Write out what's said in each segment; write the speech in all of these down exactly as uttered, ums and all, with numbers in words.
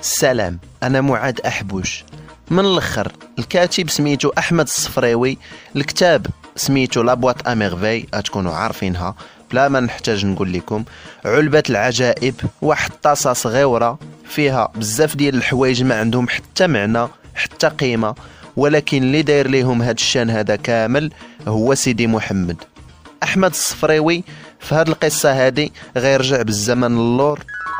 السلام، أنا معاد أحبوش. من الأخر الكاتب سميتو أحمد الصفراوي، الكتاب سميتو لابواط أميغفي، أتكونوا عارفينها بلا ما نحتاج نقول لكم. علبة العجائب، واحد الطاسة صغيرة فيها بزاف ديال الحوايج ما عندهم حتى معنى حتى قيمة، ولكن اللي داير ليهم هاد الشان هذا كامل هو سيدي محمد. أحمد الصفراوي في هاد القصة هادي غيرجع بالزمن اللور،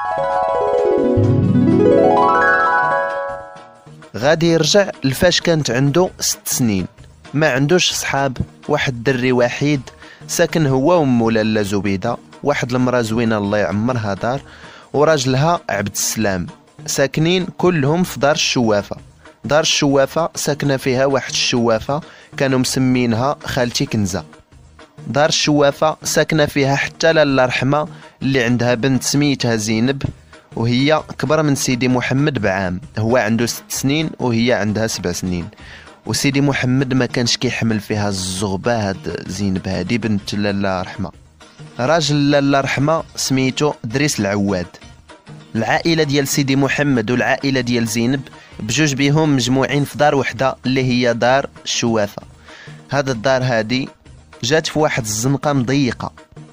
غادي يرجع لفاش كانت عنده ست سنين، ما عندوش صحاب، واحد الدري وحيد ساكن هو وامو لاله زبيده، واحد المراه زوينه الله يعمرها دار، وراجلها عبد السلام، ساكنين كلهم في دار الشوافه. دار الشوافه ساكنه فيها واحد الشوافه كانوا مسمينها خالتي كنزه. دار الشوافه ساكنه فيها حتى لاله رحمه اللي عندها بنت سميتها زينب، وهي كبر من سيدي محمد بعام، هو عنده ست سنين وهي عندها سبع سنين. وسيدي محمد ما كانش كيحمل فيها الزغبه هاد زينب هادي بنت لاله رحمه. راجل لاله رحمه سميتو دريس العواد. العائله ديال سيدي محمد والعائله ديال زينب بجوج بيهم مجموعين في دار وحده اللي هي دار الشوافه. هاد الدار هادي جات في واحد الزنقه مضيقه.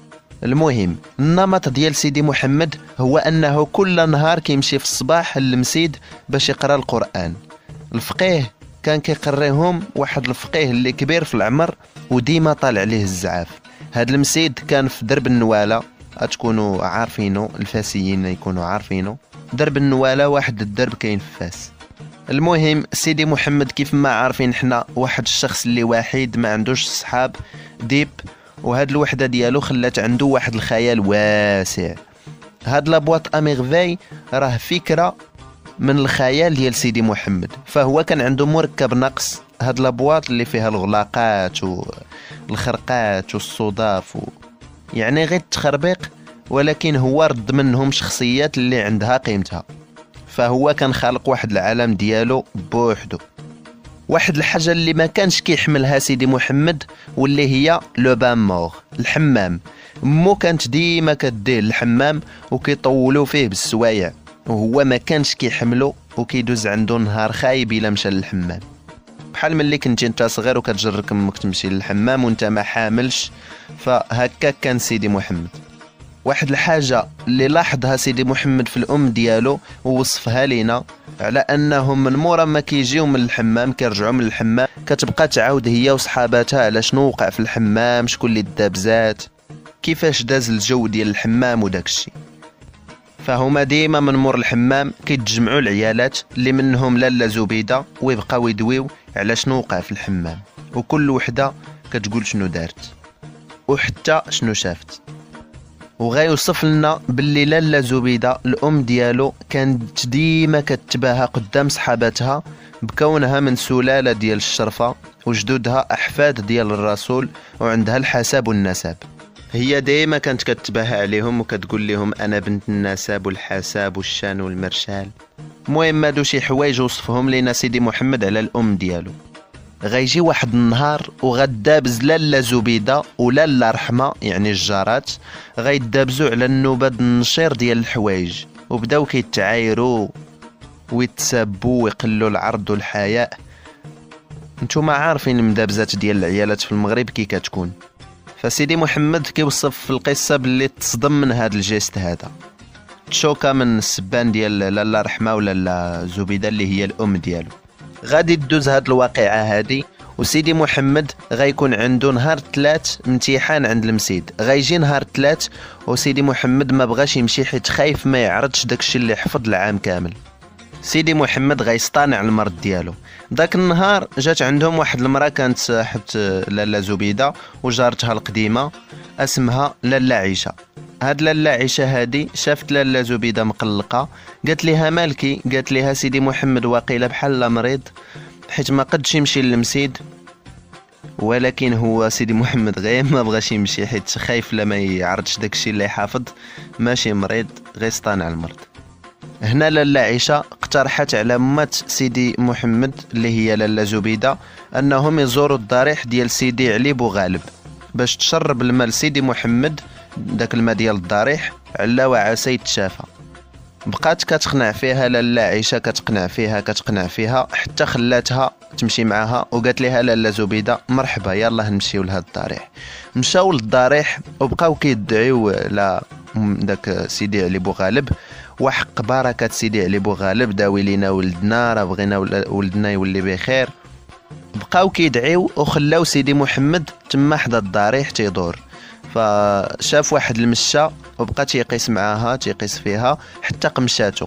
المهم النمط ديال سيدي محمد هو انه كل نهار كيمشي في الصباح للمسيد باش يقرا القران. الفقيه كان كيقريهم واحد الفقيه اللي كبير في العمر وديما طالع عليه الزعاف. هاد المسيد كان في درب النواله، غتكونوا عارفينه، الفاسيين يكونوا عارفينه. درب النواله واحد الدرب كاين في فاس. المهم سيدي محمد كيف ما عارفين حنا واحد الشخص اللي وحيد ما عندوش صحاب ديب، وهاد الوحده ديالو خلات عنده واحد الخيال واسع. هاد لابواط اميغفي راه فكره من الخيال ديال سيدي محمد، فهو كان عنده مركب نقص، هاد لابواط اللي فيها الغلاقات والخرقات والصداف و... يعني غير التخربيق، ولكن هو رد منهم شخصيات اللي عندها قيمتها، فهو كان خالق واحد العالم ديالو بوحدو. واحد الحاجه اللي ما كانش كيحملها سيدي محمد واللي هي لو بان مور، الحمام. مو كانت ديما كديه الحمام وكيطولوا فيه بالسوايع، وهو ما كانش كيحملو وكيدوز عنده نهار خايب الا مشى للحمام. بحال ملي كنتي انت صغير وكتجرك امك تمشي للحمام وانت ما حاملش، فهكا كان سيدي محمد. واحد الحاجه اللي لاحظها سيدي محمد في الام ديالو ووصفها لينا، على انهم من مورا ما كيجيو من الحمام كيرجعوا من الحمام كتبقى تعاود هي وصحاباتها على شنو وقع في الحمام، شكون اللي دابزات، كيفاش داز الجو ديال الحمام وداك الشيء. فهما ديما من مور الحمام كيتجمعوا العيالات اللي منهم لاله زبيده ويبقاو يدويو على شنو وقع في الحمام، وكل وحده كتقول شنو دارت وحتى شنو شافت. وغيوصف لنا باللي لاله زبيده الام ديالو كانت ديما كتباها قدام صحاباتها بكونها من سلاله ديال الشرفه وجدودها احفاد ديال الرسول وعندها الحساب والنسب. هي ديما كانت كتباها عليهم وكتقول لهم انا بنت النسب والحساب والشان والمرشال. المهم هادو شي حوايج وصفهم لينا سيدي محمد على الام ديالو. غيجي واحد النهار وغدابز لاله زبيده ولاله رحمه يعني الجارات غيدابزوا على النوبه النشير ديال الحوايج، وبداو كيتعايروا ويتسابوا ويقلوا العرض والحياء. نتوما عارفين المدابزات ديال العيالات في المغرب كي كتكون. فسيدي محمد كيوصف في القصه باللي تصدم من هذا الجيست هذا، تشوكا من السبان ديال لاله رحمه ولا لاله زبيده اللي هي الام ديالو. غادي تدوز هاد الواقعه هادي، وسيدي محمد غيكون عنده نهار ثلاث امتحان عند المسيد. غيجي نهار ثلاث وسيدي محمد ما بغاش يمشي حيت خايف ما يعرضش داكشي اللي حفظ العام كامل. سيدي محمد غيصطانع المرض ديالو. داك النهار جات عندهم واحد المراه كانت صاحبه لاله زبيده وجارتها القديمه اسمها لاله عيشه. هاد لاله عيشه هادي شافت لاله زبيده مقلقه، قالت لها مالكي؟ قالت لها سيدي محمد واقيلا بحال مريض حيت ما قدش يمشي للمسيد، ولكن هو سيدي محمد غير ما بغاش يمشي حيت خايف لما يعرضش داكشي اللي حافظ، ماشي مريض غير اسطان على المرض. هنا لاله عيشه اقترحت على مات سيدي محمد اللي هي لاله زبيده انهم يزوروا الضريح ديال سيدي علي بوغالب باش تشرب الماء لسيدي محمد، داك الماء ديال الضريح على وعسى يتشافى. بقات كتقنع فيها لاله عيشه، كتقنع فيها كتقنع فيها حتى خلاتها تمشي معاها وقالت لها لاله زبيده مرحبا يلاه نمشيو لهاد الضريح. مشاو للضريح وبقاو كيدعيو لا داك سيدي علي بوغالب، وحق بركه سيدي علي بوغالب داوي لينا ولدنا راه بغينا ولدنا يولي بخير. بقاو كيدعيو وخلاو سيدي محمد تما حدا الضريح تيدور. فشاف واحد المشة وبقى تيقيس معاها تيقيس فيها حتى قمشاتو،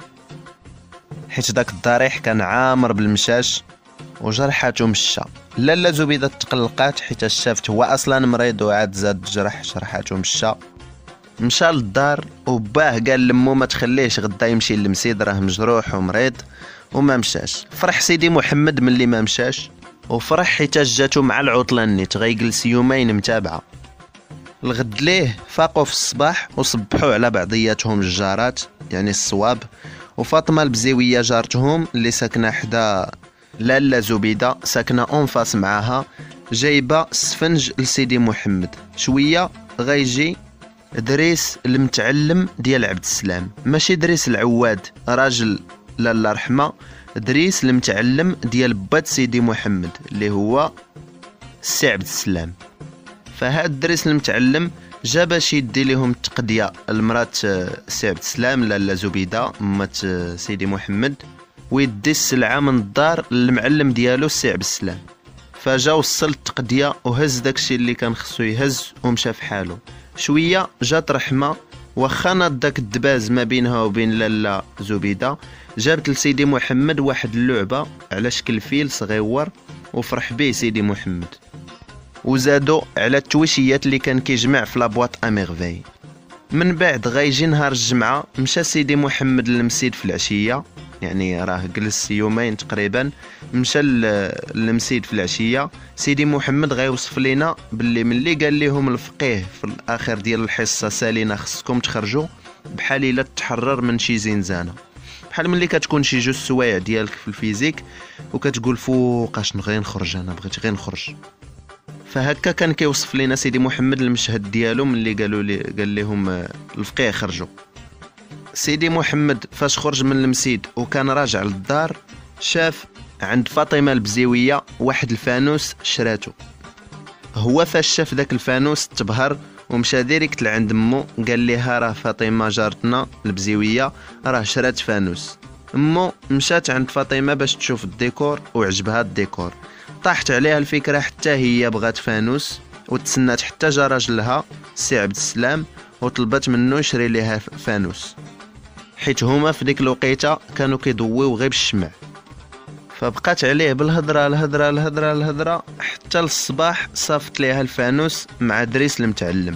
حيت داك الضريح كان عامر بالمشاش وجرحاتو مشى. لاله زبيده تقلقات حيت شافت هو اصلا مريض وعاد زاد جرح جرحاتو مشى. مشى للدار وباه قال لمو ما تخليهش غدا يمشي للمسيد راه مجروح ومريض، وما مشاش. فرح سيدي محمد ملي ما مشاش، وفرح حيت جاتو مع العطله النيت غيجلس يومين متابعه. الغد ليه فاقوا في الصباح وصبحوا على بعضياتهم الجارات يعني الصواب، وفاطمه البزيويه جارتهم اللي ساكنه حدا لاله زبيده ساكنه اونفاس معاها، جايبه السفنج لسيدي محمد. شويه غيجي دريس المتعلم ديال عبد السلام، ماشي دريس العواد راجل لاله رحمه، دريس المتعلم ديال بات سيدي محمد اللي هو السي عبد السلام. فهاد الدريس المتعلم جا باش يدي لهم التقديه المرات سي عبد السلام لاله زبيده امات سيدي محمد، ويدي السلعه من الدار للمعلم ديالو السي عبد السلام. فجا وصل التقديه وهز داكشي اللي كان خصو يهز ومشى في حاله. شويه جات رحمه واخا ناض داك الدباز ما بينها وبين لاله زبيده، جابت لسيدي محمد واحد اللعبه على شكل فيل صغيور وفرح به سيدي محمد، وزادوا على التويشيات اللي كان كيجمع في لابواط اميرفي. من بعد غيجي نهار الجمعه مشى سيدي محمد للمسيد في العشيه، يعني راه جلس يومين تقريبا، مشى للمسيد في العشيه. سيدي محمد غيوصف لينا باللي ملي قال لهم الفقيه في الاخر ديال الحصه سالينا خصكم تخرجوا بحال الا تحرر من شي زنزانه، بحال ملي كتكون شي جوج سوايع ديالك في الفيزيك وكتقول فوقاش غير نخرج انا بغيت غير نخرج. فهكا كان كيوصف لينا سيدي محمد المشهد ديالو ملي قالوا لي قال لهم الفقيه خرجوا. سيدي محمد فاش خرج من المسيد وكان راجع للدار شاف عند فاطمه البزيويه واحد الفانوس شراتو. هو فاش شاف داك الفانوس تبهر ومشى ديريكت لعند مو قال لها راه فاطمه جارتنا البزيويه راه شرات فانوس. امو مشات عند فاطمه باش تشوف الديكور وعجبها الديكور، طاحت عليها الفكره حتى هي بغات فانوس، وتسنات حتى جا راجلها السي عبد السلام وطلبت منه يشري ليها فانوس، حيت هما في ديك الوقيته كانوا كيضويو غير بالشمع. فبقات عليه بالهضره الهضره الهضره الهضره حتى للصباح صافت ليها الفانوس مع دريس المتعلم.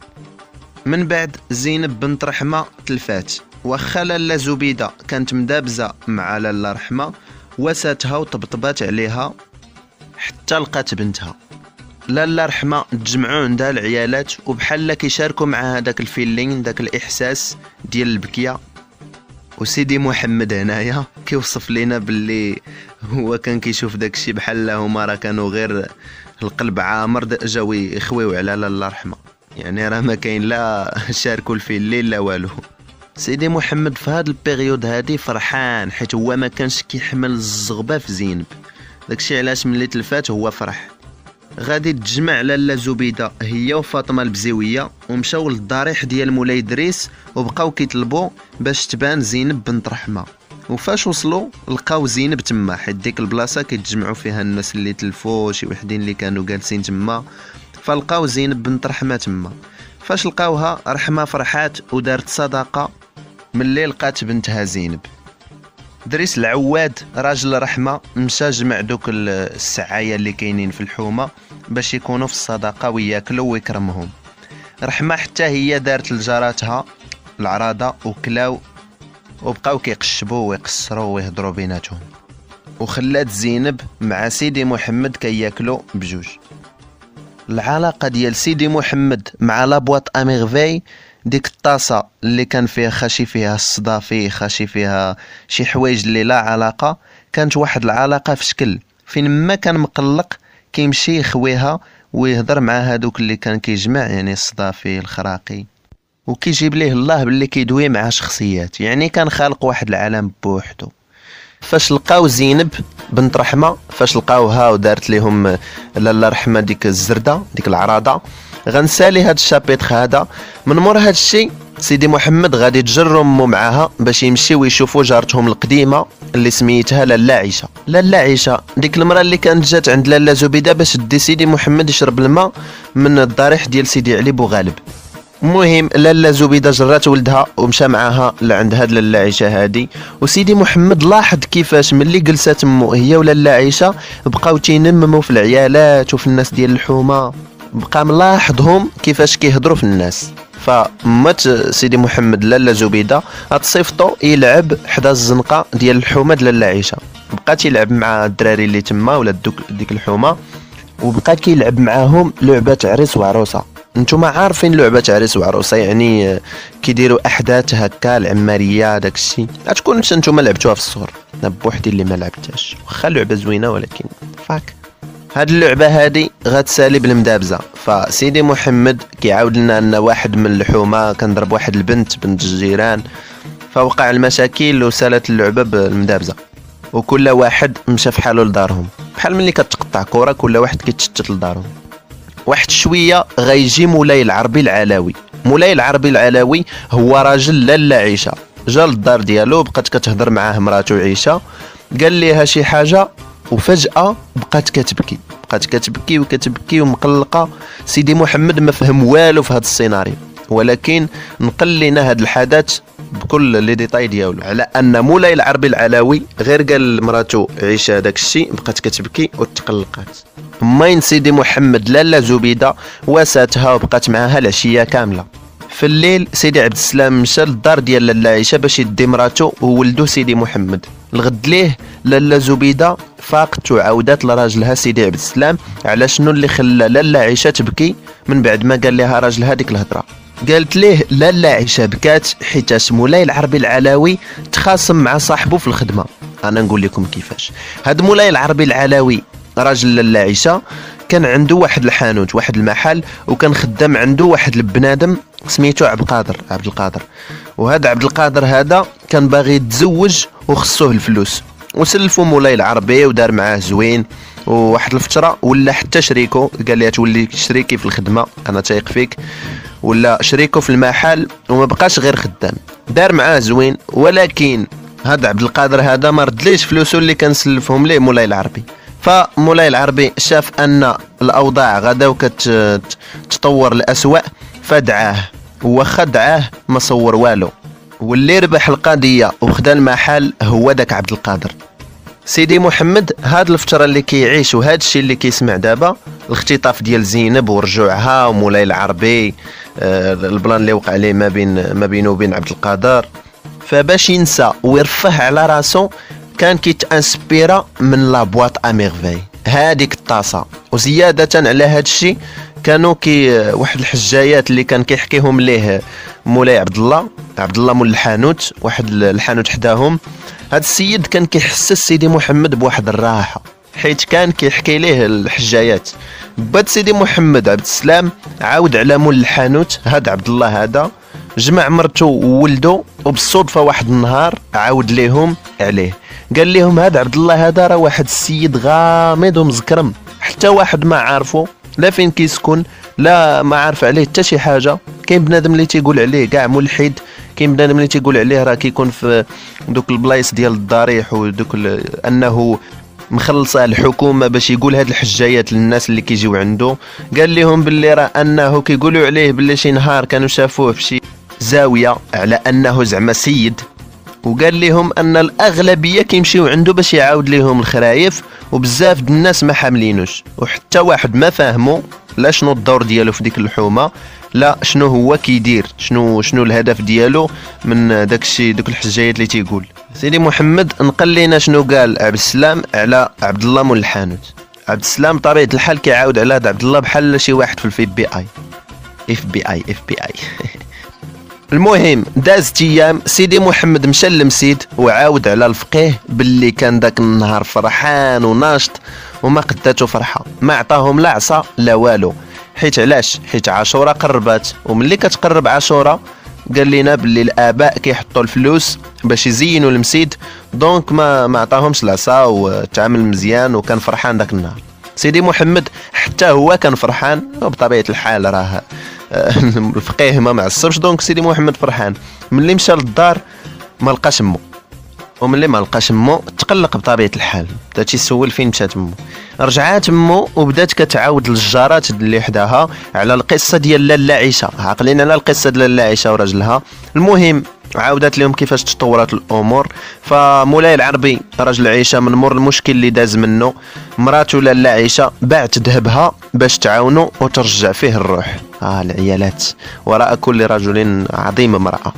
من بعد زينب بنت رحمه تلفات، واخا لاله زبيده كانت مدابزه مع لاله رحمه وساتها وطبطبات عليها حتى لقات بنتها. لاله رحمه تجمعوا عندها العيالات وبحال كيشاركوا مع هذاك الفيلين داك الاحساس ديال البكيه. وسيدي محمد هنايا كيوصف لينا باللي هو كان كيشوف داكشي بحال هما راه كانوا غير القلب عامر جاو يخويو على لاله رحمه، يعني راه ما كاين لا شاركوا الفيلين لا والو. سيدي محمد في هاد البيريود هادي فرحان حيت هو ما كانش كيحمل الزغبه في زينب، داكشي علاش ملي تلفات هو فرح. غادي تجمع لاله زبيده هي وفاطمه البزيويه ومشاو للضريح ديال مولاي دريس وبقاو كيطلبوا باش تبان زينب بنت رحمه. وفاش وصلوا لقاو زينب تما، حيت ديك البلاصه كيتجمعوا فيها الناس اللي تلفوا شي وحدين اللي كانوا جالسين تما، فلقاو زينب بنت رحمه تما. فاش لقاوها رحمه فرحات ودارت صداقه ملي لقات بنتها زينب. دريس العواد راجل رحمه مشى جمع دوك السعايه اللي كاينين في الحومه باش يكونوا في الصداقه وياكلوا ويكرمهم. رحمه حتى هي دارت لجاراتها العراضه وكلاو وبقاو كيقشبوا ويقصروا ويهضروا بيناتهم، وخلات زينب مع سيدي محمد كياكلوا بجوج. العلاقه ديال سيدي محمد مع لابواط اميرفي، ديك الطاسه اللي كان فيها خاشي فيها الصدافي خاشي فيها شي حوايج اللي لا علاقه، كانت واحد العلاقه في شكل فين ما كان مقلق كيمشي يخويها ويهضر مع هادوك اللي كان كيجمع، يعني الصدافي الخراقي. وكيجيب ليه الله باللي كيدوي مع شخصيات، يعني كان خالق واحد العالم بوحدو. فاش لقاو زينب بنت رحمه، فاش لقاوها ودارت لهم لاله رحمه ديك الزرده ديك العراضه، غنسالي هاد الشابيتر هذا. من مور هاد الشيء سيدي محمد غادي تجر امو معاها باش يمشيو يشوفوا جارتهم القديمه اللي سميتها لاله عيشه. لاله عيشه ديك المراه اللي كانت جات عند لاله زبيده باش دي سيدي محمد يشرب الماء من الضريح ديال سيدي علي بوغالب. المهم لاله زبيده جرات ولدها ومشى معاها لعند هاد لاله عيشه هادي، وسيدي محمد لاحظ كيفاش ملي جلسات امو هي ولاله عيشه بقاو تينمموا في العيالات وفي الناس ديال الحومه، بقى ملاحظهم كيفاش كيهضروا في الناس. فمات سيدي محمد لاله زبيده هاد صيفطو يلعب حدا الزنقه ديال الحومه ديال لاله عيشه، بقى تيلعب مع الدراري اللي تما ولا ديك الحومه، وبقى كيلعب معاهم لعبه عريس وعروسه. نتوما عارفين لعبه عريس وعروسه، يعني كيديروا احداث هكا العماريه داك الشيء، غتكون نتوما لعبتوها في الصغر، انا بوحدي اللي ما لعبتهاش، واخا لعبه زوينه ولكن فاك. هاد اللعبه هادي غتسالي بالمدابزه. فسيدي محمد كيعاود لنا ان واحد من الحومه كان ضرب واحد البنت بنت الجيران، فوقع المشاكل وسالت اللعبه بالمدابزه، وكل واحد مشى في حاله لدارهم، بحال ملي كتقطع كره كل واحد كيتشتت لدارهم. واحد شويه غيجي مولاي العربي العلوي. مولاي العربي العلوي هو راجل لاله عيشه، جا للدار ديالو بقات كتهضر معاه مراته عيشه، قال ليها شي حاجه وفجاه بقات كتبكي، بقات كتبكي وكتبكي ومقلقه. سيدي محمد ما فهم والو في هذا السيناريو، ولكن نقل لنا هذا الحدث بكل لي ديتاي ديالو، على ان مولاي العربي العلوي غير قال لمراته عيشه داك الشيء بقات كتبكي وتقلقات. ماين سيدي محمد لاله زبيده واساتها وبقات معاها العشيه كامله. في الليل سيدي عبد السلام مشى للدار ديال لاله عيشه باش يدي مراته وولدو سيدي محمد. الغد ليه لاله زبيده فاقت وعاودات لراجلها سيدي عبد السلام على شنو اللي خلى لاله عيشه تبكي من بعد ما قال لها راجلها ديك الهضره. قالت ليه لاله عيشه بكات حيت مولاي العربي العلوي تخاصم مع صاحبه في الخدمه. انا نقول لكم كيفاش. هاد مولاي العربي العلوي راجل لاله عيشه كان عنده واحد الحانوت واحد المحل، وكان خدام عنده واحد البنادم سميتو عبد القادر عبد القادر وهذا عبد القادر هذا كان باغي يتزوج وخصوه الفلوس، وسلفو مولاي العربي ودار معاه زوين، وواحد الفتره ولا حتى شريكو قال لي تولي شريكي في الخدمه انا تايق فيك، ولا شريكو في المحل وما بقاش غير خدام، دار معاه زوين. ولكن هذا عبد القادر هذا ما ردليش فلوسو اللي كان سلفهم ليه مولاي العربي. فمولاي العربي شاف ان الاوضاع غدا كتطور الاسوأ فدعاه، وخا دعاه ما صور والو، واللي ربح القضيه وخدا المحل هو داك عبد القادر. سيدي محمد هاد الفتره اللي كيعيش وهاد الشيء اللي كيسمع دابا، الاختطاف ديال زينب ورجوعها ومولاي العربي، آه البلان اللي وقع عليه ما بين ما بينه وبين عبد القادر، فباش ينسى ويرفه على راسو كان كيتانسبيرا من لا بواط اميرفي هاديك الطاسه. وزياده على هاد الشيء كانوا كي واحد الحجايات اللي كان كيحكيهم ليه مولاي عبد الله عبد الله مول الحانوت، واحد الحانوت حداهم. هاد السيد كان كيحسس سيدي محمد بواحد الراحه حيت كان كيحكي ليه الحجايات. بعد سيدي محمد عبد السلام عاود على مول الحانوت هاد عبد الله هذا، جمع مرته وولده، وبالصدفه واحد النهار عاود ليهم عليه، قال لهم هاد عبد الله هذا راه واحد السيد غامض ومزكرم، حتى واحد ما عارفه لا فين كيسكن لا ما عارف عليه حتى شي حاجه. كاين بنادم اللي تيقول عليه كاع ملحد، كاين بنادم اللي تيقول عليه راه كيكون في دوك البلايص ديال الضريح ودوك انه مخلصه الحكومه باش يقول هاد الحجايات للناس اللي كيجيو عنده. قال لهم باللي راه انه كيقولوا عليه باللي شي نهار كانوا شافوه في شي زاويه على انه زعما سيد، وقال لهم ان الاغلبيه كيمشيو عنده باش يعاود لهم الخرايف، وبزاف د الناس ما حاملينوش، وحتى واحد ما فاهمو لا شنو الدور ديالو في ديك الحومه، لا شنو هو كيدير، شنو شنو الهدف ديالو من داك الشيء دوك الحجايات اللي تيقول. سيدي محمد نقل لينا شنو قال عبد السلام على عبد الله مول الحانوت. عبد السلام طبيعه الحال كيعاود على هذا عبد الله بحال شي واحد في الفي بي اي اف بي اي اف بي اي المهم دازت ايام، سيدي محمد مشى للمسيد وعاود على الفقيه باللي كان داك النهار فرحان وناشط وما قداتو فرحه، ما عطاهم لا عصا لا والو، حيت علاش؟ حيت عاشوراء قربات، وملي كتقرب عاشوراء قال لنا باللي الاباء كيحطوا الفلوس باش يزينوا المسيد، دونك ما ما عطاهمش العصا وتعامل مزيان وكان فرحان داك النهار. سيدي محمد حتى هو كان فرحان، وبطبيعه الحال راه الفقيه ما معصبش، دونك سيدي محمد فرحان. ملي مشى للدار ما لقاش امو، وملي ما لقاش امو تقلق بطبيعه الحال، بدا تيسول فين مشات امو. رجعات امو وبدات كتعاود للجارات اللي حداها على القصه ديال لاله عيشه، عاقلين على القصه ديال لاله عيشه وراجلها. المهم عاودت لهم كيفاش تطورت الامور. فمولاي العربي راجل عيشه من مور المشكل اللي داز منه، مراته لاله عيشه باعت ذهبها باش تعاونوا وترجع فيه الروح. اه العيالات، وراء كل رجل عظيم امراه.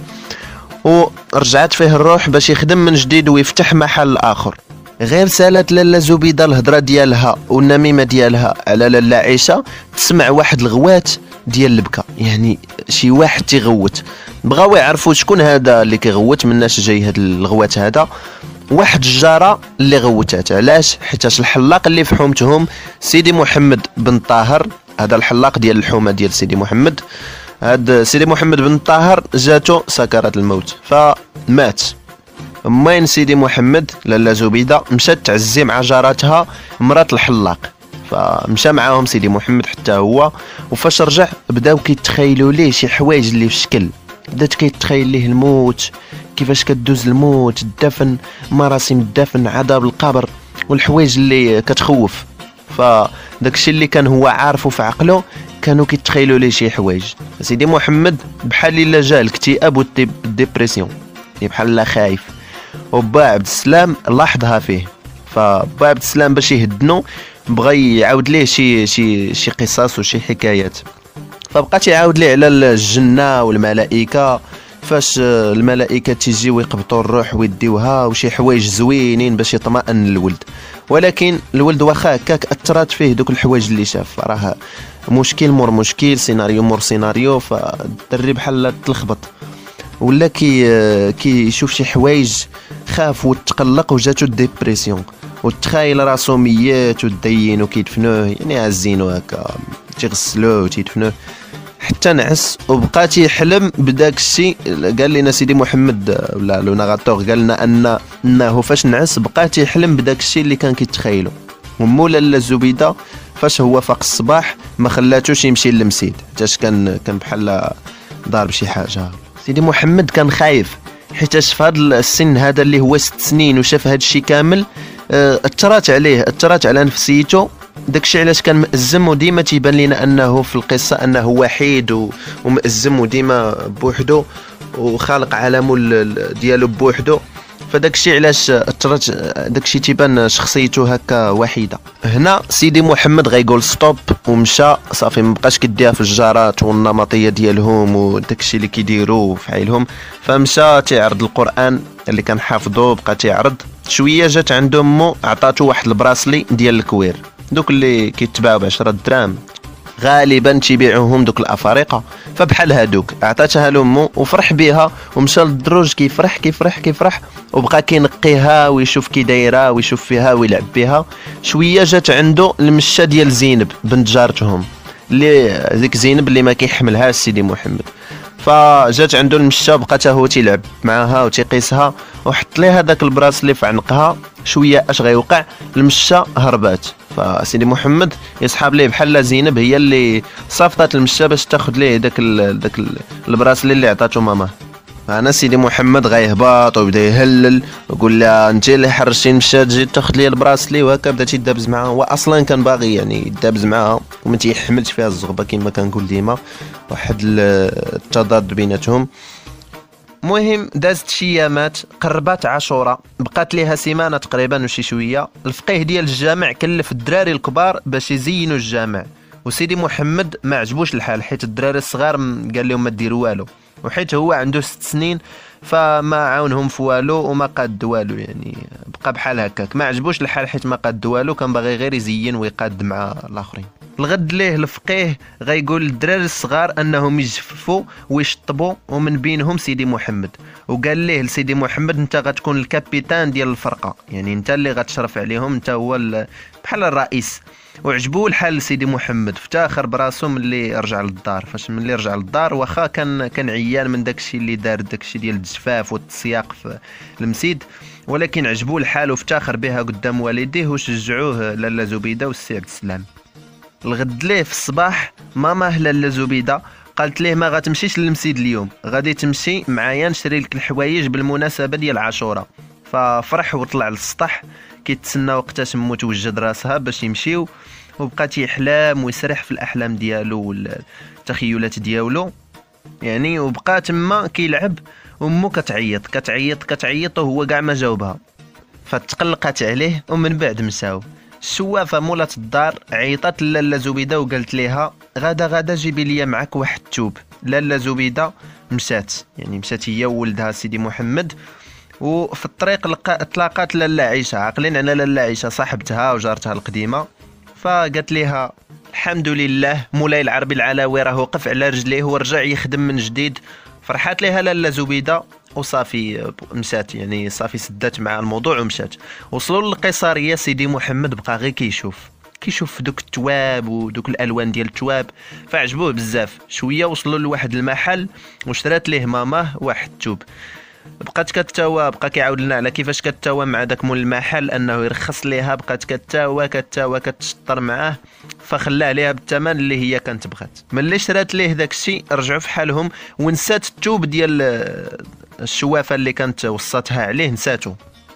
ورجعت فيه الروح باش يخدم من جديد ويفتح محل اخر. غير سالت لاله زبيده الهضره ديالها والنميمه ديالها على لاله عيشه، تسمع واحد الغوات ديال البكا، يعني شي واحد تيغوت. بغاو يعرفوا شكون هذا اللي كيغوت، مناش جاي هاد الغوات هذا. واحد الجاره اللي غوتات، علاش؟ حيتاش الحلاق اللي في حومتهم سيدي محمد بن طاهر، هذا الحلاق ديال الحومه ديال سيدي محمد، هاد سيدي محمد بن طاهر جاتو سكرات الموت فمات. امين سيدي محمد لاله زبيده مشات تعزي مع جاراتها مرات الحلاق، فمشى معاهم سيدي محمد حتى هو. وفاش رجع بداو كيتخيلوا ليه شي حوايج اللي في شكل، بدات كيتخيل ليه الموت، كيفاش كدوز الموت، الدفن، مراسم الدفن، عذاب القبر، والحوايج اللي كتخوف. فداكشي اللي كان هو عارفه في عقله كانوا كيتخيلوا ليه شي حوايج. سيدي محمد بحال الا جا الاكتئاب والديبرسيون، بحال لا خايف. وبا عبد السلام لاحظها فيه، فبا عبد السلام باش يهدنو بغى يعاود ليه شي شي شي قصص وشي حكايات. فبقى تيعاود ليه على الجنه والملائكه، فاش الملائكه تيجيو يقبطوا الروح ويديوها، وشي حوايج زوينين باش يطمئن الولد. ولكن الولد واخا هكاك اثرات فيه دوك الحوايج اللي شاف، راه مشكل مور مشكل، سيناريو مور سيناريو، فالدري بحال تلخبط، ولا كي كيشوف شي حوايج خاف وتقلق وجاتو الديبرسيون، وتخايل راسو ميت ودين وكيدفنوه، يعني عزينو هكا تيغسلوه وتيدفنوه حتى نعس. وبقى تيحلم بداك الشيء. قال لنا سيدي محمد ولا لو نغاتور قال لنا ان انه فاش نعس بقى تيحلم بداك الشيء اللي كان كيتخيلو. ومو لاله زبيده فاش هو فاق الصباح ما خلاتوش يمشي للمسيد، حتىش كان كان بحال ضارب شي حاجه. سيدي محمد كان خايف حيتاش في هذا السن هذا اللي هو ست سنين وشاف هذا الشيء كامل، اثرات عليه، اثرات على نفسيته. داكشي علاش كان مأزم، وديما تيبان لنا انه في القصه انه وحيد ومأزم وديما بوحدو وخالق عالمه ديالو بوحدو. فداكشي علاش اثرت، داكشي تيبان شخصيته هكا وحيده. هنا سيدي محمد غيقول ستوب ومشى صافي، مبقاش كيديها في الجارات والنمطيه ديالهم وداكشي اللي كيديروا في حيلهم. فمشى تيعرض القران اللي كان حافظه، بقى تيعرض شويه. جات عنده امو عطاتو واحد البراسلي ديال الكوير، دوك اللي كيتباعوا ب عشرة دراهم غالبا تيبيعوهم دوك الافارقه. فبحال هادوك عطاتها لامو وفرح بها، ومشى للدروج كيفرح كيفرح كيفرح، وبقى كينقيها ويشوف كي دايره ويشوف فيها ويلعب بها. شويه جات عنده المشه ديال زينب بنت جارتهم، اللي ديك زينب اللي ما كيحملهاش سيدي محمد. فجات عنده المشه، بقى حتى هو تيلعب معاها وتيقيسها، وحط ليها داك البراسلي في عنقها. شويه اش غيوقع؟ المشه هربات. فسيدي محمد يسحب ليه بحال زينب هي اللي صافطات المشه باش تاخذ ليه داك ال داك البراسلي اللي عطاتو ماما. فانا سيدي محمد غيهبط وبدا يهلل ويقول لها انت اللي حرشتي المشه تجي تاخذ لي البراسلي، وهكا بدا تيدابز معاها. هو اصلا كان باغي يعني يدابز معاها وما تيحملش فيها الزغبه كما كنقول ديما، واحد التضاد بيناتهم. مهم دازت شي ايامات، قربات عاشوراء، بقات ليها سيمانه تقريبا وشي شويه. الفقيه ديال الجامع كلف الدراري الكبار باش يزينوا الجامع، وسيدي محمد ما عجبوش الحال، حيت الدراري الصغار قال لهم ما ديروا والو، وحيت هو عنده ست سنين فما عاونهم في والو وما قاد والو، يعني بقى بحال هكاك ما عجبوش الحال حيت ما قاد والو، كان باغي غير يزين ويقاد مع الاخرين. الغد ليه الفقيه غيقول للدراري الصغار انهم يجففوا ويشطبوا، ومن بينهم سيدي محمد. وقال ليه لسيدي محمد انت غتكون الكابيتان ديال الفرقه، يعني انت اللي غتشرف عليهم، انت هو بحال الرئيس. وعجبوه الحال سيدي محمد، افتخر براسو ملي رجع للدار. فاش ملي رجع للدار واخا كان كان عيان من داكشي اللي دار، داكشي ديال الجفاف والتسياق في المسيد، ولكن عجبوه الحال وافتخر بها قدام والديه وشجعوه لاله زبيده والسي عبد السلام. الغد ليه في الصباح ماما لاله زبيده قالت ليه ما غتمشيش للمسيد اليوم، غادي تمشي معايا نشري لك الحوايج بالمناسبه ديال عاشوراء. ففرح وطلع للسطح كيتسنى وقتاش تمو توجد راسها باش يمشيو، وبقى تيحلم ويسرح في الاحلام ديالو والتخيلات ديالو يعني، وبقى تما كيلعب. امه كتعيط كتعيط كتعيط وهو كاع ما جاوبها، فتقلقات عليه ومن بعد مشاو. الشوافه مولات الدار عيطات لاله زبيده وقالت ليها غدا غدا جيبي لي معك واحد الثوب. لاله زبيده مشات، يعني مشات هي وولدها سيدي محمد، وفي الطريق لقى تلاقات لاله عيشه. عاقلين على لاله عيشه صاحبتها وجارتها القديمه، فقالت ليها الحمد لله مولاي العربي العلوي راه وقف على رجليه ورجع يخدم من جديد. فرحات ليها لاله زبيده وصافي مشات، يعني صافي سدات مع الموضوع ومشات. وصلوا للقيصريه، سيدي محمد بقى غير كيشوف كيشوف دوك التواب ودوك الالوان ديال التواب، فعجبوه بزاف. شويه وصلوا لواحد المحل واشترات ليه ماماه واحد الثوب. بقات كتاوى، بقى كيعاود لنا على كيفاش كتاوى مع داك مول المحل انه يرخص ليها. بقات كتاوى كتاوى كتشطر معاه، فخلاه ليها بالثمن اللي هي كانت بغات. ملي شرات ليه داك الشيء رجعوا في حالهم، ونسات الثوب ديال الشوافه اللي كانت وصاتها عليه، نساتو.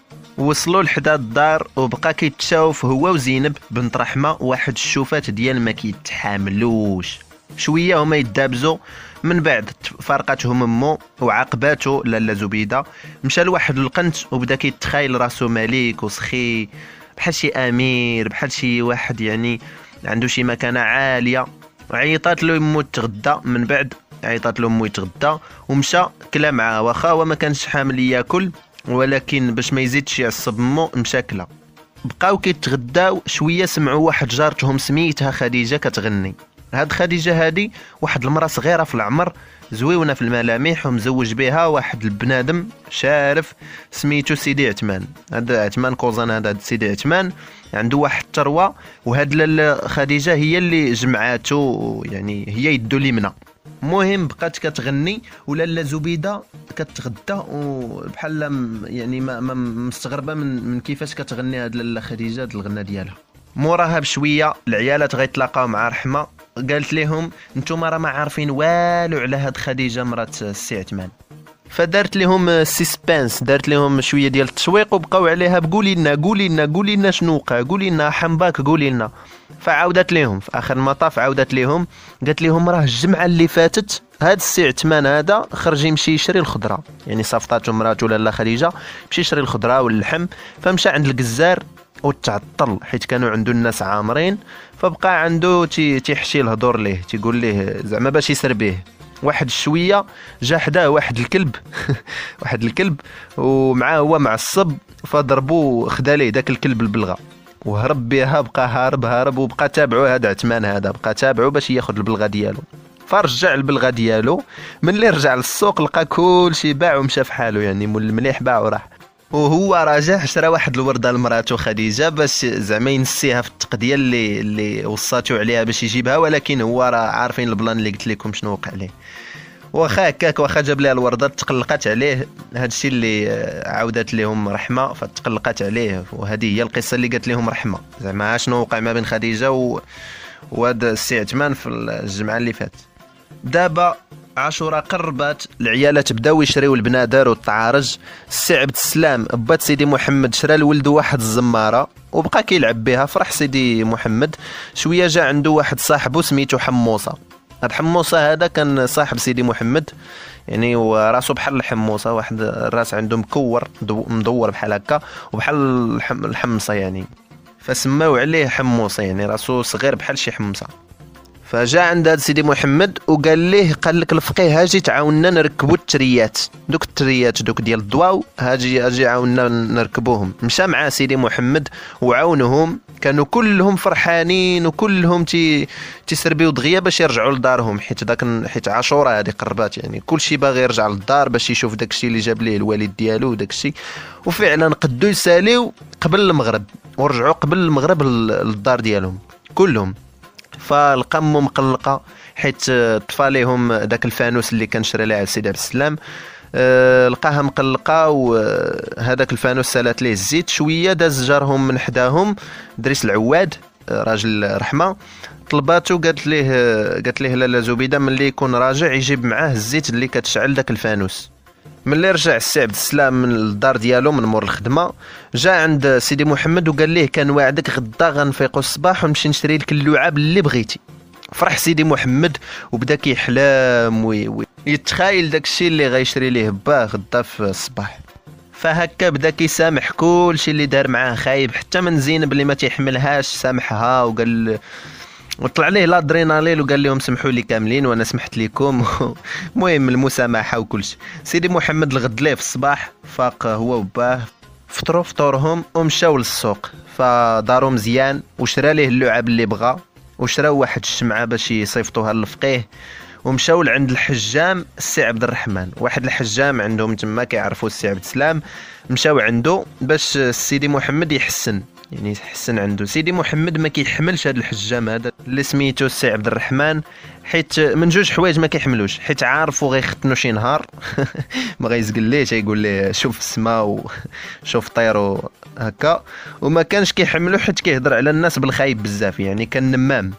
وصلوا لحدا الدار وبقى كيتشاوف هو وزينب بنت رحمه واحد الشوفات ديال ما كيتحاملوش. شويه هما يدابزوا، من بعد فارقاتهم امه وعاقباتو لاله زبيده. مشى لواحد القنت وبدا كيتخايل راسو ملك وسخي، بحال شي امير، بحال شي واحد يعني عنده شي مكانه عاليه. عيطات له امو تغدى، من بعد عيطات له امو يتغدى ومشى كلا معاه، واخا هو ما كانش حامل ياكل، ولكن باش ما يزيدش يعصب امو مشى كلا. بقاو كيتغداو شويه، سمعوا واحد جارتهم سميتها خديجه كتغني. هاد خديجه هادي واحد المراه صغيره في العمر، زويونه في الملامح، ومزوج بها واحد البنادم شارف سميتو سيدي عثمان. هذا عثمان كوزان، هذا سيدي عثمان عنده واحد الثروه، وهاد لاله خديجه هي اللي جمعاتو، يعني هي يدو اليمنى. المهم بقات كتغني ولاله زبيده كتغدى وبحال يعني ما مستغربه من من كيفاش كتغني هاد لاله خديجه هاد الغنه ديالها. موراها بشويه العيالات غيتلاقاو مع رحمه، قالت لهم نتوما راه ما عارفين والو على هاد خديجه مرات السي عثمان. فدارت لهم سيسبانس، دارت لهم شويه ديال التشويق، وبقاو عليها بقولي لنا قولي لنا قولي لنا شنو وقع، قولي لنا حنباك قولي لنا. فعاودت لهم في اخر المطاف، عاودت لهم قالت لهم راه الجمعه اللي فاتت هاد السي عثمان هذا خرج يمشي يشري الخضره، يعني صافطاتو مراته لاله خديجه مشي يشري الخضره واللحم، فمشى عند الجزار وتعطل حيت كانوا عنده الناس عامرين، فبقى عنده تي تيحشي الهضور ليه، تيقول ليه زعما باش يسربيه. واحد الشويه جا حداه واحد الكلب واحد الكلب ومعاه هو معصب، فضربوه خدا ليه داك الكلب البلغه وهرب بها. بقى هارب هارب وبقى تابعو هذا عثمان هذا، بقى تابعو باش ياخذ البلغه ديالو. فرجع البلغه ديالو، ملي رجع للسوق لقى كلشي باع ومشى في حاله، يعني مول المليح باع وراح. وهو راجع شرا واحد الورده لمراته خديجه باش زعما ينسيها في التقديه اللي اللي وصاتو عليها باش يجيبها، ولكن هو راه عارفين البلان اللي قلت لكم شنو وقع عليه. واخا هكاك، واخا جاب لها الورده تقلقات عليه، هذا الشيء اللي عاودت لهم رحمه، فتقلقات عليه. وهذه هي القصه اللي قالت لهم رحمه، زعما شنو وقع ما بين خديجه و وهذا السي عثمان في الجمعه اللي فات. دابا عاشوراء قربات، العيالات بداو يشريو البنادر والطعارج. السي عبد السلام بات سيدي محمد شرا لولدو واحد الزماره وبقى كيلعب بها. فرح سيدي محمد شويه، جا عنده واحد صاحبه سميتو حموصه. هاد حموصه هذا كان صاحب سيدي محمد، يعني وراسو بحال الحموصه، واحد الراس عنده مكور مدور بحال هكا وبحال الحمصه يعني، فسماو عليه حموصه، يعني راسو صغير بحال شي حمصه. فجا عند هاد سيدي محمد وقال ليه، قال لك الفقيه هاجي تعاوننا نركبوا التريات، دوك التريات دوك ديال الضواو هاجي هاجي عاوننا نركبوهم. مشى مع سيدي محمد وعاونهم، كانوا كلهم فرحانين وكلهم تي تيسربيو دغيا باش يرجعوا لدارهم، حيت داك حيت عاشوراء هذه قربات، يعني كلشي باغي يرجع للدار باش يشوف داكشي اللي جاب ليه الوالد ديالو وداكشي. وفعلا قدوا يساليو قبل المغرب ورجعوا قبل المغرب للدار ديالهم كلهم. فالقم مقلقه حيت طفى ليهم داك الفانوس اللي كان شرى ليه على سيدي عبد السلام، أه لقاها مقلقه، وهذاك الفانوس سالات ليه الزيت شويه. داز جارهم من حداهم دريس العواد راجل رحمه، طلباتو قالت ليه قالت ليه لاله زبيده ملي يكون راجع يجيب معاه الزيت اللي كتشعل داك الفانوس. ملي رجع السي عبد السلام من الدار ديالو من مور الخدمه، جا عند سيدي محمد وقال ليه كان واعدك غدا غنفيقوا الصباح ونمشي نشري لك اللعاب اللي بغيتي. فرح سيدي محمد وبدا كيحلم ويتخايل داك الشيء اللي غيشري ليه باه غدا في الصباح. فهكا بدا كيسامح كلشي اللي دار معاه خايب، حتى من زينب اللي ما تيحملهاش سامحها، وقال وطلع ليه لادرينالين وقال لهم سمحوا لي كاملين وانا سمحت لكم. المهم المسامحه وكلشي. سيدي محمد الغد ليه في الصباح فاق هو وباه، فطروا فطورهم ومشاو للسوق، فداروا مزيان وشرى ليه اللعاب اللي بغا، وشراو واحد الشمعه باش يصيفطوها للفقيه، ومشاو لعند الحجام السي عبد الرحمن، واحد الحجام عندهم تما كيعرفوا السي عبد السلام. مشاو عنده باش سيدي محمد يحسن، يعني يحسن عنده. سيدي محمد ما كيحملش هذا الحجام هذا اللي سميتو السي عبد الرحمن، حيت من جوج حوايج ما كيحملوش، حيت عارفو غيختنو شي نهار ما غيزقل ليه، تيقول ليه شوف السما وشوف طيرو هكا، وما كانش كيحملو حيت كيهضر على الناس بالخايب بزاف، يعني كان نمام.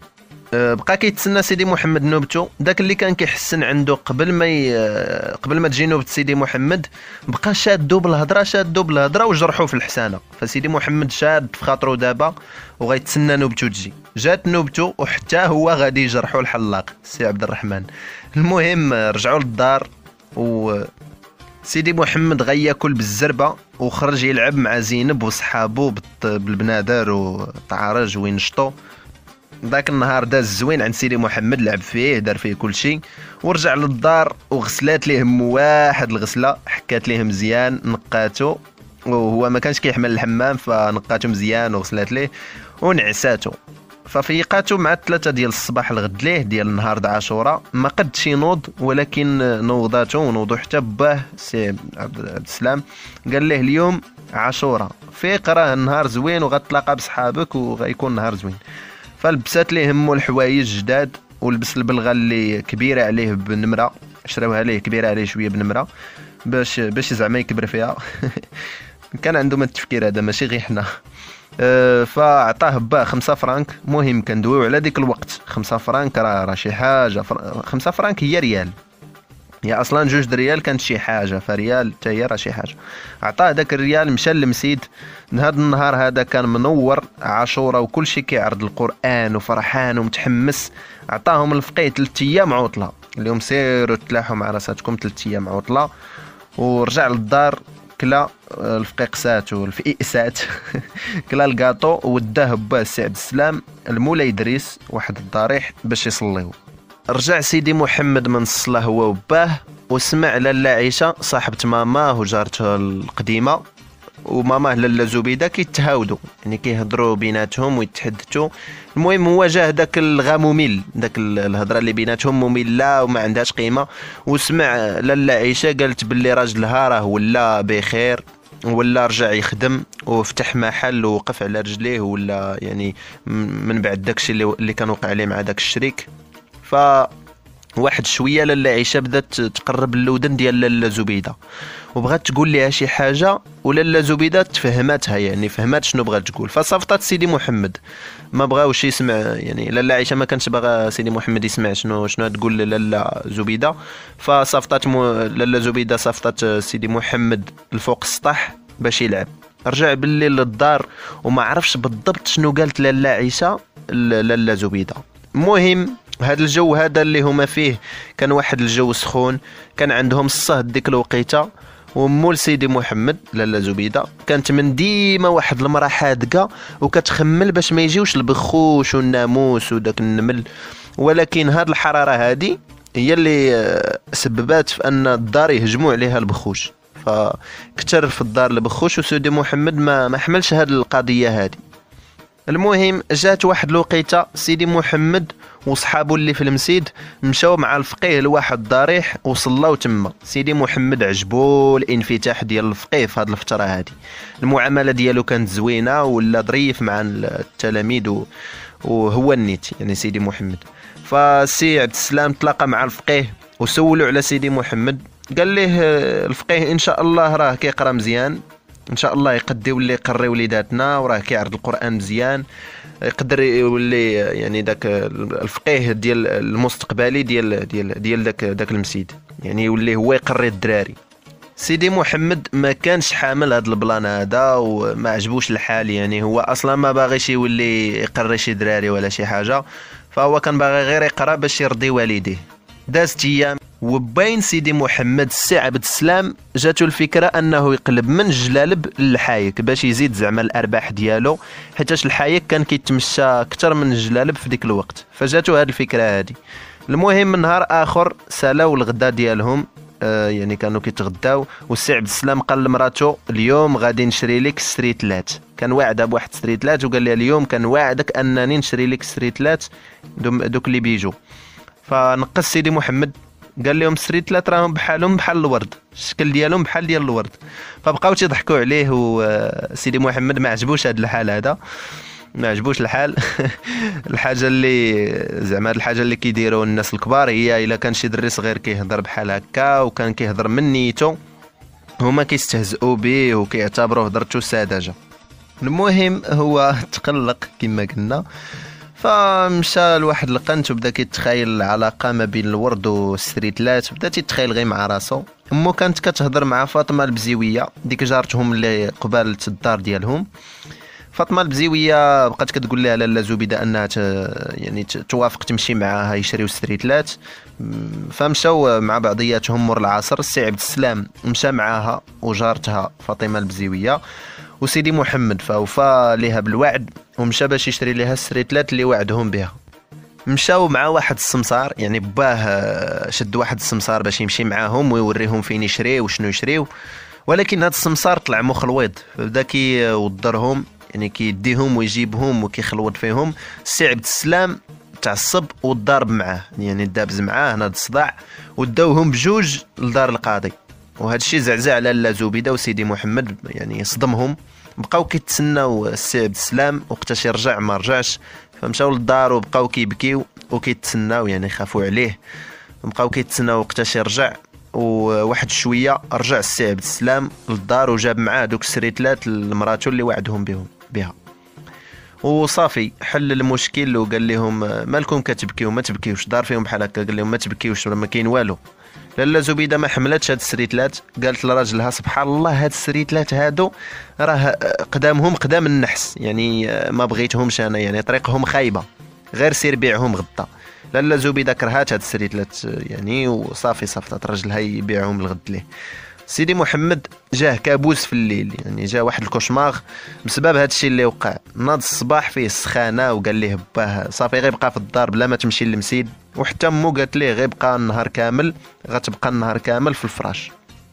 بقى كيتسنى سيدي محمد نوبته، داك اللي كان كيحسن عنده قبل ما ي... قبل ما تجي نوبه سيدي محمد بقى شادو بالهضره شادو بالهضره وجرحوه في الحسانه. فسيدي محمد شاد في خاطرو دابا وغيتسنى نوبته تجي. جات نوبته وحتى هو غادي يجرحوا الحلاق السي عبد الرحمن. المهم رجعوا للدار و سيدي محمد غياكل بالزربه وخرج يلعب مع زينب وصحابو بالبنادر وطعارج وينشطو. ذاك النهار داز زوين عند سيدي محمد، لعب فيه دار فيه كل شيء، ورجع للدار وغسلات ليه واحد الغسله، حكات ليه مزيان، نقاتو، وهو ما كانش كيحمل الحمام فنقاتو مزيان وغسلات ليه ونعساتو. ففيقاتو مع ثلاثة ديال الصباح الغد ليه ديال النهار د عاشوراء، ما قدش ينوض ولكن نوضاتو ونوضو حتى باه سي عبد السلام. قال ليه اليوم عاشوراء، فيق راه النهار زوين وغتلاقى بصحابك وغيكون نهار زوين. فلبسات ليه همو الحوايج جداد، ولبس البلغه اللي كبيره عليه بنمره، شراوها ليه كبيره عليه شويه بنمره باش باش زعما يكبر فيها. كان عندهم التفكير هذا ماشي غير حنا. أه فاعطاه با خمسة فرانك. مهم كندويو على ديك الوقت خمسة فرانك راه راه شي حاجه، خمسة فرانك هي ريال، هي اصلا جوج د ريال كانت شي حاجه، فريال حتى هي راه شي حاجه. عطاه داك الريال مشى للمسيد. هذا النهار هذا كان منور عاشوراء وكل شيء كيعرض القران وفرحان ومتحمس. عطاهم الفقيه ثلاث ايام عطله، اليوم سيروا تلاحوا مع راساتكم ثلاث ايام عطله. ورجع للدار كلا الفقيه قساتو الفئسات كلا الكاطو وداه با السي عبد السلام المولاي ادريس واحد الضريح باش يصليو. رجع سيدي محمد من الصلاه هو وباه، وسمع لاله عيشه صاحبه ماماه وجارته القديمه وماماه لاله زبيده كيتهاودوا، يعني كيهضروا بيناتهم ويتحدثوا. المهم هو جاه داك الغاموميل، داك الهضره اللي بيناتهم ممله وما عندهاش قيمه. وسمع لاله عيشه قالت باللي راجلها راه ولا بخير، ولا رجع يخدم وفتح محل ووقف على رجليه، ولا يعني من بعد داكشي اللي اللي كان وقع عليه مع داك الشريك. ف واحد شويه لاله عيشه بدات تقرب اللودن ديال لاله زبيده وبغات تقول ليها شي حاجه، ولاله زبيده تفهماتها، يعني فهمات شنو بغات تقول. فصفطات سيدي محمد، ما بغاوش يسمع، يعني لاله عيشه ما كانش باغا سيدي محمد يسمع شنو شنو تقول لاله زبيده. فصفطات م... لاله زبيده صفطات سيدي محمد الفوق السطح باش يلعب. رجع بالليل للدار وما عرفش بالضبط شنو قالت لاله عيشه لاله زبيده. المهم هذا الجو هذا اللي هما فيه كان واحد الجو سخون، كان عندهم الصهد ديك الوقيته. ومول سيدي محمد لاله زبيده كانت من ديما واحد المراه حادقه وكتخمل باش ما يجيوش البخوش والناموس وداك النمل ولكن هاد الحراره هادي هي اللي سببات في ان الدار يهجموا عليها البخوش، فكتر في الدار البخوش، وسيدي محمد ما ما حملش هاد القضيه هادي. المهم جات واحد الوقيته سيدي محمد وصحابو اللي في المسيد مشاو مع الفقيه لواحد الضريح وصلاو تما. سيدي محمد عجبو الانفتاح ديال الفقيه في هاد الفتره هادي، المعامله ديالو كانت زوينه ولا ظريف مع التلاميذ وهو النيت يعني سيدي محمد. فسي عبد السلام تلاقى مع الفقيه وسولوا على سيدي محمد، قال ليه الفقيه ان شاء الله راه كيقرا مزيان، ان شاء الله يقدي يولي يقري وليداتنا، وراه كيعرض القران مزيان، يقدر يولي يعني داك الفقيه ديال المستقبلي ديال ديال ديال داك داك المسجد، يعني يولي هو يقري الدراري. سيدي محمد ما كانش حامل هذا البلان هذا وما عجبوش الحال، يعني هو اصلا ما باغيش يولي يقري شي دراري ولا شي حاجه، فهو كان باغي غير يقرا باش يرضي والديه. دازت ايام وبين سيدي محمد السي عبد السلام جاتو الفكره انه يقلب من الجلالب للحايك باش يزيد زعما الارباح ديالو، حيتاش الحايك كان كيتمشى اكثر من الجلالب في ديك الوقت، فجاتو هذه الفكره هذه. المهم من نهار اخر سالاو الغدا ديالهم، آه يعني كانوا كيتغداو، والسي عبد السلام قال لمراته اليوم غادي نشري لك ستريتلات، كان واعده بواحد ستريتلات وقال لها اليوم كنواعدك انني نشري لك ستريتلات دوك اللي بيجوا. فنقص سيدي محمد قال لهم ستريتلات راهم بحالهم بحال الورد، الشكل ديالهم بحال ديال الورد، فبقاو تيضحكوا عليه، وسيدي محمد ما عجبوش هذا الحال هذا، ما عجبوش الحال. الحاجه اللي زعما الحاجه اللي كيديروا الناس الكبار هي الا كان شي دري صغير كيهضر بحال هكا وكان كيهضر من نيته هما كيستهزئوا به وكيعتبروه هضرته ساذجه. المهم هو تقلق كما قلنا، فمشى لواحد القنت وبدا كيتخيل العلاقه ما بين الورد والستريتلات، بدا تيتخيل غير مع راسو. امو كانت كتهضر مع فاطمه البزيويه ديك جارتهم اللي قبالة الدار ديالهم. فاطمه البزيويه بقات كتقول لها لاله زبيده انها ت... يعني توافق تمشي معاها يشريو ستريتلات، فمشاو مع بعضياتهم مور العصر. السي عبد السلام مشى معاها وجارتها فاطمه البزيويه، وسيدي محمد فوفى ليها بالوعد ومشى باش يشري لها الستريتلات اللي وعدهم بها. مشاو مع واحد السمسار، يعني باه شد واحد السمسار باش يمشي معاهم ويوريهم فين يشريو وشنو يشريو، ولكن هذا السمسار طلع مخلويض، بدا كيوضرهم يعني كيديهم ويجيبهم وكيخلوض فيهم. السي عبد السلام تعصب والضارب معاه، يعني دابز معاه هذا الصداع، وداوهم بجوج لدار القاضي، وهذا الشيء زعزع على لاله زبيده وسيدي محمد، يعني صدمهم. بقاو كيتسناو السي عبد السلام وقتاش يرجع ما رجعش، فمشاو للدار وبقاو كيبكيو وكيتسناو، يعني خافوا عليه، بقاو كيتسناو وقتاش يرجع. وواحد شويه رجع السي عبد السلام للدار وجاب معاه دوك السريتلات لمراتو اللي وعدهم بهم بها، وصافي حل المشكل وقال لهم مالكم كتبكيو؟ ما تبكيوش، دار فيهم بحال هكا، قال لهم ما تبكيوش راه ما كاين والو. لاله زبيده ما حملتش هاد السريتلات، قالت لراجلها سبحان الله هاد السريتلات هادو راه قدامهم قدام النحس، يعني ما بغيتهمش انا، يعني طريقهم خايبه، غير سير بيعهم غدا. لاله زبيده كرهات هاد السريتلات يعني، وصافي صافطات راجلها يبيعهم الغد ليه. سيدي محمد جاه كابوس في الليل، يعني جا واحد الكوشماغ بسبب هاد الشيء اللي وقع. ناض الصباح فيه السخانه وقال ليه باه صافي غير بقى في الدار بلا ما تمشي للمسيد، وحتى امو قالت ليه غير بقى النهار كامل، غتبقى النهار كامل في الفراش.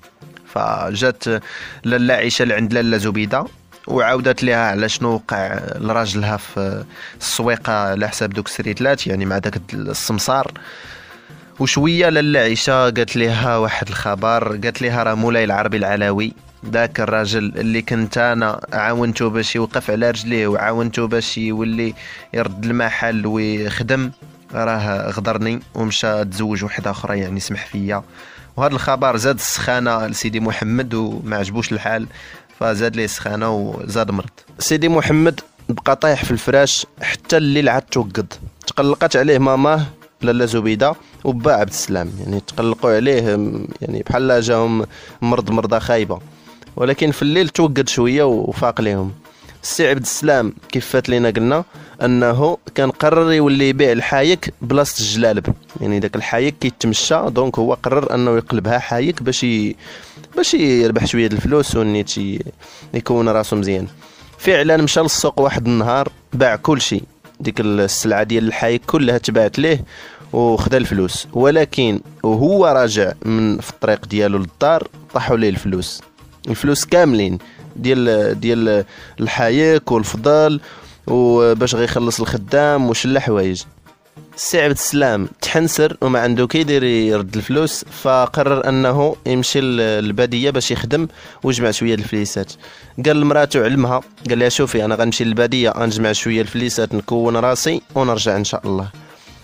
فجات لاله عيشه لعند لاله زبيده وعاودت لها على شنو وقع لراجلها في السويقه على حساب دوك السريتلات، يعني مع داك السمسار. وشويه لاله عيشه قالت لها واحد الخبر، قالت لها راه مولاي العربي العلوي ذاك الراجل اللي كنت انا عاونته باش يوقف على رجليه وعاونته باش يولي يرد المحل ويخدم، راه غدرني ومشى تزوج وحده اخرى، يعني سمح فيا. وهذا الخبر زاد السخانه لسيدي محمد وما عجبوش الحال، فزاد ليه السخانه وزاد مرض. سيدي محمد بقى طايح في الفراش حتى الليل عاد توقد. تقلقت عليه ماماه لاله زبيده وبا عبد السلام، يعني تقلقوا عليه، يعني بحال جاهم مرض مرضى خايبه، ولكن في الليل توقد شويه وفاق ليهم. السي عبد السلام كيف فات لينا قلنا انه كان قرر يولي يبيع الحايك بلاصه الجلالب، يعني داك الحايك كيتمشى، دونك هو قرر انه يقلبها حايك باش ي... باش يربح شويه الفلوس ونيت يكون راسو مزيان. فعلا مشى للسوق واحد النهار باع كل شيء، ديك السلعه ديال الحي كلها تباعت ليه وخدا الفلوس، ولكن وهو راجع من في الطريق ديالو للدار طاحوا ليه الفلوس الفلوس كاملين ديال ديال الحايك والفضل وباش غيخلص الخدام وشلا حوايج. السي عبد السلام تحنسر وما عنده كيدير يرد الفلوس، فقرر انه يمشي للباديه باش يخدم ويجمع شويه الفليسات. قال لمراته علمها، قال لها شوفي انا غنمشي للباديه غنجمع شويه الفليسات نكون راسي ونرجع ان شاء الله.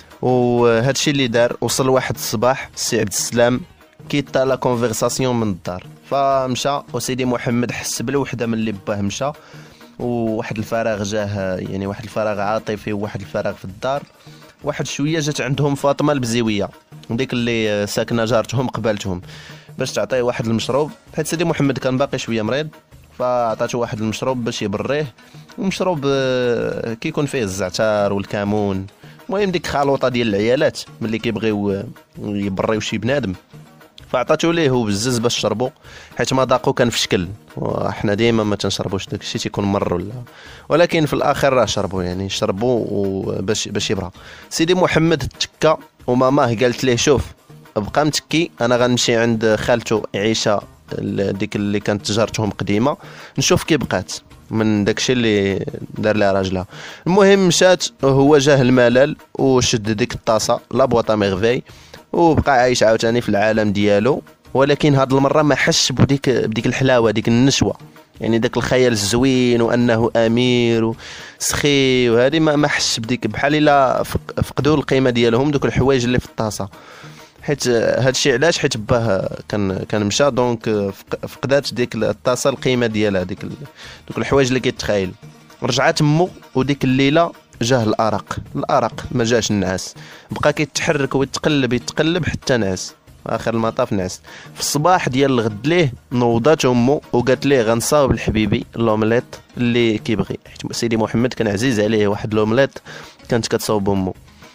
وهذا الشيء اللي دار. وصل واحد الصباح السي عبد السلام كيتا لا كونفرساسيون من الدار، فمشى وسيدي محمد حس بالوحده من اللي باه مشى، وواحد الفراغ جاه، يعني واحد الفراغ عاطفي وواحد الفراغ في الدار. واحد شويه جات عندهم فاطمه البزيويه ديك اللي ساكنه جارتهم قبالتهم باش تعطيه واحد المشروب، حيت سيدي محمد كان باقي شويه مريض، فعطاتو واحد المشروب باش يبريه. ومشروب كيكون فيه الزعتر والكمون، المهم ديك خلوطه ديال العيالات ملي كيبغيو يبريو شي بنادم، فعطاتو ليه وبزز باش شربو، حيت ما ذاقو كان في شكل، وحنا ديما ما تنشربوش داك الشيء تيكون مر ولا، ولكن في الاخر راه شربو، يعني شربو باش باش يبرى. سيدي محمد تكا وماماه قالت ليه شوف بقى متكي، انا غنمشي عند خالته عيشه ديك اللي كانت تجارتهم قديمه نشوف كي بقات من داكشي اللي دار لها راجلها. المهم مشات وهو جاه الملل وشد ديك الطاسه لا بواطا ميغفي وبقى عايش عاوتاني في العالم ديالو، ولكن هاد المره ما حش بديك بديك الحلاوه ديك النشوه، يعني داك الخيال الزوين وانه امير وسخي وهذه ما ما حش بديك، بحال الا فقدوا القيمه ديالهم دوك الحوايج اللي في الطاسه. حيت هذا الشيء علاش؟ حيت باه كان كان مشى دونك فقدات ديك الطاسه القيمه ديالها، ديك دوك الحوايج اللي كيتخايل. رجعت امو وديك الليله جاه الارق، الارق ما جاش النعاس، بقى كيتحرك ويتقلب يتقلب حتى نعس، اخر المطاف نعس. في الصباح ديال الغد ليه نوضات امو وقالت ليه غنصاوب الحبيبي لومليط اللي كيبغي، حيت سيدي محمد كان عزيز عليه واحد لومليط كانت كتصاوب امو.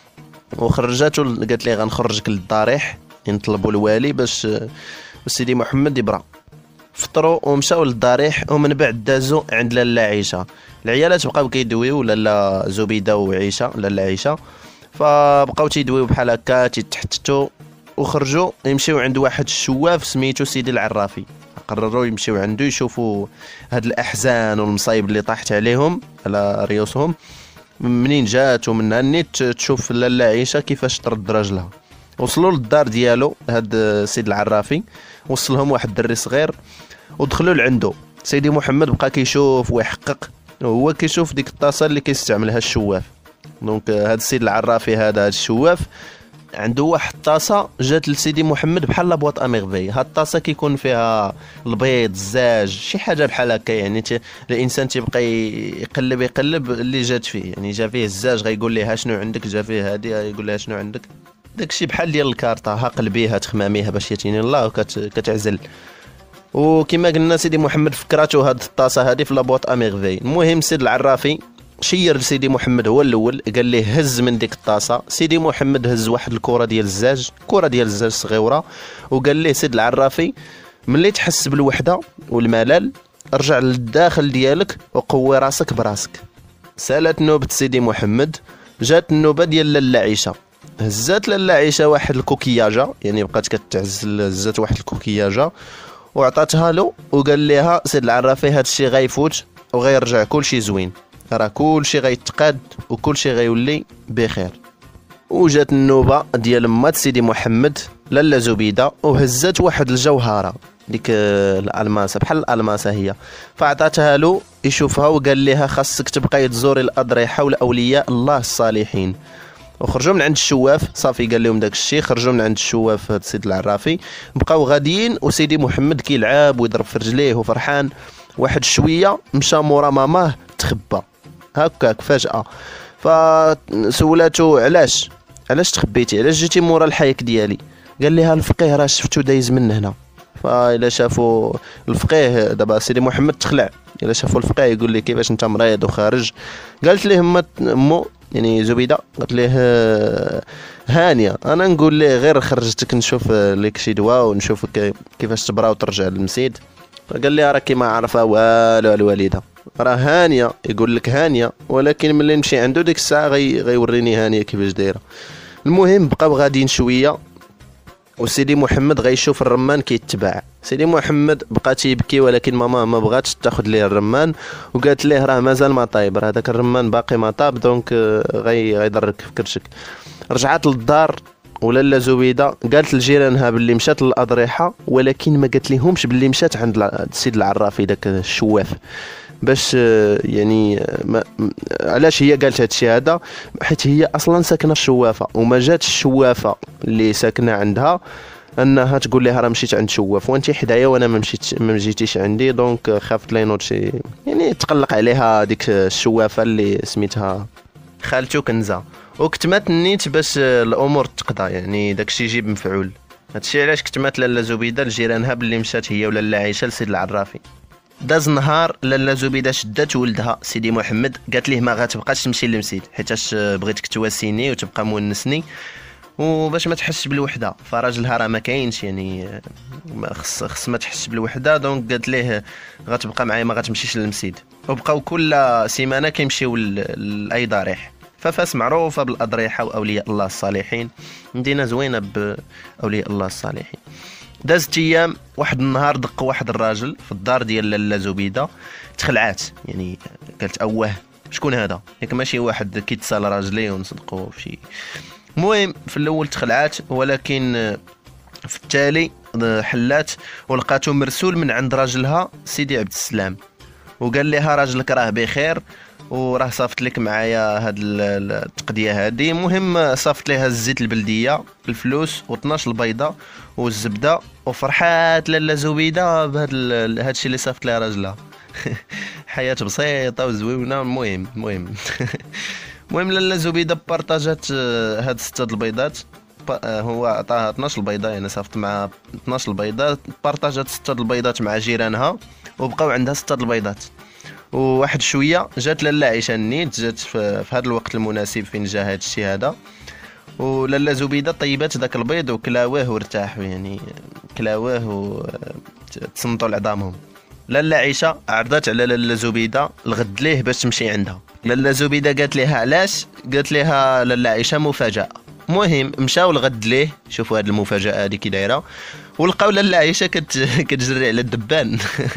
وخرجاتو قالت ليه غنخرجك للضريح نطلبوا الوالي باش سيدي محمد يبرى. فطروا ومشاو للضريح، ومن بعد دازوا عند لاله عيشه. العيالات بقاو كيدويو، لاله زبيده وعيشه لاله عيشه، فبقاو تيدويو بحال هكا تيتحتتوا، وخرجوا يمشيو عند واحد الشواف سميتو سيدي العرافي. قرروا يمشيو عنده يشوفوا هاد الاحزان والمصايب اللي طاحت عليهم على ريوسهم منين جات، ومن النيت تشوف لاله عيشه كيفاش ترد راجلها. وصلوا للدار ديالو هاد سيد العرافي، وصلهم واحد الدري صغير ودخلوا لعنده. سيدي محمد بقى كيشوف ويحقق، وهو كيشوف ديك الطاسه اللي كيستعملها الشواف. دونك هاد السيد العرافي هذا هاد الشواف عنده واحد الطاسه جات لسيدي محمد بحال لا بواط اميغفي. هاد الطاسه كيكون فيها البيض الزاج شي حاجه بحال هكا، يعني الانسان تيبقى يقلب يقلب اللي جات فيه، يعني جا فيه الزاج غيقول ليه ها شنو عندك، جا فيه هادي يقول لها شنو عندك، داكشي بحال ديال الكارطه، ها قلبيها تخماميها باش ياتيني الله وكتعزل. وكما قلنا سيدي محمد فكراتو هاد الطاسه هادي في لابواط اميغفي. المهم سيد العرافي شير لسيدي محمد هو الاول، قال ليه هز من ديك الطاسه. سيدي محمد هز واحد الكره ديال الزاج، كره ديال الزاج صغيره، وقال ليه سيد العرافي ملي تحس بالوحده والملل ارجع للداخل ديالك وقوي راسك براسك. سالت نوبه سيدي محمد، جات النوبه ديال لاله عيشه. هزات لاله عيشه واحد الكوكياجه، يعني بقات كتعزل، هزات واحد الكوكياجه وعطاتها له، وقال لها سيد العرافي هذا الشيء غيفوت وغيرجع كلشي زوين، راه كلشي غيتقاد وكلشي غيولي بخير. وجات النوبه ديال مات سيدي محمد لاله زبيده، وهزات واحد الجوهره ديك الالماسه بحال الالماسه هي، فعطاتها له يشوفها، وقال لها خاصك تبقاي تزوري الاضرحه والاولياء الله الصالحين. وخرجوا من عند الشواف، صافي قال لهم داك الشيء، خرجوا من عند الشواف هاد السيد العرافي، بقاو غاديين وسيدي محمد كيلعب ويضرب في رجليه وفرحان. واحد شويه مشى مورا ماماه تخبى هكاك فجاه، فسولاتو علاش علاش تخبيتي، علاش جيتي مورا الحيك ديالي؟ قال لها الفقيه راه شفتو دايز من هنا. فإلا شافوا الفقيه دابا سيدي محمد تخلع، إلا شافوا الفقيه يقول لي كيفاش انت مريض وخارج. قالت ليه امو يعني زبيده، قالت ليه هانيه انا نقول ليه غير خرجتك نشوف لك شي دواء ونشوف كيفاش تبرا وترجع للمسيد. فقال لي راكي ما عارفه والو على الوالده، راه هانيه، يقول لك هانيه، ولكن ملي نمشي عنده ديك الساعه غي غيوريني هانيه كيفاش دايره. المهم بقاو غاديين شويه، وسيدي محمد غيشوف الرمان كيتباع. سيدي محمد بقى تيبكي، ولكن ماما ما بغاتش تاخذ ليه الرمان، وقالت ليه راه مازال ما طايب، راه هذاك الرمان باقي ما طاب، دونك غي غيضرك في كرشك. رجعت للدار ولاله زبيده قالت لجيرانها باللي مشات للاضرحه، ولكن ما قالت لهمش باللي مشات عند السيد العرافي داك الشواف، باش يعني ما علاش هي قالت هادشي هذا، حيت هي اصلا ساكنه الشوافه، وما جاتش الشوافه اللي ساكنه عندها انها تقول لها راه مشيت عند شواف وانت حدايا وانا ما مشيتش ما جيتيش عندي، دونك خافت لي نوض شي يعني تقلق عليها ديك الشوافه اللي سميتها خالته كنزه، وكتمات النيت باش الامور تقضى، يعني داكشي يجيب مفعول. هادشي علاش كتمات لاله زبيده لجيرانها باللي مشات هي ولاله عايشه لسيد العرافي. داز نهار لاله زبيده شدات ولدها سيدي محمد، قالت ليه ما غاتبقاش تمشي للمسيد حيتاش بغيتك تواسيني وتبقى مونسني وباش ما تحسش بالوحده، فراجلها راه ما كاينش يعني خص خص ما تحسش بالوحده، دونك قالت ليه غتبقى معايا ما غتمشيش للمسيد. وبقاو كل سيمانه كيمشيو لاي ضريح. ففاس معروفه بالاضرحه واولياء الله الصالحين، مدينه زوينه باولياء الله الصالحين. دازت ايام، واحد النهار دق واحد الراجل في الدار ديال لاله زبيده، تخلعات يعني قالت اواه شكون هذا، ياك ماشي واحد كيتصال راجلي ونصدقوا في شي. المهم في الاول تخلعات، ولكن في التالي حلات ولقاتو مرسول من عند راجلها سيدي عبد السلام، وقال لها راجلك راه بخير وراه صافت لك معايا هاد التقضيه هادي. المهم صافت ليها الزيت البلديه الفلوس و12 البيضه والزبده، وفرحات لاله زبيده بهاد هادشي اللي صافت لها راجلها. حياه بسيطه وزوينه. المهم المهم المهم لاله زبيده بارطاجات هاد ستة البيضات، هو عطاها اثناش البيضه يعني صافت مع اثناش البيضه، بارطاجات ستة البيضات مع جيرانها وبقاو عندها ستة البيضات. وواحد شويه جات لاله عيشه النيت، جات في هذا الوقت المناسب فين جا هذا الشيء هذا، ولاله زبيده طيبات ذاك البيض وكلاوه وارتاحوا، يعني كلاوه وتصنتوا لعظامهم. لاله عيشه عرضت على لاله زبيده الغد ليه باش تمشي عندها. لاله زبيده قالت لها علاش؟ قالت لها لاله عيشه مفاجاه. المهم مشاو الغد ليه، شوفوا هذه المفاجاه هذه كي دايره، ولقاو لاله عيشه كت... كتجري على الدبان.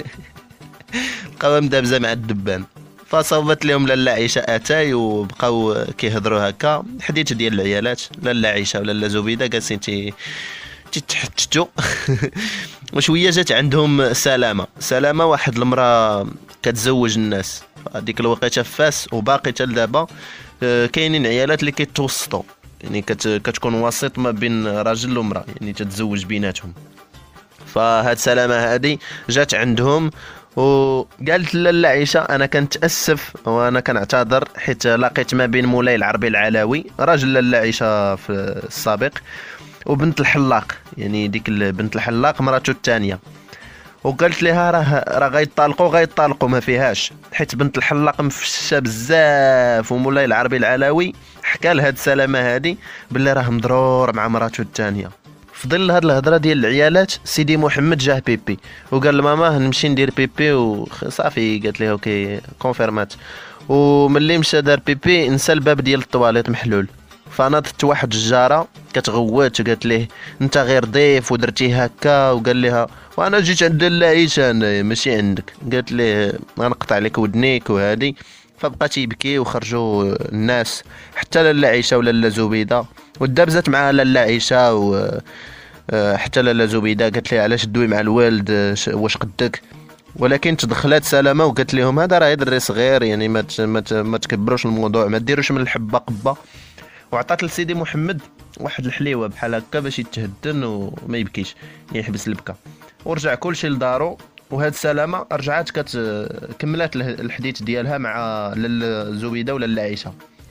لقاوها مدابزه مع الدبان، فصوبت لهم لاله عيشه اتاي وبقاو كيهضروا هكا حديث ديال العيالات. لاله عيشه ولاله زبيده جالسين تي تتحتتوا. وشويه جات عندهم سلامه. سلامه واحد المراه كتزوج الناس هذيك الوقيته في فاس، وباقي حتى لدابا كاينين عيالات اللي كيتوسطوا، يعني كت... كتكون وسيط ما بين راجل ومراه، يعني تتزوج بيناتهم. فهاد سلامه هذه جات عندهم وقالت لاله عيشه انا كنتاسف وانا كنعتذر حيت لقيت ما بين مولاي العربي العلوي راجل لاله عيشه في السابق وبنت الحلاق، يعني ديك بنت الحلاق مراته الثانيه، وقالت لها راه راه غيطالقوا غيطالقوا ما فيهاش، حيت بنت الحلاق مفشه بزاف، ومولاي العربي العلوي حكى لها هاد السلامه هادي باللي راه مضرور مع مراته الثانيه. في ظل هاد الهضره ديال العيالات سيدي محمد جاه بيبي وقال لماما نمشي ندير بيبي وصافي، قالت ليه اوكي كونفيرمات. وملي مشى دار بيبي نسى الباب ديال الطواليت محلول، فناضت واحد الجاره كتغوت وقالت ليه انت غير ضيف ودرتي هكا، وقال لها وانا جيت عند لاله عيشه انا ماشي عندك، قالت ليه غنقطع لك ودنيك وهادي. فبقى تيبكي وخرجوا الناس حتى لاله عيشه ولاله زبيده، ودابزت مع لاله عيشه و حتى لاله زبيده قالت لها علاش دوي مع الوالد واش قدك، ولكن تدخلات سلامه وقالت لهم هذا راه دري صغير يعني ما ما تكبروش الموضوع، ما ديروش من الحبه قبه. وعطات لسيدي محمد واحد الحليوه بحال هكا باش يتهدن وما يبكيش يحبس البكا، ورجع كلشي لدارو. وهاد سلامه رجعت كت كملات الحديث ديالها مع لاله زبيده ولا لاله عيشه،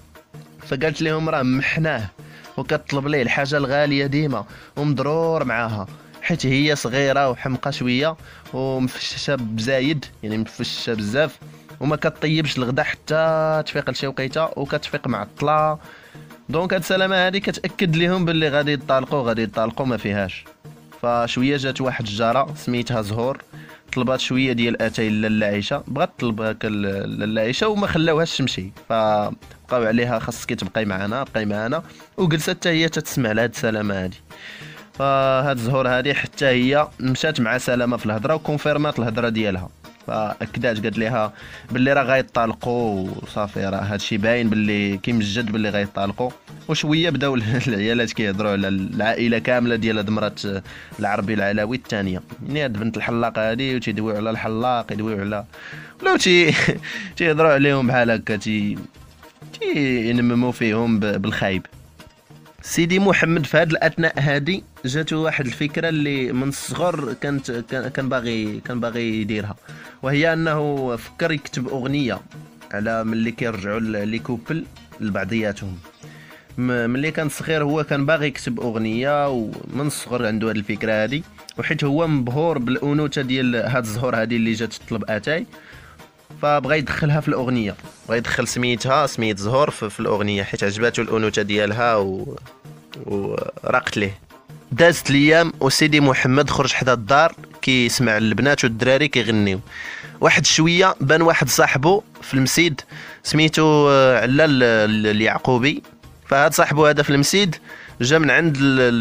فقالت لهم راه محناه وكتطلب ليه الحاجه الغاليه ديما ومضرور معاها، حيت هي صغيره وحمقه شويه ومفششه بزايد، يعني مفششه بزاف وما كطيبش الغدا حتى تفيق لشي وقيته وكتفيق معطله. دونك هاد السلامه هذه كتاكد لهم باللي غادي يطالقوا غادي يطالقوا ما فيهاش. فشويه جات واحد الجاره سميتها زهور طلبات شويه ديال اتاي لاله عائشه، بغات تطلب هكا لاله عائشه وما خلاوهاش تمشي، فبقاو عليها خاصك تبقاي معنا بقاي معنا، وجلست حتى هي تتسمع لهاد السلامه هادي. فهاد الزهور هادي حتى هي مشات مع سلامه في الهضره وكونفيرمات الهضره ديالها، فاكدات قالت لها باللي راه غيطالقوا وصافي، راه هادشي باين باللي كيمجد باللي غيطالقوا. وشويه بداو العيالات كيهضروا على العائله كامله ديال هاد مرات العربي العلوي الثانيه، يعني هاد بنت الحلاق هادي وتيدويو على الحلاق يدويو على ولاو تي تيهضروا عليهم بحال هكا، تي تينمموا فيهم بالخايب. سيدي محمد في هذه الاثناء هذه جاته واحد الفكره اللي من الصغر كانت كان باغي كان باغي يديرها، وهي انه فكر يكتب اغنيه على ملي كيرجعوا لي كوبل لبعضياتهم. ملي كان صغير هو كان باغي يكتب اغنيه، ومن الصغر عنده هذه الفكره هذه، وحيت هو مبهور بالانوثه ديال هاد الزهور هذه اللي جات تطلب اتاي، فبغى يدخلها في الاغنيه، بغى يدخل سميتها سميت زهور في, في الاغنيه حيت عجباتو الانوثه ديالها و... وراقت ليه. دازت الايام وسيدي محمد خرج حدا الدار كيسمع البنات والدراري كيغنيو. واحد شويه بان واحد صاحبه في المسيد سميتو علال اليعقوبي، فهاد صاحبه هذا في المسيد جا من عند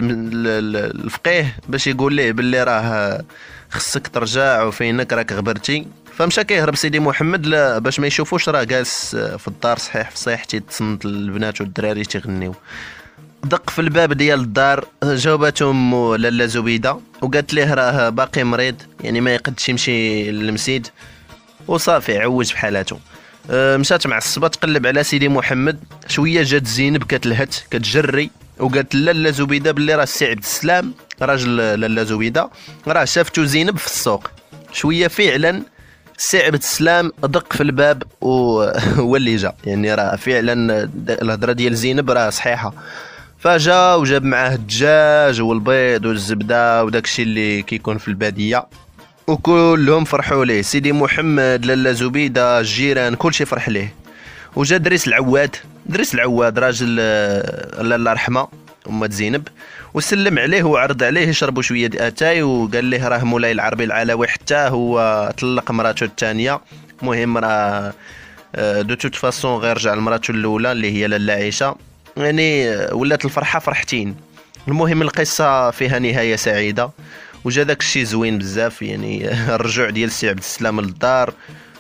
الفقيه باش يقول ليه باللي راه خصك ترجع وفينك راك غبرتي. فمشى كيهرب سيدي محمد لا باش ما يشوفوش راه جالس في الدار صحيح فصيح تيتصنت البنات والدراري تيغنيو. دق في الباب ديال الدار، جاوبته امو لاله زبيده وقالت ليه راه باقي مريض، يعني ما يقدش يمشي للمسيد وصافي عوج بحالاته. مشات مع الصبا تقلب على سيدي محمد، شويه جات زينب كتلهت كتجري وقالت لاله زبيده باللي راه السي عبد السلام راجل لاله زبيده راه شافتو زينب في السوق. شويه فعلا السي عبد السلام دق في الباب وهو اللي جا، يعني راه فعلا الهضره ديال زينب راه صحيحه. فجا وجاب معاه الدجاج والبيض والزبده وداك الشيء اللي كيكون في الباديه، وكلهم فرحوا ليه. سيدي محمد لاله زبيده الجيران كلشي فرح ليه. وجا دريس العواد دريس العواد راجل الله يرحمه ام زينب، وسلم عليه وعرض عليه يشربوا شويه اتاي، وقال له راه مولاي العربي العلوي حتى هو طلق مراته الثانيه، المهم راه دو توت فاسون غير رجع لمراته الاولى اللي هي لاله عائشه، يعني ولات الفرحه فرحتين. المهم القصه فيها نهايه سعيده، وجا داك الشيء زوين بزاف، يعني الرجوع ديال السي عبد السلام للدار،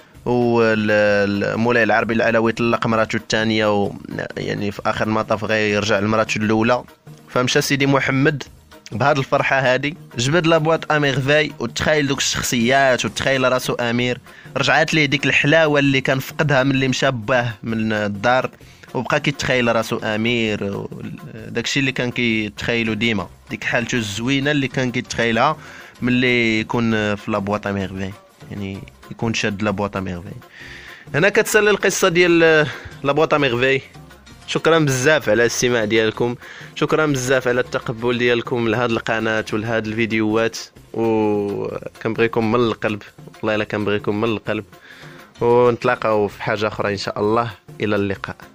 ومولاي العربي العلوي طلق مراته الثانيه، يعني في اخر المطاف غير يرجع لمراته الاولى. فمشى سيدي محمد بهاد الفرحه هادي جبد لابواط اميغفاي وتخيل دوك الشخصيات وتخيل راسو امير، رجعات ليه ديك الحلاوه اللي كان فقدها ملي مشى باه من الدار، وبقى كيتخيل راسو امير، داكشي اللي كان كيتخيلو ديما، ديك حالته الزوينه اللي كان كيتخيلها ملي يكون في لابواط اميغفاي، يعني يكون شاد لابواط اميغفاي. هنا كتسالي القصه ديال لابواط اميغفاي. شكرا بزاف على الاستماع ديالكم، شكرا بزاف على التقبل ديالكم لهاد القناه ولهاد الفيديوهات، وكنبغيكم من القلب، والله الا كنبغيكم من القلب، ونتلاقاو في حاجه اخرى ان شاء الله. الى اللقاء.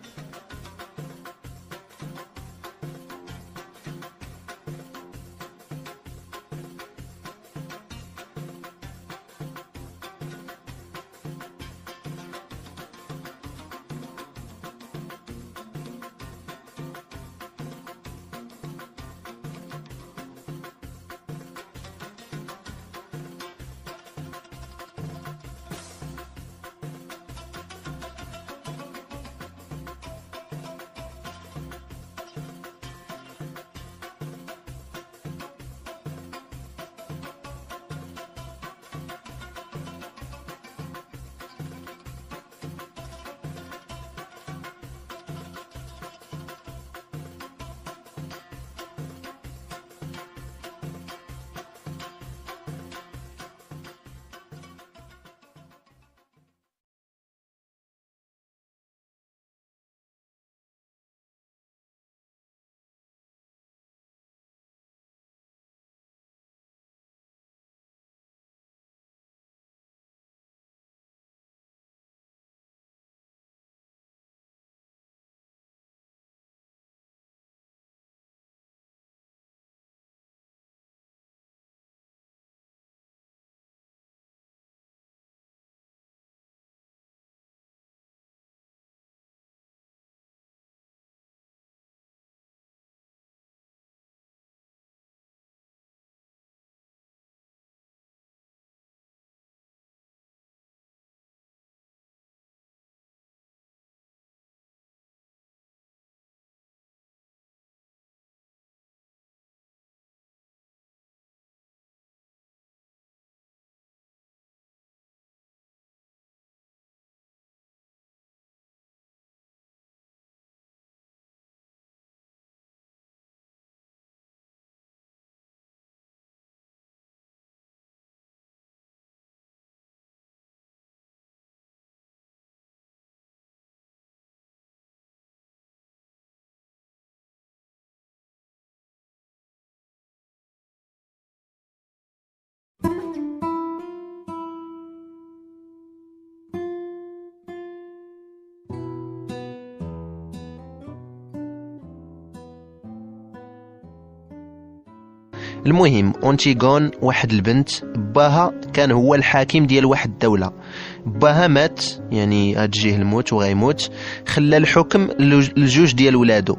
المهم اونتيغون واحد البنت باها كان هو الحاكم ديال واحد الدوله، باها مات يعني غتجيه الموت وغيموت، خلى الحكم لجوج ديال ولادو،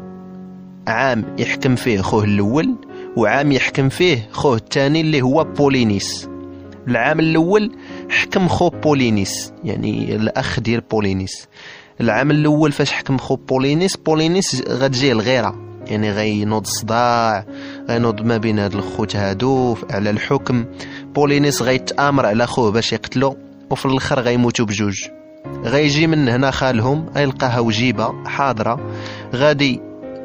عام يحكم فيه خوه الاول وعام يحكم فيه خوه الثاني اللي هو بولينيس. العام الاول حكم خو بولينيس يعني الاخ ديال بولينيس. العام الاول فاش حكم خو بولينيس، بولينيس غتجيه الغيره يعني غينوض الصداع، غينوض ما بين هاد الخوت هادو على الحكم. بولينيس غيتآمر على خوه باش يقتلو وفي الاخر غيموتوا بجوج. غيجي من هنا خالهم غيلقاها وجيبه حاضره، غادي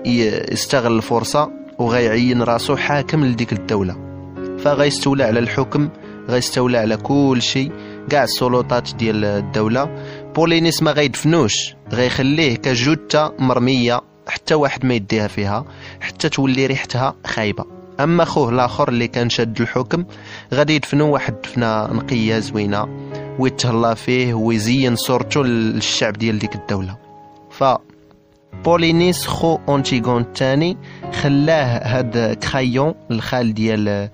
يستغل الفرصه وغيعين راسو حاكم لديك الدوله، فغيستولى على الحكم، غيستولى على كل شيء، كاع السلطات ديال الدوله. بولينيس ما غيدفنوش، غيخليه كجثه مرميه حتى واحد ما يديها فيها، حتى تولي ريحتها خايبه. اما خوه الاخر اللي كان شاد الحكم غادي يدفنوا واحد دفنه نقيه زوينه ويتهلا فيه ويزين صورته للشعب ديال ديك الدوله. ف بولينيس خو اونتيغون الثاني خلاه هاد كرايون الخال ديال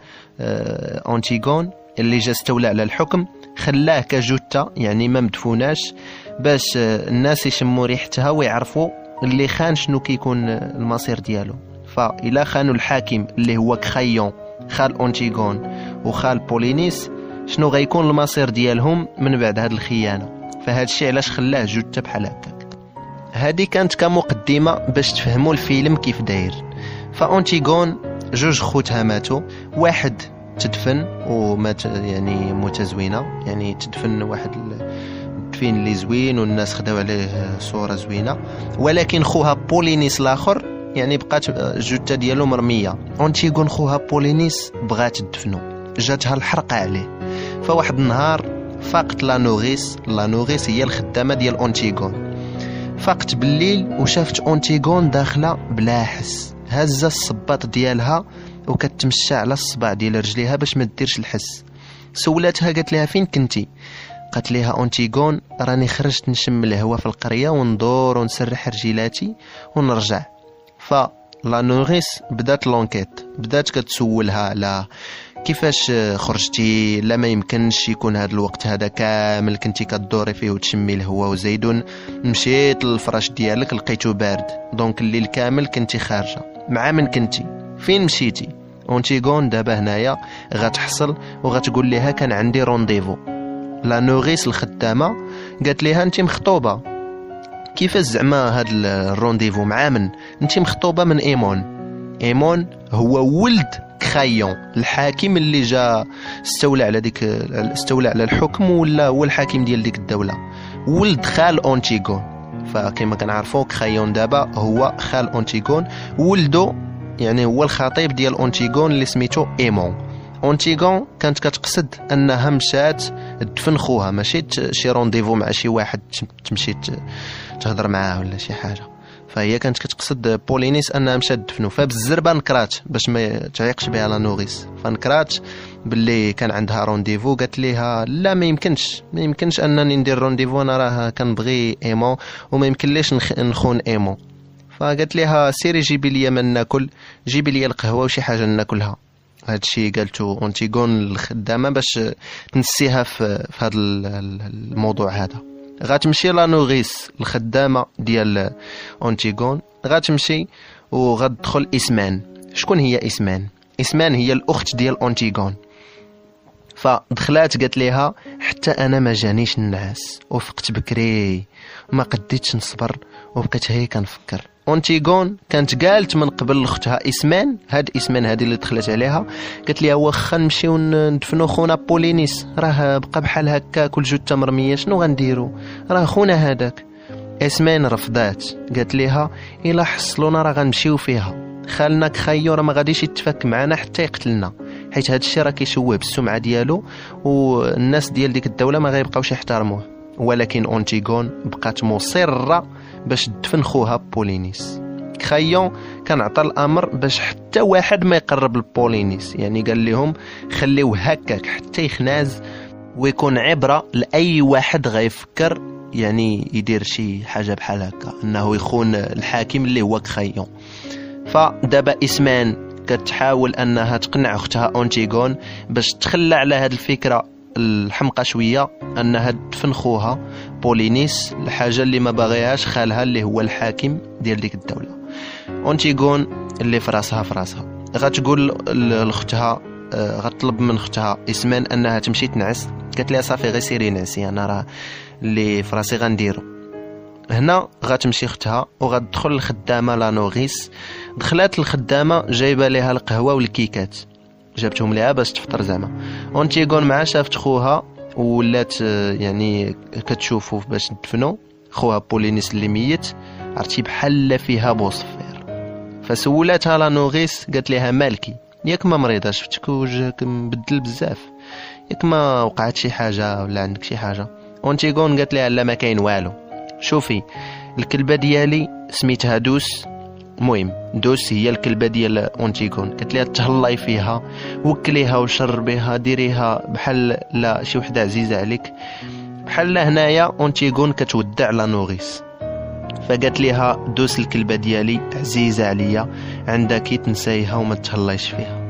اونتيغون اللي جا استولى على الحكم، خلاه كجثه يعني ما مدفوناش باش الناس يشموا ريحتها ويعرفوا اللي خان شنو كيكون المصير ديالو. فإلا خانوا الحاكم اللي هو كرايون خال اونتيغون وخال بولينيس، شنو غيكون المصير ديالهم من بعد هاد الخيانه؟ فهاد الشيء علاش خلاه جثه بحال هكاك. هذه كانت كمقدمه باش تفهموا الفيلم كيف داير. فاونتيغون جوج خوتها ماتوا، واحد تدفن ومات يعني موته زوينه، يعني تدفن واحد الدفين اللي زوين والناس خداو عليه صوره زوينه، ولكن خوها بولينيس الاخر يعني بقات الجثه ديالو مرميه. اونتيغون خوها بولينيس بغات تدفنو، جاتها الحرقه عليه. فواحد النهار فاقت لانوغيس، لانوغيس هي الخدامه ديال اونتيغون، فاقت بالليل وشافت اونتيغون داخله بلا حس، هزه الصباط ديالها وكتمشى على الصباع ديال رجليها باش ما ديرش الحس. سولاتها قالت لها فين كنتي؟ قالت لها اونتيغون راني خرجت نشم الهواء في القريه وندور ونسرح رجيلاتي ونرجع. ف لانوغيس بدات لونكيت، بدات كتسولها على كيفاش خرجتي، لا ما يمكنش يكون هذا الوقت هذا كامل كنتي كدوري فيه وتشمي الهواء وزيدون مشيت للفراش ديالك لقيته بارد، دونك الليل كامل كنتي خارجه، مع من كنتي فين مشيتي؟ اونتيغون دابا هنايا غتحصل وغتقول لها كان عندي رونديفو. لانوغيس الخدامه قالت لها انت مخطوبه. كيفاش زعما هاد الرونديفو مع من؟ انت مخطوبه من ايمون. ايمون هو ولد كرايون الحاكم اللي جا استولى على ديك استولى على الحكم ولا هو الحاكم ديال ديك الدوله، ولد خال اونتيغون. فكما كنعرفوا كرايون دابا هو خال اونتيغون، ولدو يعني هو الخطيب ديال اونتيغون اللي سميتو ايمون. اونتيغون كانت كتقصد انها مشات تدفن خوها، ماشي شي رونديفو مع شي واحد تمشي تهضر معاه ولا شي حاجه. فهي كانت كتقصد بولينيس انها مشات تدفنو، فبالزربه نكرات باش ما تعيقش بها لا نوغيس، فنكرات باللي كان عندها رونديفو. قالت ليها لا ما يمكنش ما يمكنش انني ندير رونديفو، انا راه كنبغي ايمون وما يمكنليش نخون ايمون. فقالت ليها سيري جيبي لي ما ناكل، جيبي لي القهوه وشي حاجه ناكلها. هذا الشيء قالته اونتيغون الخدامه باش تنسيها في, في هذا الموضوع هذا. غتمشي لا نوغيس الخدامه ديال اونتيغون، غتمشي وغتدخل اسمان. شكون هي اسمان؟ اسمان هي الاخت ديال اونتيغون. فدخلات قالت ليها حتى انا ما جانيش النعاس وفقت بكري ما قديتش نصبر وبقيت هي كنفكر. اونتيغون كانت قالت من قبل اختها اسمان، هاد اسمان هذه اللي دخلت عليها، قالت ليها واخا نمشيو ندفنو خونا بولينيس، راه بقى بحال هكا كل جثه مرميه، شنو غنديرو؟ راه خونا هذاك. اسمان رفضات، قالت ليها الا حصلونا راه غنمشيو فيها، خالنا كخيو راه ما غاديش يتفك معنا حتى يقتلنا، حيت هاد الشيء راه كيشوه بالسمعه ديالو والناس ديال ديك الدوله ما غيبقاوش يحترموه. ولكن اونتيغون بقات مصره باش تدفن خوها بولينيس. كخيون كان عطى الامر باش حتى واحد ما يقرب لبولينيس، يعني قال لهم خليوه هكاك حتى يخناز ويكون عبره لاي واحد غيفكر يعني يدير شي حاجه بحال هكا، انه يخون الحاكم اللي هو كخيون. فدابا اسمان كتحاول انها تقنع اختها اونتيغون باش تخلى على هذه الفكره الحمقى شويه انها تدفن خوها بولينيس، الحاجه اللي ما باغيهاش خالها اللي هو الحاكم ديال ديك الدوله. اونتيغون اللي في راسها في راسها غتقول لاختها، غتطلب من اختها اسمان انها تمشي تنعس. قالت لها صافي غير سيري نعسي، انا راه اللي في راسي غنديرو. هنا غتمشي اختها وغتدخل الخدامه لانوغيس. دخلات الخدامه جايبه ليها القهوه والكيكات، جابتهم ليها باش تفطر زعما. اونتيغون مع شافت خوها ولات يعني كتشوفو باش ندفنو خوها بولينيس اللي ميت، عرفتي بحال فيها بوصفير. فسولاتها لانوغيس قالت لها مالكي، ياك ما مريضه؟ شفتك وجهك مبدل بزاف، ياك ما وقعت شي حاجه ولا عندك شي حاجه؟ اونتيغون قالت لها لا ما كاين والو، شوفي الكلبه ديالي سميتها دوس، المهم دوس هي الكلبه ديال اونتيغون. قالت لها تهلاي فيها، وكليها وشربيها، ديريها بحال لا شي وحده عزيزه عليك. بحال هنايا اونتيغون كتودع لانوغيس، فقالت لها دوس الكلبه ديالي عزيزه عليا، عندك تنسايها وما تهلايش فيها.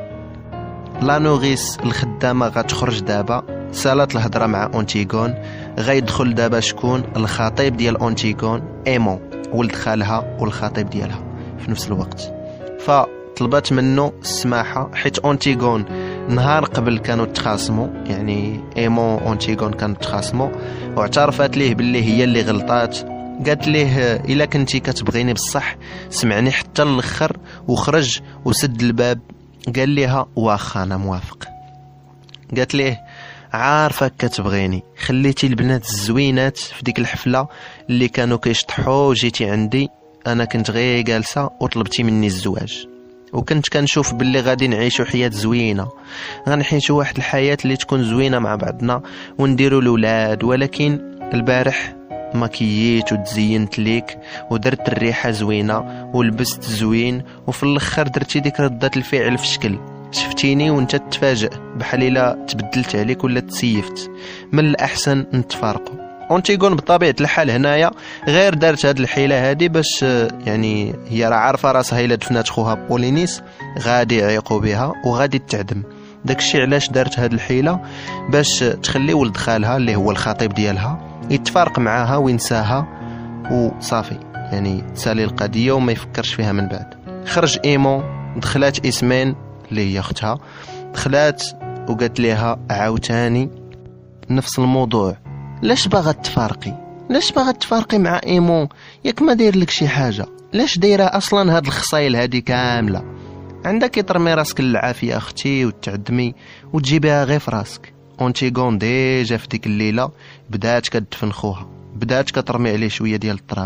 لانوغيس الخدامه غتخرج دابا، سالات الهضره مع اونتيغون. غيدخل دابا شكون؟ الخطيب ديال اونتيغون، ايمون، ولد خالها والخطيب ديالها في نفس الوقت. فطلبت منه السماحه حيت اونتيغون نهار قبل كانوا تخاصموا، يعني ايمون اونتيغون كانوا تخاصموا، واعترفت ليه باللي هي اللي غلطات. قالت ليه الا كنتي كتبغيني بصح سمعني حتى الاخر، وخرج وسد الباب. قال ليها واخا انا موافق. قالت ليه عارفك كتبغيني، خليتي البنات الزوينات في ديك الحفله اللي كانوا كيشطحوا وجيتي عندي، انا كنت غير جالسه وطلبتي مني الزواج، وكنت كنشوف باللي غادي نعيشوا حياه زوينه، غنعيشوا واحد الحياه اللي تكون زوينه مع بعضنا ونديروا الاولاد. ولكن البارح ماكييت وتزينت ليك ودرت الريحه زوينه ولبست زوين، وفي الاخر درتي ديك ردة الفعل في شكل شفتيني وانت تتفاجئ بحال الا تبدلت عليك ولا تسيفت. من الاحسن نتفارقوا. اونتيغون بطبيعه الحال هنايا غير دارت هاد الحيله هادي باش يعني هي راه عارفه راسها الا دفنات خوها بولينيس غادي يعيقوا بها وغادي تعدم. داكشي علاش دارت هاد الحيله باش تخلي ولد خالها اللي هو الخطيب ديالها يتفارق معاها وينساها وصافي، يعني تسالي القضيه وما يفكرش فيها من بعد. خرج ايمون، دخلات اسمين اللي هي اختها، دخلات وقالت لها عاوتاني نفس الموضوع، لاش باغا تفارقي؟ لاش باغا تفارقي مع ايمون؟ ياك ما داير لك شي حاجه؟ لاش دايره اصلا هاد الخصايل هادي كامله؟ عندك ترمي راسك للعافيه اختي وتعدمي وتجيبيها غير في راسك. اونتيغون ديجا في ديك الليله بدات كتدفن خوها، بدات كترمي عليه شويه ديال التراب.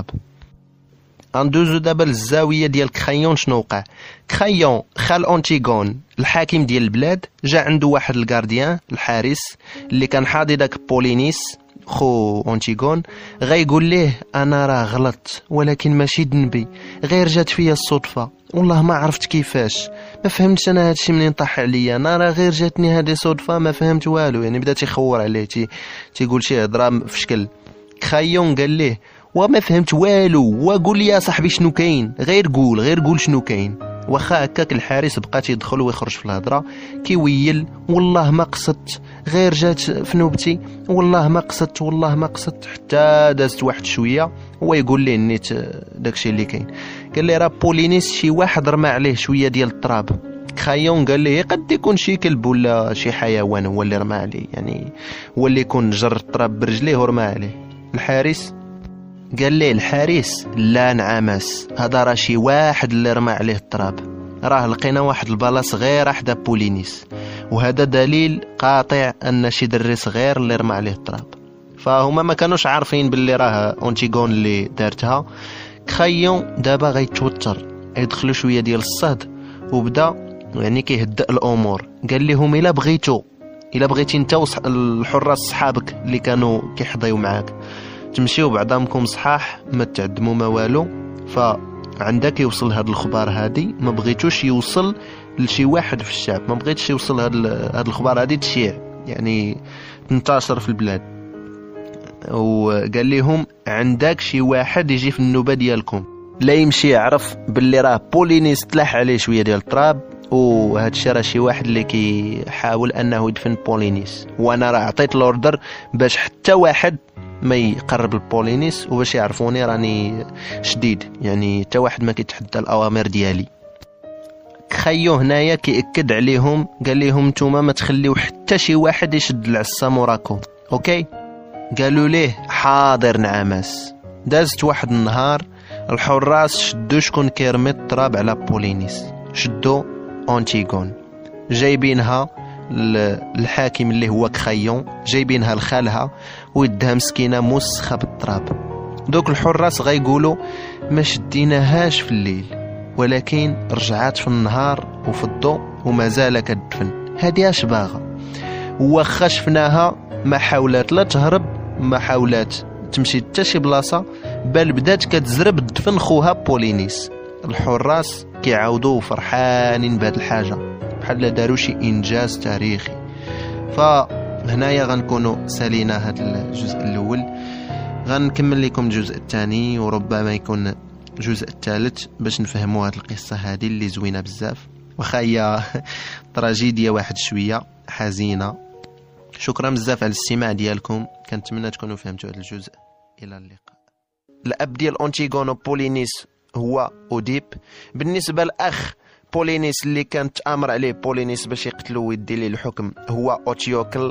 غندوزو دابا للزاويه ديال كخيون. شنو وقع؟ كخيون خال اونتيغون الحاكم ديال البلاد جا عنده واحد الغارديان الحارس اللي كان حاضي داك بولينيس خو اونتيغون، غايقول ليه انا راه غلط ولكن ماشي ذنبي، غير جات فيا الصدفه، والله ما عرفت كيفاش، ما فهمتش انا هادشي منين طاح عليا، انا راه غير جاتني هذه صدفه ما فهمت والو. يعني بدا تيخور عليه تي تيقول شي هضره في شكل. كخيون قال ليه وما فهمت والو، وقول لي يا صاحبي شنو كاين، غير قول غير قول شنو كاين. واخا هكاك الحارس بقى تيدخل ويخرج في الهضره كيويل، والله ما قصدت، غير جات في نوبتي، والله ما قصدت والله ما قصدت، حتى دازت واحد شويه هو يقول ليه نيت داكشي اللي كاين. قال لي راه بولينيس شي واحد رمى عليه شويه ديال التراب. خايون قال لي قد يكون شي كلب ولا شي حيوان هو اللي رمى عليه، يعني هو اللي يكون جر التراب برجليه ورمى عليه. الحارس قال ليه الحارس لا نعمس، هذا راه شي واحد اللي رمى عليه التراب، راه لقينا واحد البلا صغيره حدا بولينيس، وهذا دليل قاطع ان شي دري صغير اللي رمى عليه التراب. فهما ما كانوش عارفين باللي راه اونتيغون اللي دارتها. خيون دابا غيتوتر، يدخلوا شويه ديال الصهد وبدا يعني كيهدأ الامور. قال لهم الا بغيتو الا بغيتي انت والحراس صحابك اللي كانوا كيحضيو معاك تمشيو بعضامكم صحاح، ما تعدموا ما والو، فعندك يوصل هذا الخبر هادي، ما بغيتوش يوصل لشي واحد في الشعب، ما بغيتش يوصل هذا هذا الخبر هادي تشيع يعني تنتشر في البلاد. وقال لهم عندك شي واحد يجي في النوبه ديالكم لا يمشي يعرف باللي راه بولينيس تلاح عليه شويه ديال التراب، وهذا الشيء راه شي واحد اللي كيحاول انه يدفن بولينيس، وانا راه عطيت الاوردر باش حتى واحد ما يقرب البولينيس وباش يعرفوني راني شديد، يعني حتى واحد ما كيتحدى الاوامر ديالي. خيو هنايا كيأكد عليهم، قال لهم نتوما ما تخليو حتى شي واحد يشد العصا موراكم، اوكي؟ قالوا ليه حاضر نعماس. دازت واحد النهار الحراس شدوا شكون كيرمي التراب على بولينيس، شدوا أونتيغون، جايبينها الحاكم اللي هو كخيون، جايبينها لخالها ويدها مسكينه موسخه بالتراب. دوك الحراس غيقولوا ما شديناهاش في الليل، ولكن رجعات في النهار وفي الضوء ومازال كتدفن، هادي اش باغا؟ واخا شفناها ما حاولات لا تهرب، ما حاولات تمشي حتى شي بلاصه، بل بدات كتزرب دفن خوها بولينيس. الحراس كيعاودوا فرحانين بهاد الحاجه، بحال داروا شي انجاز تاريخي. فهنايا غنكونوا سالينا هاد الجزء الاول، غنكمل لكم الجزء الثاني وربما يكون الجزء الثالث باش نفهموا هاد القصه هذه اللي زوينه بزاف، واخا هي تراجيديا واحد شويه حزينه. شكرا بزاف على الاستماع ديالكم، كنتمنى تكونوا فهمتوا هذا الجزء. الى اللقاء. الاب ديال أونتيغون وبولينيس هو أوديب. بالنسبه للاخ بولينيس اللي كانت امر عليه بولينيس باش يقتلو ويدي ليه الحكم هو أوتيوكل.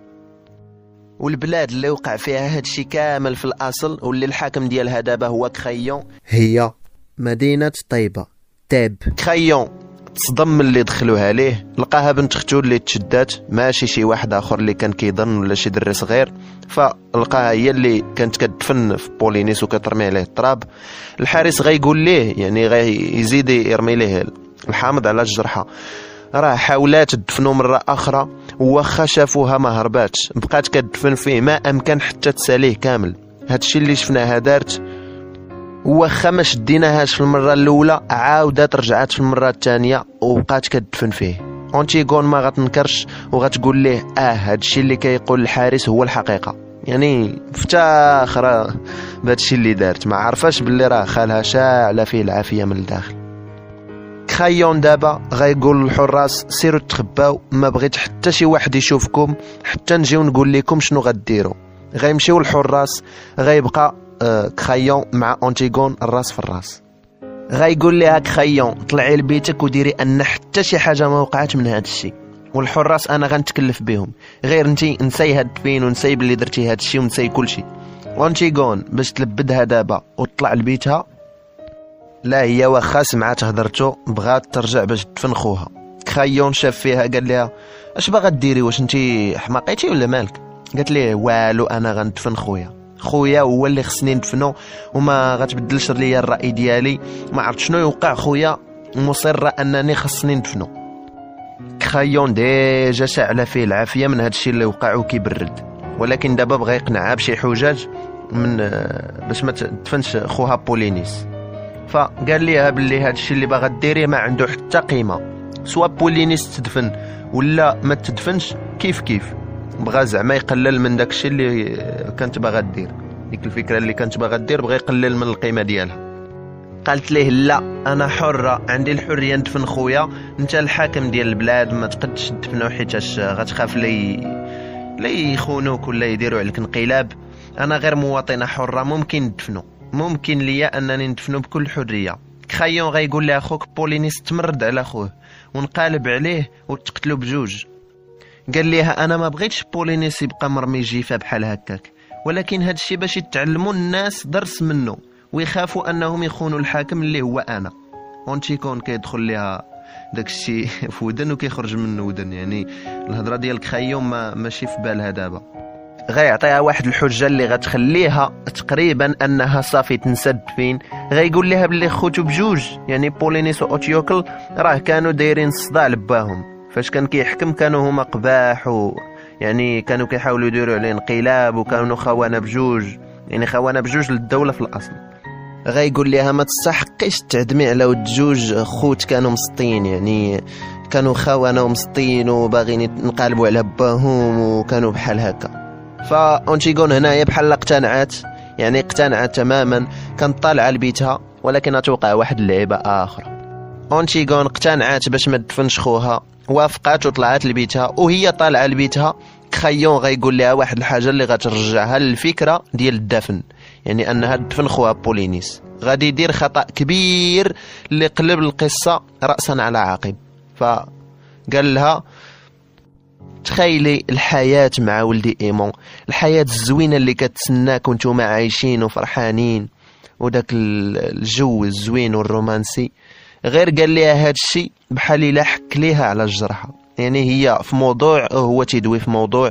والبلاد اللي وقع فيها هادشي كامل في الاصل واللي الحاكم ديالها دابا هو كخيون هي مدينه طيبه تاب. كخيون تصدم اللي دخلوها ليه، لقاها بنت اختو اللي تشدات، ماشي شي واحد اخر اللي كان كيظن ولا شي دري صغير، فلقاها هي اللي كانت كتدفن في بولينيس وكترمي عليه التراب. الحارس غيقول ليه، يعني غيزيد يرمي ليه الحامض على الجرحى، راه حاولات تدفنو مره اخرى واخا شافوها ما هرباتش، بقات كتدفن فيه ما امكن حتى تساليه كامل. هادشي اللي شفناها دارت، واخا ما شديناهاش في المره الاولى عاودت رجعت في المره الثانيه وبقات كتدفن فيه. أونتيغون ما غتنكرش وغتقول ليه اه هادشي اللي كيقول الحارس هو الحقيقه، يعني مفتاخره بهادشي اللي دارت، ما عرفاش باللي راه خالها شاعله فيه العافيه من الداخل. كخيون دابا غيقول للحراس سيروا تخباو، ما بغيت حتى شي واحد يشوفكم حتى نجيو نقول لكم شنو غديروا. غيمشيو الحراس، غيبقى آه كخيون مع أونتيغون الراس في الراس. غيقول لها كخيون طلعي لبيتك وديري ان حتى شي حاجه ما وقعت من هذا الشيء، والحراس انا غنتكلف بهم، غير انتي نسي هاد الدفين ونسي باللي درتي هاد الشيء ونسي كل شيء. أونتيغون باش تلبدها دابا وتطلع لبيتها، لا هي واخا سمعات هضرتو بغات ترجع باش تدفن خوها. كخيون شاف فيها قال لها اش باغا ديري، واش انتي حماقيتي ولا مالك؟ قالت ليه والو، انا غندفن خويا، خويا هو اللي خصني ندفنو وما غتبدلش ليا الراي ديالي، ما عرفت شنو يوقع خويا، مصره انني خصني ندفنو. كخيون ديجا شاعله فيه العافيه من هادشي اللي وقع وكيبرد، ولكن دابا بغى يقنعها بشي حجاج من باش ما تدفنش خوها بولينيس. فقال ليها باللي هادشي اللي باغا ديريه ما عنده حتى قيمه، سواء بولينيس تدفن ولا ما تدفنش كيف كيف. بغى زعما يقلل من داكشي اللي كانت باغا دير، ديك الفكره اللي كانت باغا دير بغى يقلل من القيمه ديالها. قالت ليه لا انا حره، عندي الحريه ندفن خويا، انت الحاكم ديال البلاد ما تقدش تدفنو حيتاش غتخاف لي لي يخونوك ولا يديروا عليك انقلاب. انا غير مواطنه حره، ممكن ندفنو، ممكن ليا انني ندفنو بكل حريه. كخيون غيقول لها اخوك بولينيس تمرد على خوه ونقالب عليه وتقتلو بجوج. قال ليها انا ما بغيتش بولينيس يبقى مرمي جيفه بحال هكاك، ولكن هاد الشيء باش يتعلموا الناس درس منه ويخافوا انهم يخونوا الحاكم اللي هو انا. أونتيغون كيدخل ليها داك الشيء في ودن وكيخرج من ودن، يعني الهضره ديال كخيون ما ماشي في بالها دابا. غيعطيها واحد الحجه اللي غتخليها تقريبا انها صافي تنسد فين. غيقول لها باللي خوتو بجوج، يعني بولينيس وأوتيوكل راه كانوا دايرين الصداع لباهم، فاش كان كيحكم كانوا هما قباح و يعني كانوا كيحاولوا يديروا عليه انقلاب وكانوا خونه بجوج، يعني خونه بجوج للدوله في الاصل. غيقول لها ما تستحقيش تعدمي على ود جوج خوت كانوا مسطين، يعني كانوا خونه ومسطين وباغيين ينقلبوا على باهم وكانوا بحال هكا. فأونتيغون هنايا بحال اقتنعت، يعني اقتنعت تماما، كانت طالعه لبيتها ولكن توقع واحد اللعيبه اخرى. اونتيغون اقتنعت باش ما تدفنش خوها، وافقات وطلعت لبيتها. وهي طالعه لبيتها كخيون غيقول لها واحد الحاجه اللي غترجعها للفكره ديال الدفن، يعني انها تدفن خوها بولينيس. غادي يدير خطا كبير اللي قلب القصه راسا على عقب. فقال لها تخيلي الحياه مع ولدي ايمون، الحياه الزوينه اللي كتسناك وانتوما عايشين وفرحانين وداك الجو الزوين والرومانسي. غير قال لها هاد الشيء بحال الا حك ليها على الجرحه، يعني هي في موضوع هو تيدوي في موضوع،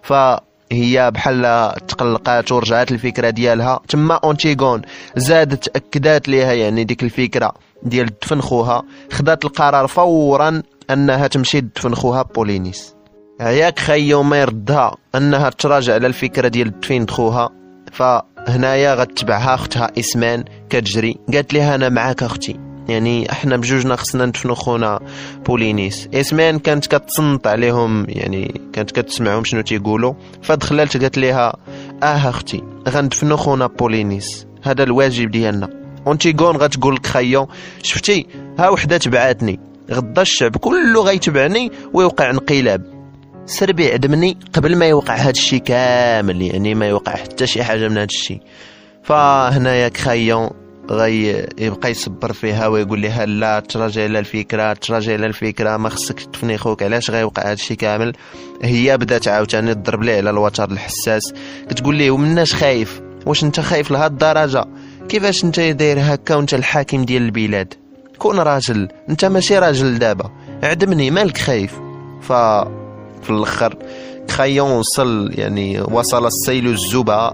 فهي بحال تقلقات ورجعت الفكره ديالها. تما اونتيغون زادت اكدات ليها يعني ديك الفكره ديال دفن خوها، خدات القرار فورا انها تمشي تدفن خوها بولينيس. ياك خيو ما يردها انها تراجع على الفكره ديال دفين خوها. فهنايا غتبعها اختها اسمان كتجري، قالت لها انا معاك اختي، يعني احنا بجوجنا خصنا ندفنوا خونا بولينيس. اسمان كانت كتصنت عليهم، يعني كانت كتسمعهم شنو تيقولوا، فدخلت قالت لها اه اختي غندفنوا خونا بولينيس، هذا الواجب ديالنا. اونتيغون غتقول لك خيو شفتي ها وحده تبعاتني، غدا الشعب كله غيتبعني ويوقع انقلاب، سربي عدمني قبل ما يوقع هذا الشيء كامل، يعني ما يوقع حتى شي حاجه من هذا الشيء. فهنايا كخيون غي يبقى يصبر فيها ويقول لها لا تراجع على الفكره، تراجع على الفكره، ما خصك تفني خوك، علاش غيوقع هذا الشيء كامل. هي بدات عاوتاني تضرب ليه على الوتر الحساس، كتقول ليه ومناش خايف، واش انت خايف لهاد الدرجه؟ كيفاش انت داير هكا وانت الحاكم ديال البلاد؟ كون راجل، انت ماشي راجل دابا، عدمني مالك خايف. ف في الاخر خيون وصل، يعني وصل السيل الزبا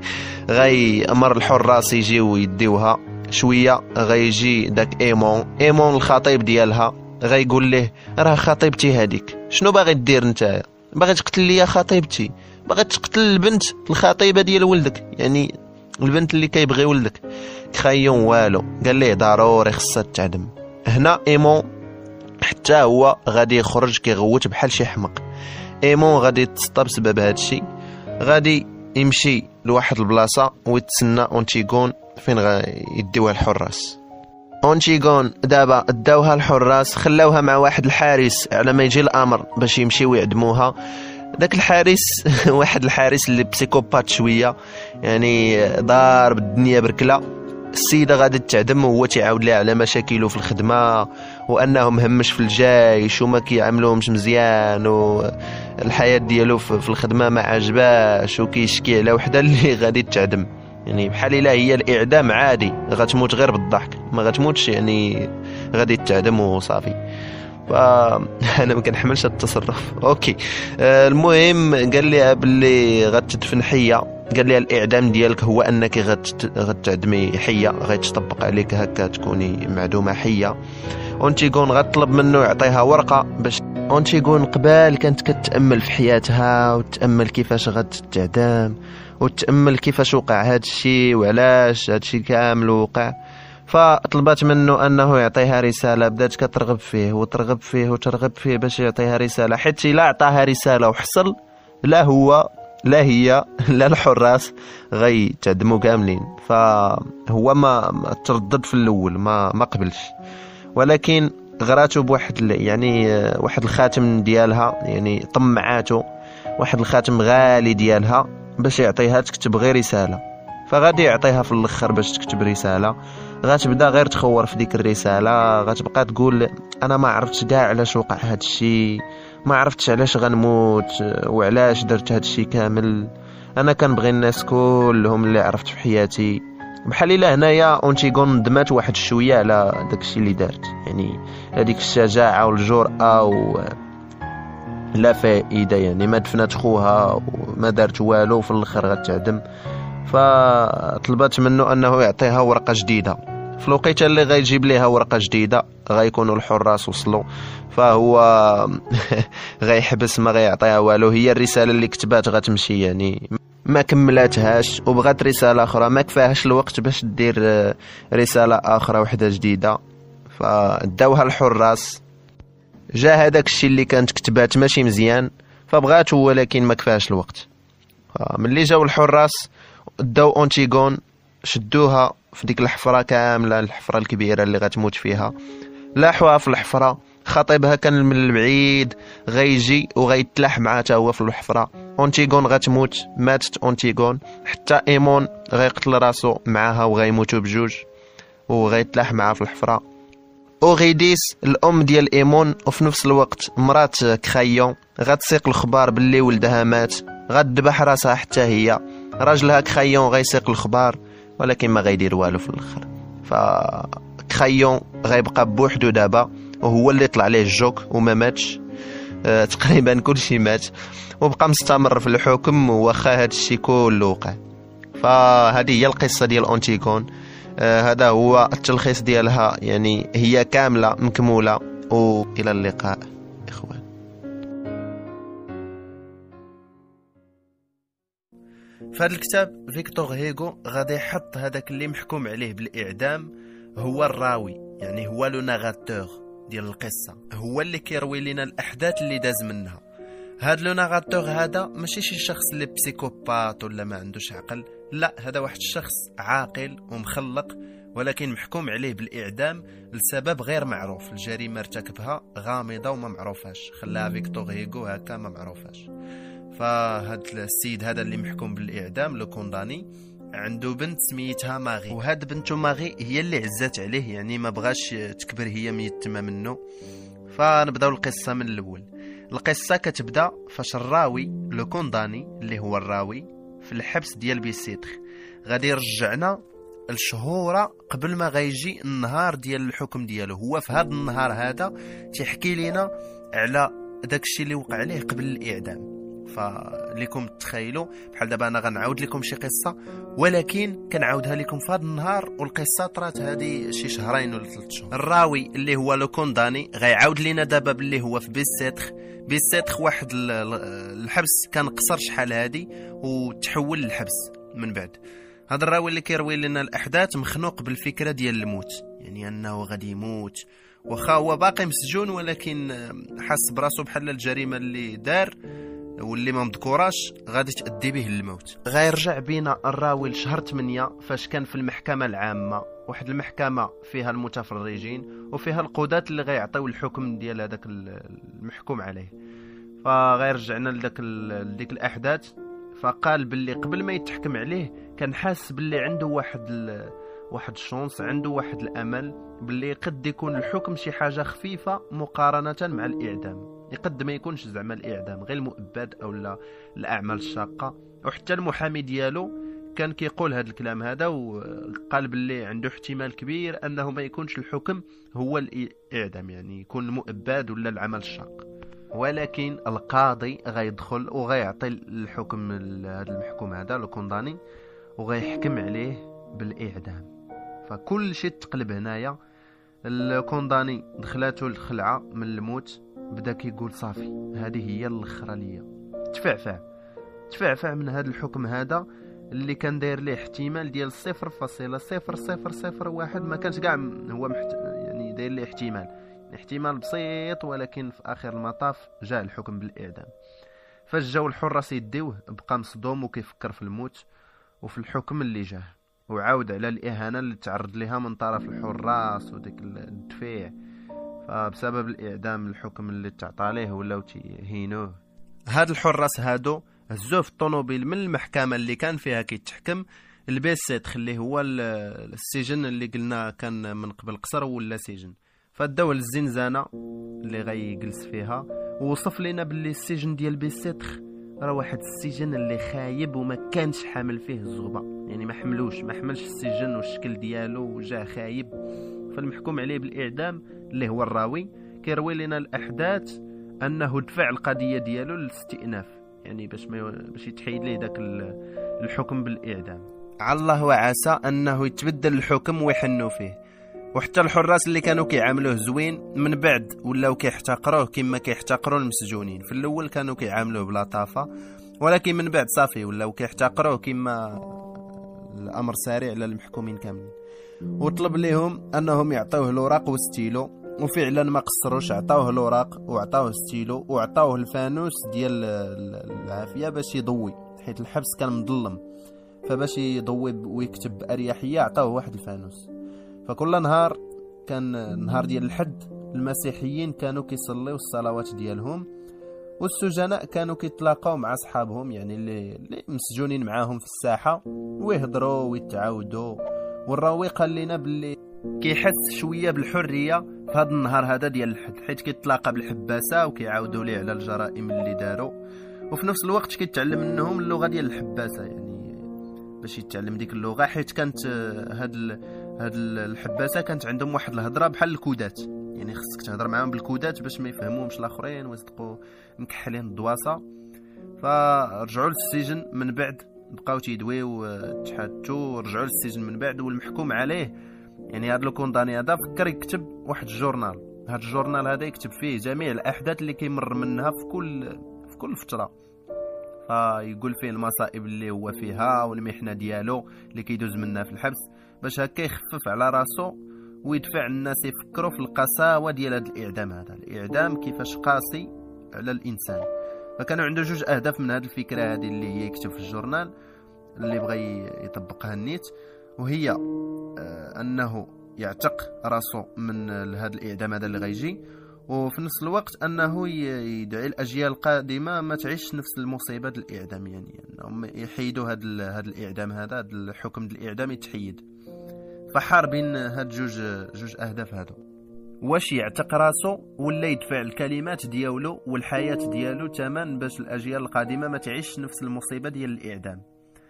غي امر الحراس يجيو يديوها شويه. غيجي داك ايمون ايمون الخطيب ديالها غيقول له راه خطيبتي هذيك، شنو باغي دير نتايا؟ باغي تقتل ليا خطيبتي، باغي تقتل البنت الخطيبه ديال ولدك، يعني البنت اللي كيبغي ولدك. خيون والو، قال ليه ضروري خصها تعدم. هنا ايمون حتى هو غادي يخرج كيغوت بحال شي حمق. ايمون غادي يتسطى بسبب هذا الشيء، غادي يمشي لواحد البلاصه ويتسنى اونتيغون فين غيديوها الحراس. اونتيغون دابا داوها الحراس، خلاوها مع واحد الحارس على ما يجي الامر باش يمشيو يعدموها. داك الحارس واحد الحارس اللي بسيكوبات شويه، يعني ضارب الدنيا بركله. السيده غادي تعدم وهو تيعاود لها على مشاكله في الخدمه، وانه مهمش في الجيش وما كيعاملوهمش مزيان، والحياه ديالو في الخدمه ما عجباش، وكيشكي على وحده اللي غادي تعدم، يعني بحال الا هي الاعدام عادي، غتموت غير بالضحك، ما غتموتش يعني غادي تعدم وصافي. فانا ما كنحملش هذا التصرف. اوكي آه المهم قال لي باللي غتدفن حيه، قال لي الاعدام ديالك هو انك غتعدمي حيه، غيتطبق عليك هكا تكوني معدومه حيه. اونتيغون غطلب منه يعطيها ورقه باش اونتيغون قبال كانت كتامل في حياتها وتامل كيفاش غتعدم وتامل كيفاش وقع هذا الشيء وعلاش هذا الشيء كامل وقع. فطلبت منه انه يعطيها رساله، بدات كترغب فيه وترغب فيه وترغب فيه باش يعطيها رساله، حيت الا عطاها رساله وحصل لا هو لا هي لا الحراس غيتعدموا كاملين. فهو ما تردد في الاول، ما ما قبلش، ولكن غراتو بواحد يعني واحد الخاتم ديالها، يعني طمعاتو واحد الخاتم غالي ديالها باش يعطيها تكتب غير رساله. فغادي يعطيها في الاخر باش تكتب رساله، غتبدا غير تخور في ديك الرساله، غتبقى تقول انا ما عرفتش كاع علاش وقع هذا الشيء، ما عرفتش علاش غنموت وعلاش درت هذا الشيء كامل، انا كنبغي الناس كلهم اللي عرفت في حياتي. بحال الا هنايا اونتيغون ندمات واحد شويه على داك الشيء اللي دارت، يعني هذيك الشجاعه والجرأه و لا فائده، يعني ما دفنات خوها وما دارت والو في الاخر غتعدم. فطلبت منه انه يعطيها ورقه جديده. في الوقيته اللي غيجيب ليها ورقه جديده غيكونوا الحراس وصلوا، فهو غيحبس ما غيعطيها والو. هي الرساله اللي كتبات غتمشي، يعني ما كملاتهاش وبغات رساله اخرى، ما كفاهاش الوقت باش دير رساله اخرى وحده جديده. فداوها الحراس، جا هذاك الشيء اللي كانت كتبات ماشي مزيان فبغاتو ولكن ما كفاهاش الوقت. ملي جاو الحراس داو اونتيغون، شدوها في ديك الحفره كامله، الحفره الكبيره اللي غتموت فيها، لاحوها في الحفره. خطيبها كان من البعيد غيجي وغيتلاح معها حتى هو في الحفره. اونتيغون غتموت، ماتت اونتيغون. حتى ايمون غيقتل راسو معاها وغيموتوا بجوج وغيتلاح معها في الحفره. اوريديس الام ديال ايمون وفي نفس الوقت مرات كخايون غتسيق الخبار باللي ولدها مات، غتذبح راسها حتى هي. راجلها كخايون غيسيق الخبار ولكن ما غيدير والو في الاخر. فكخايون غيبقى بوحدو دابا وهو اللي طلع عليه الجوك وما ماتش. أه تقريبا كلشي مات وبقى مستمر في الحكم واخا هذا الشيء كله وقع. فهذه هي القصه ديال اونتيغون. آه هذا هو التلخيص ديالها، يعني هي كامله مكموله. والى اللقاء اخوان. في هذا الكتاب فيكتور هيغو غادي يحط هذاك اللي محكوم عليه بالاعدام هو الراوي، يعني هو لو ناراتور ديال القصه، هو اللي كيروي لنا الاحداث اللي داز منها. هذا لو ناراتور هذا ماشي شي شخص اللي بسيكوبات ولا ما عندوش عقل، لا، هذا واحد الشخص عاقل ومخلق ولكن محكوم عليه بالاعدام لسبب غير معروف. الجريمه ارتكبها غامضه وما معروفاش، خلاها فيكتور هيغو هكا ما معروفاش. فهاد السيد هذا اللي محكوم بالاعدام لو كونداني عنده بنت سميتها ماغي، وهاد بنته ماغي هي اللي عزات عليه، يعني ما بغاش تكبر هي ميتمه منه. فنبداو القصه من الاول. القصه كتبدا فاش الراوي لو كونداني اللي هو الراوي في الحبس ديال بيسيتخ غادي يرجعنا الشهوره قبل ما غيجي النهار ديال الحكم ديالو. هو في هذا النهار هذا تيحكي لنا على داكشي اللي وقع عليه قبل الاعدام. فليكم تخيلوا بحال دابا انا غنعاود لكم شي قصه ولكن كنعاودها لكم في هذا النهار والقصه طرات هذه شي شهرين ولا ثلاث شهور. الراوي اللي هو لو كونداني غيعاود لنا دابا باللي هو في بيسيتخ. بيسيتخ واحد الحبس كان قصر شحال هادي وتحول للحبس من بعد. هذا الراوي اللي كيروي لنا الاحداث مخنوق بالفكره ديال الموت، يعني انه غادي يموت واخا هو باقي مسجون ولكن حس براسو بحال الجريمه اللي دار واللي ما مذكوراش غادي تأدي به للموت. غيرجع بينا الراوي لشهر ثمانية فاش كان في المحكمة العامة، واحد المحكمة فيها المتفرجين وفيها القضاة اللي غيعطيو الحكم ديال هذاك المحكوم عليه. فغيرجعنا لذاك لديك الأحداث. فقال باللي قبل ما يتحكم عليه كان حاس باللي عنده واحد ال... واحد الشونس، عنده واحد الأمل باللي قد يكون الحكم شي حاجة خفيفة مقارنة مع الإعدام. يقد ما يكونش زعما الاعدام غير المؤبد او لا الاعمال الشاقه. وحتى المحامي ديالو كان كيقول هذا الكلام هذا وقال باللي عنده احتمال كبير انه ما يكونش الحكم هو الاعدام، يعني يكون المؤبد ولا العمل الشاق. ولكن القاضي غيدخل وغيعطي الحكم لهذا المحكوم هذا لو كونداني وغيحكم عليه بالاعدام. فكل شيء تقلب هنايا. الكونداني دخلاتو الخلعه من الموت، بدا كيقول صافي هذه هي الاخره ليا. تفعفع تفعفع من هذا الحكم هذا اللي كان داير ليه احتمال ديال صفر فاصلة صفر صفر صفر واحد، ما كانش كاع هو محت... يعني داير ليه احتمال احتمال بسيط، ولكن في اخر المطاف جاء الحكم بالاعدام. فاش جاو الحراس يديوه بقى مصدوم وكيفكر في الموت وفي الحكم اللي جاه، وعاود على الاهانه اللي تعرض لها من طرف الحراس وديك الدفيع. فبسبب الاعدام الحكم اللي تعطى ليه ولاو تيهينوه. هاد الحراس هادو هزوه في الطوموبيل من المحكمه اللي كان فيها كيتحكم البيسيتخ اللي هو السجن اللي قلنا كان من قبل قصر ولا سجن. فداوه للزنزانه اللي غيجلس فيها ووصف لنا باللي السجن ديال بيسيتخ راه واحد السجن اللي خايب وما كانش حامل فيه الزغبه، يعني ما حملوش ما حملش السجن والشكل ديالو وجا خايب. فالمحكوم عليه بالاعدام اللي هو الراوي كيروي لنا الاحداث انه دفع القضيه ديالو للاستئناف، يعني باش ما باش يتحيد ليه داك الحكم بالاعدام. على الله وعسى انه يتبدل الحكم ويحنوا فيه. وحتى الحراس اللي كانوا كيعاملوه زوين من بعد ولاو كيحتقروه كما كيحتقروا المسجونين. في الاول كانوا كيعاملوه بلطافه ولكن من بعد صافي ولاو كيحتقروه كما الامر سارع على المحكومين كاملين. وطلب لهم انهم يعطوه الوراق وستيلو، وفعلا ما قصروش، عطاوه الوراق وعطاوه ستيلو وعطاوه الفانوس ديال العافيه باش يضوي، حيت الحبس كان مظلم. فباش يضوي ويكتب باريحيه عطاوه واحد الفانوس. فكل نهار كان نهار ديال الحد المسيحيين كانوا كيصليو الصلوات ديالهم، والسجناء كانوا كيتلاقاو مع صحابهم يعني اللي, اللي مسجونين معاهم في الساحه ويهضروا ويتعاودوا. والراوي قال لنا باللي كيحس شويه بالحريه في هذا النهار هذا ديال الحد، حيت كيتلاقى بالحباسه وكيعاودوا ليه على الجرائم اللي داروا، وفي نفس الوقت كيتعلم منهم اللغه ديال الحباسه يعني باش يتعلم ديك اللغه، حيت كانت هاد هاد الحباسه كانت عندهم واحد الهضره بحال الكودات، يعني خصك تهضر معاهم بالكودات باش ما يفهموهمش الاخرين ويصدقوا مكحلين الدواسه. فرجعوا للسجن من بعد، بقاو تيدويو تحاتوا، رجعوا للسجن من بعد. والمحكوم عليه يعني هذا لو كونداني هذا فكر يكتب واحد الجورنال، هذا الجورنال هذا يكتب فيه جميع الاحداث اللي كيمر منها في كل في كل فتره، فيقول فيه المصائب اللي هو فيها والمحنه ديالو اللي كيدوز منها في الحبس، باش هكا يخفف على راسو ويدفع الناس يفكروا في القساوه ديال هذا الاعدام هذا الاعدام كيفاش قاسي على الانسان. فكانوا عنده جوج اهداف من هذه الفكره هذه اللي هي يكتب في الجورنال اللي بغى يطبقها النيت، وهي انه يعتق راسو من هذا الاعدام هذا اللي غيجي، وفي نفس الوقت انه يدعي الاجيال القادمه ما تعيش نفس المصيبه ديال الاعدام، يعني انهم يحيدوا هذا هذا الاعدام هذا الحكم ديال الاعدام يتحيد. فحار بين هاد جوج جوج اهداف هادو، واش يعتق راسو ولا يدفع الكلمات ديالو والحياه ديالو ثمن باش الاجيال القادمه ما تعيش نفس المصيبه ديال الاعدام.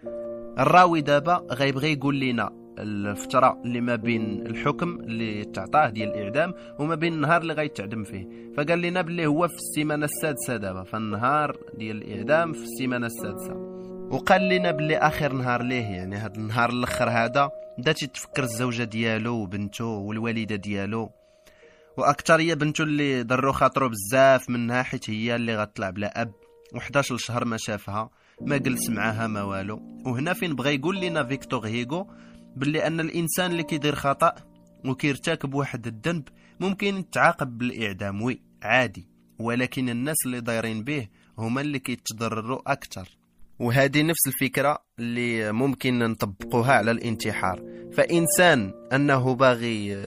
الراوي دابا غيبغي يقول لنا الفتره اللي ما بين الحكم اللي تعطاه ديال الاعدام وما بين النهار اللي غيتعدم فيه، فقال لنا باللي هو في السيمانه السادسه دابا، فالنهار ديال الاعدام في السيمانه السادسه. وقال لنا باللي اخر نهار ليه يعني هذا النهار الاخر هذا بدا تفكر الزوجه ديالو وبنته والوالده ديالو، واكثريه بنته اللي ضروا خاطرو بزاف منها حيت هي اللي غتطلع بلا اب، و11 شهر ما شافها ما جلس معاها ما والو. وهنا فين بغى يقول لنا فيكتور هيغو باللي ان الانسان اللي كيدير خطا وكيرتكب واحد الذنب ممكن يتعاقب بالاعدام، وي عادي، ولكن الناس اللي دايرين به هما اللي كيتضرروا اكثر. وهذه نفس الفكره اللي ممكن نطبقوها على الانتحار. فانسان انه باغي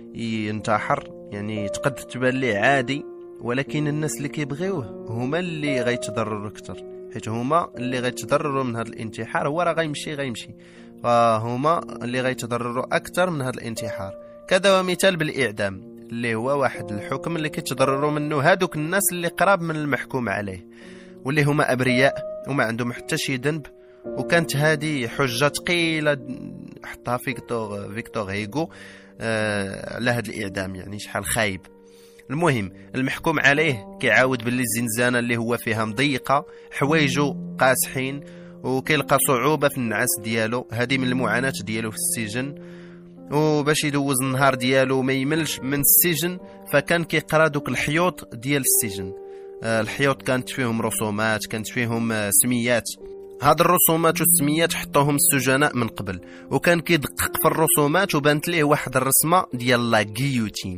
ينتحر يعني تقد تبان ليه عادي، ولكن الناس اللي كيبغيوه هما اللي غيتضرروا اكثر، حيت هما اللي غيتضرروا من هذا الانتحار. هو راه غيمشي غيمشي فهما اللي غيتضرروا اكثر من هذا الانتحار. كذا ومثال بالاعدام اللي هو واحد الحكم اللي كيتضرروا منه هادوك الناس اللي قراب من المحكوم عليه واللي هما ابرياء وما عندهم حتى شي ذنب. وكانت هذه حجه ثقيله حطها فيكتور فيكتور هيغو آه على هذا الاعدام، يعني شحال خايب. المهم المحكوم عليه كيعاود باللي الزنزانه اللي هو فيها مضيقه، حوايجو قاسحين، وكيلقى صعوبه في النعاس ديالو، هذه من المعاناه ديالو في السجن. وباش يدوز النهار ديالو ما يملش من السجن فكان كيقرا دوك الحيوط ديال السجن. آه الحيوط كانت فيهم رسومات، كانت فيهم آه سميات. هاد الرسومات والسميات حطوهم السجناء من قبل، وكان كيدقق في الرسومات وبانت ليه واحد الرسمه ديال لا غيوتين،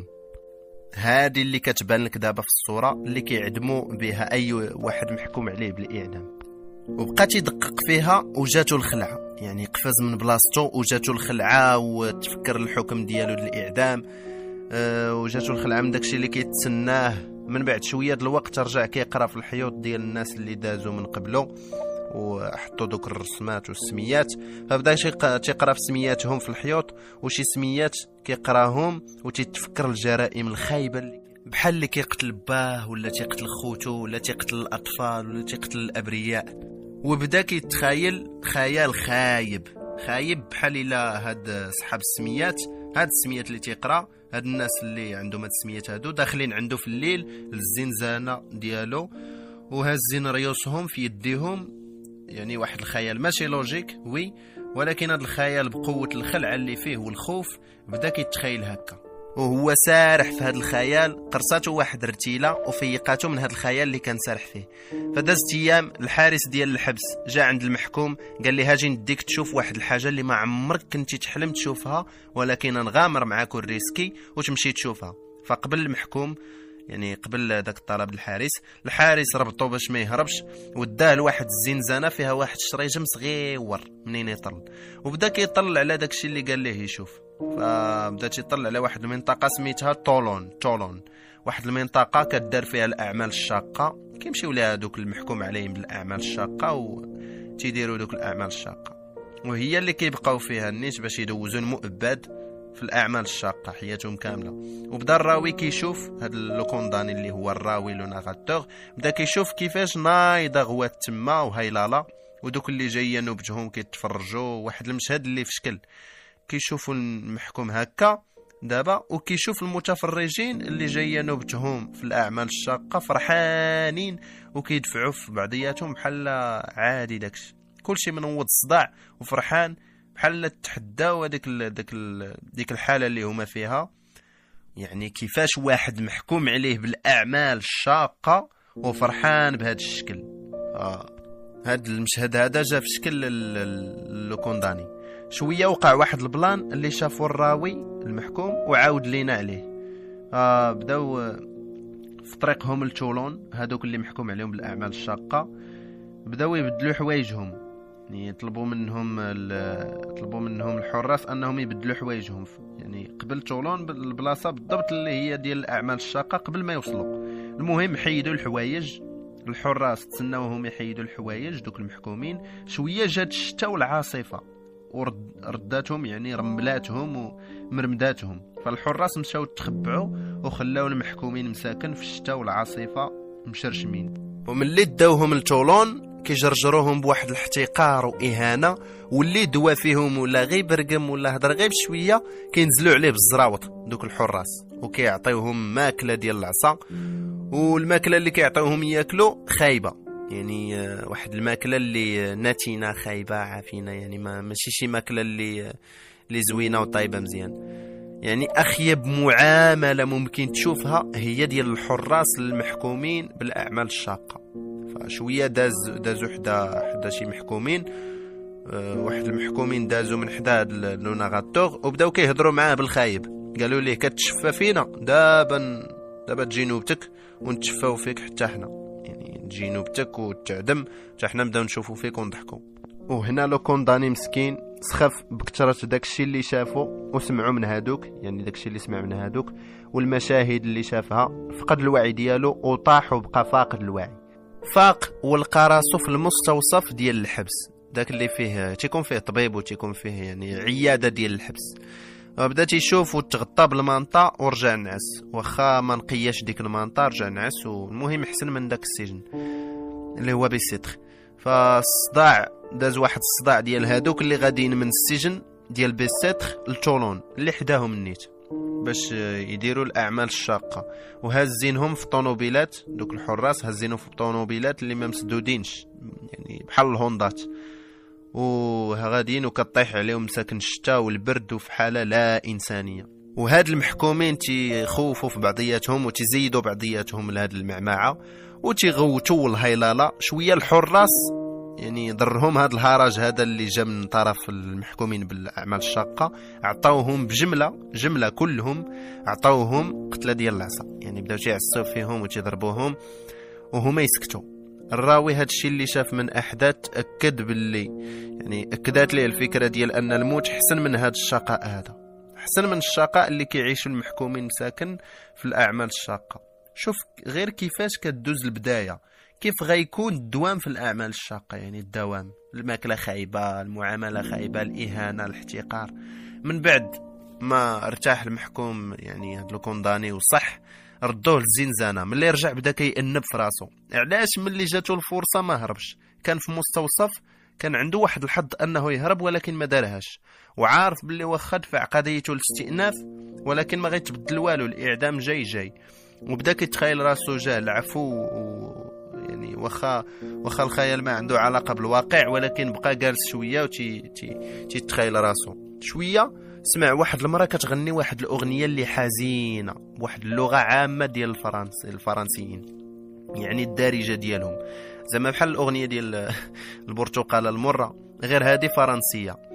هذه اللي كتبان لك دابا في الصوره اللي كيعدموا بها اي واحد محكوم عليه بالاعدام. وبقى تيدقق فيها وجاتو الخلعه، يعني قفز من بلاصتو وجاتو الخلعه وتفكر الحكم ديالو للاعدام. أه وجاتو الخلعه من داكشي اللي كيتسناه. من بعد شويه د الوقت رجع كيقرا في الحيوط ديال الناس اللي دازوا من قبله وحطوا دوك الرسمات والسميات، فبدا تيقرا في سمياتهم في الحيوط، وشي سميات كيقراهم وتيتفكر الجرائم الخايبه اللي بحال اللي كيقتل باه ولا تيقتل خوتو ولا تيقتل الاطفال ولا تيقتل الابرياء. وبدا كيتخيل خيال خايب خايب بحال الا هاد صحاب السميات، هاد السميات اللي تيقرا، هاد الناس اللي عندهم هاد السميات هادو داخلين عنده في الليل للزنزانه ديالو وهازين ريوسهم في يديهم. يعني واحد الخيال ماشي لوجيك وي، ولكن هذا الخيال بقوه الخلعه اللي فيه والخوف بدا كيتخيل هكا. وهو سارح في هذا الخيال قرصاته واحد رتيله وفيقاته من هذا الخيال اللي كان سارح فيه. فدازت ايام الحارس ديال الحبس جاء عند المحكوم قال لي هاجي نديك تشوف واحد الحاجه اللي ما عمرك كنتي تحلم تشوفها، ولكن نغامر معاك الريسكي وتمشي تشوفها. فقبل المحكوم يعني قبل داك الطلب الحارس. الحارس ربطو باش ما يهربش وداه لواحد الزنزانه فيها واحد الشريجم صغيور منين يطل، وبدا كيطل على داكشي اللي قال ليه يشوف. فبدا تيطل على واحد المنطقه سميتها طولون طولون واحد المنطقه كدار فيها الاعمال الشاقه، كيمشيو لها دوك المحكوم عليهم بالاعمال الشاقه وتيديروا دوك الاعمال الشاقه، وهي اللي كيبقاو فيها النيت باش يدوزوا المؤبد في الاعمال الشاقه حياتهم كامله. وبدا الراوي كيشوف هذا لو كونداني اللي هو الراوي لو ناراتور، بدا كيشوف كيفاش نايضه غوات تما وهيلاله، ودوك اللي جايه نوبتهم كيتفرجوا. واحد المشهد اللي في شكل كيشوفوا المحكوم هكا دابا، وكيشوف المتفرجين اللي جايه نوبتهم في الاعمال الشاقه فرحانين وكيدفعوا في بعضياتهم بحال عادي، داكشي كلشي منوض الصداع وفرحان بحال تحداو هذيك ديك ديك الحاله اللي هما فيها. يعني كيفاش واحد محكوم عليه بالاعمال الشاقه وفرحان بهذا الشكل. اه هذا المشهد هذا جا في شكل لو كونداني. شويه وقع واحد البلان اللي شافوا الراوي المحكوم وعاود لينا عليه. آه بداو في طريقهم لتولون هذوك اللي محكوم عليهم بالاعمال الشاقه بداو يبدلوا حوايجهم، يعني يطلبوا منهم طلبوا منهم الحراس انهم يبدلوا حوايجهم. يعني قبل تولون البلاصه بالضبط اللي هي ديال الاعمال الشاقه قبل ما يوصلوا. المهم حيدوا الحوايج، الحراس تسناوهم يحيدوا الحوايج دوك المحكومين. شويه جات الشتاء والعاصفه ورداتهم، يعني رملاتهم ومرمداتهم، فالحراس مشاو تخبعوا وخلاو المحكومين مساكن في الشتاء والعاصفه مشرشمين. وملي داوهم لتولون كيجرجروهم بواحد الاحتقار واهانه، واللي دوا فيهم ولا غير برقم ولا هضر غير بشويه كينزلوا عليه بالزراوط دوك الحراس وكيعطيوهم ماكله ديال العصا، والماكله اللي كيعطيوهم ياكلوا خايبه، يعني واحد الماكله اللي ناتينا خايبه عافينه، يعني ما ماشي شي ماكله اللي اللي زوينه وطايبه مزيان. يعني اخيب معامله ممكن تشوفها هي ديال الحراس المحكومين بالاعمال الشاقه. فشويه داز دازو حدا حدا شي محكومين، أه واحد المحكومين دازو من حدا لو ناراتور وبداو كيهضروا معاه بالخايب. قالوا ليه كتشفى فينا دابا دابا تجي نوبتك ونتشفاو فيك حتى حنا، يعني تجي نوبتك وتعدم حتى حنا نبداو نشوفوا فيك ونضحكوا. وهنا لو كونداني مسكين سخف بكثرة داكشي اللي شافو وسمعوا من هادوك، يعني داكشي اللي سمع من هادوك والمشاهد اللي شافها، فقد الوعي ديالو وطاح وبقى فاقد الوعي. فاق ولقى راسو في المستوصف ديال الحبس، داك اللي فيه تيكون فيه طبيب وتيكون فيه يعني عياده ديال الحبس. وبدا تيشوف وتغطى بالمانطا ورجع نعس، واخا ما نقياش ديك المانطا رجع نعس، والمهم حسن من داك السجن اللي هو بيسيتر. فالصداع داز واحد الصداع ديال هادوك اللي غاديين من السجن ديال بيسيتر لتولون اللي حداهم النيت باش يديروا الاعمال الشاقه، وهازينهم في طونوبيلات. دوك الحراس هازينهم في طونوبيلات اللي ما مسدودينش، يعني بحال الهوندات، وغاديين وكطيح عليهم مساكن الشتاء والبرد وفي حاله لا انسانيه. وهاد المحكومين تيخوفوا في بعضياتهم وتزيدوا بعضياتهم لهاد المعمعه وتيغوتوا الهيلاله. شويه الحراس يعني ضرهم هذا الهرج هذا اللي جا من طرف المحكومين بالاعمال الشاقه، عطاوهم بجمله جمله كلهم عطاوهم قتله ديال العصا، يعني بداو تيعصوا فيهم وتيضربوهم وهما يسكتوا. الراوي هذا الشيء اللي شاف من احداث اكد باللي يعني اكدت ليه الفكره ديال ان الموت حسن من هذا الشقاء، هذا حسن من الشقاء اللي كيعيشوا المحكومين مساكن في الاعمال الشاقه. شوف غير كيفاش كدوز البدايه، كيف غيكون الدوام في الأعمال الشاقة، يعني الدوام، الماكلة خايبة، المعاملة خايبة، الإهانة، الاحتقار. من بعد ما ارتاح المحكوم يعني هاد لو كونداني وصح ردوه للزنزانة. ملي رجع بدا كيأنب في راسو. علاش؟ ملي جاتو الفرصة ما هربش، كان في مستوصف، كان عنده واحد الحظ أنه يهرب ولكن ما دارهاش، وعارف باللي واخا دفع قضيته الاستئناف ولكن ما غيتبدل والو، الإعدام جاي جاي. وبدا كيتخيل راسو جاه العفو و يعني واخا واخا الخيال ما عنده علاقه بالواقع، ولكن بقى جالس شويه وتي تي تيتخيل راسو شويه. سمع واحد المراه كتغني واحد الاغنيه اللي حزينه بواحد اللغه عامه ديال الفرنس الفرنسيين، يعني الدارجه ديالهم، زعما بحال الاغنيه ديال البرتقاله المره، غير هذه فرنسيه.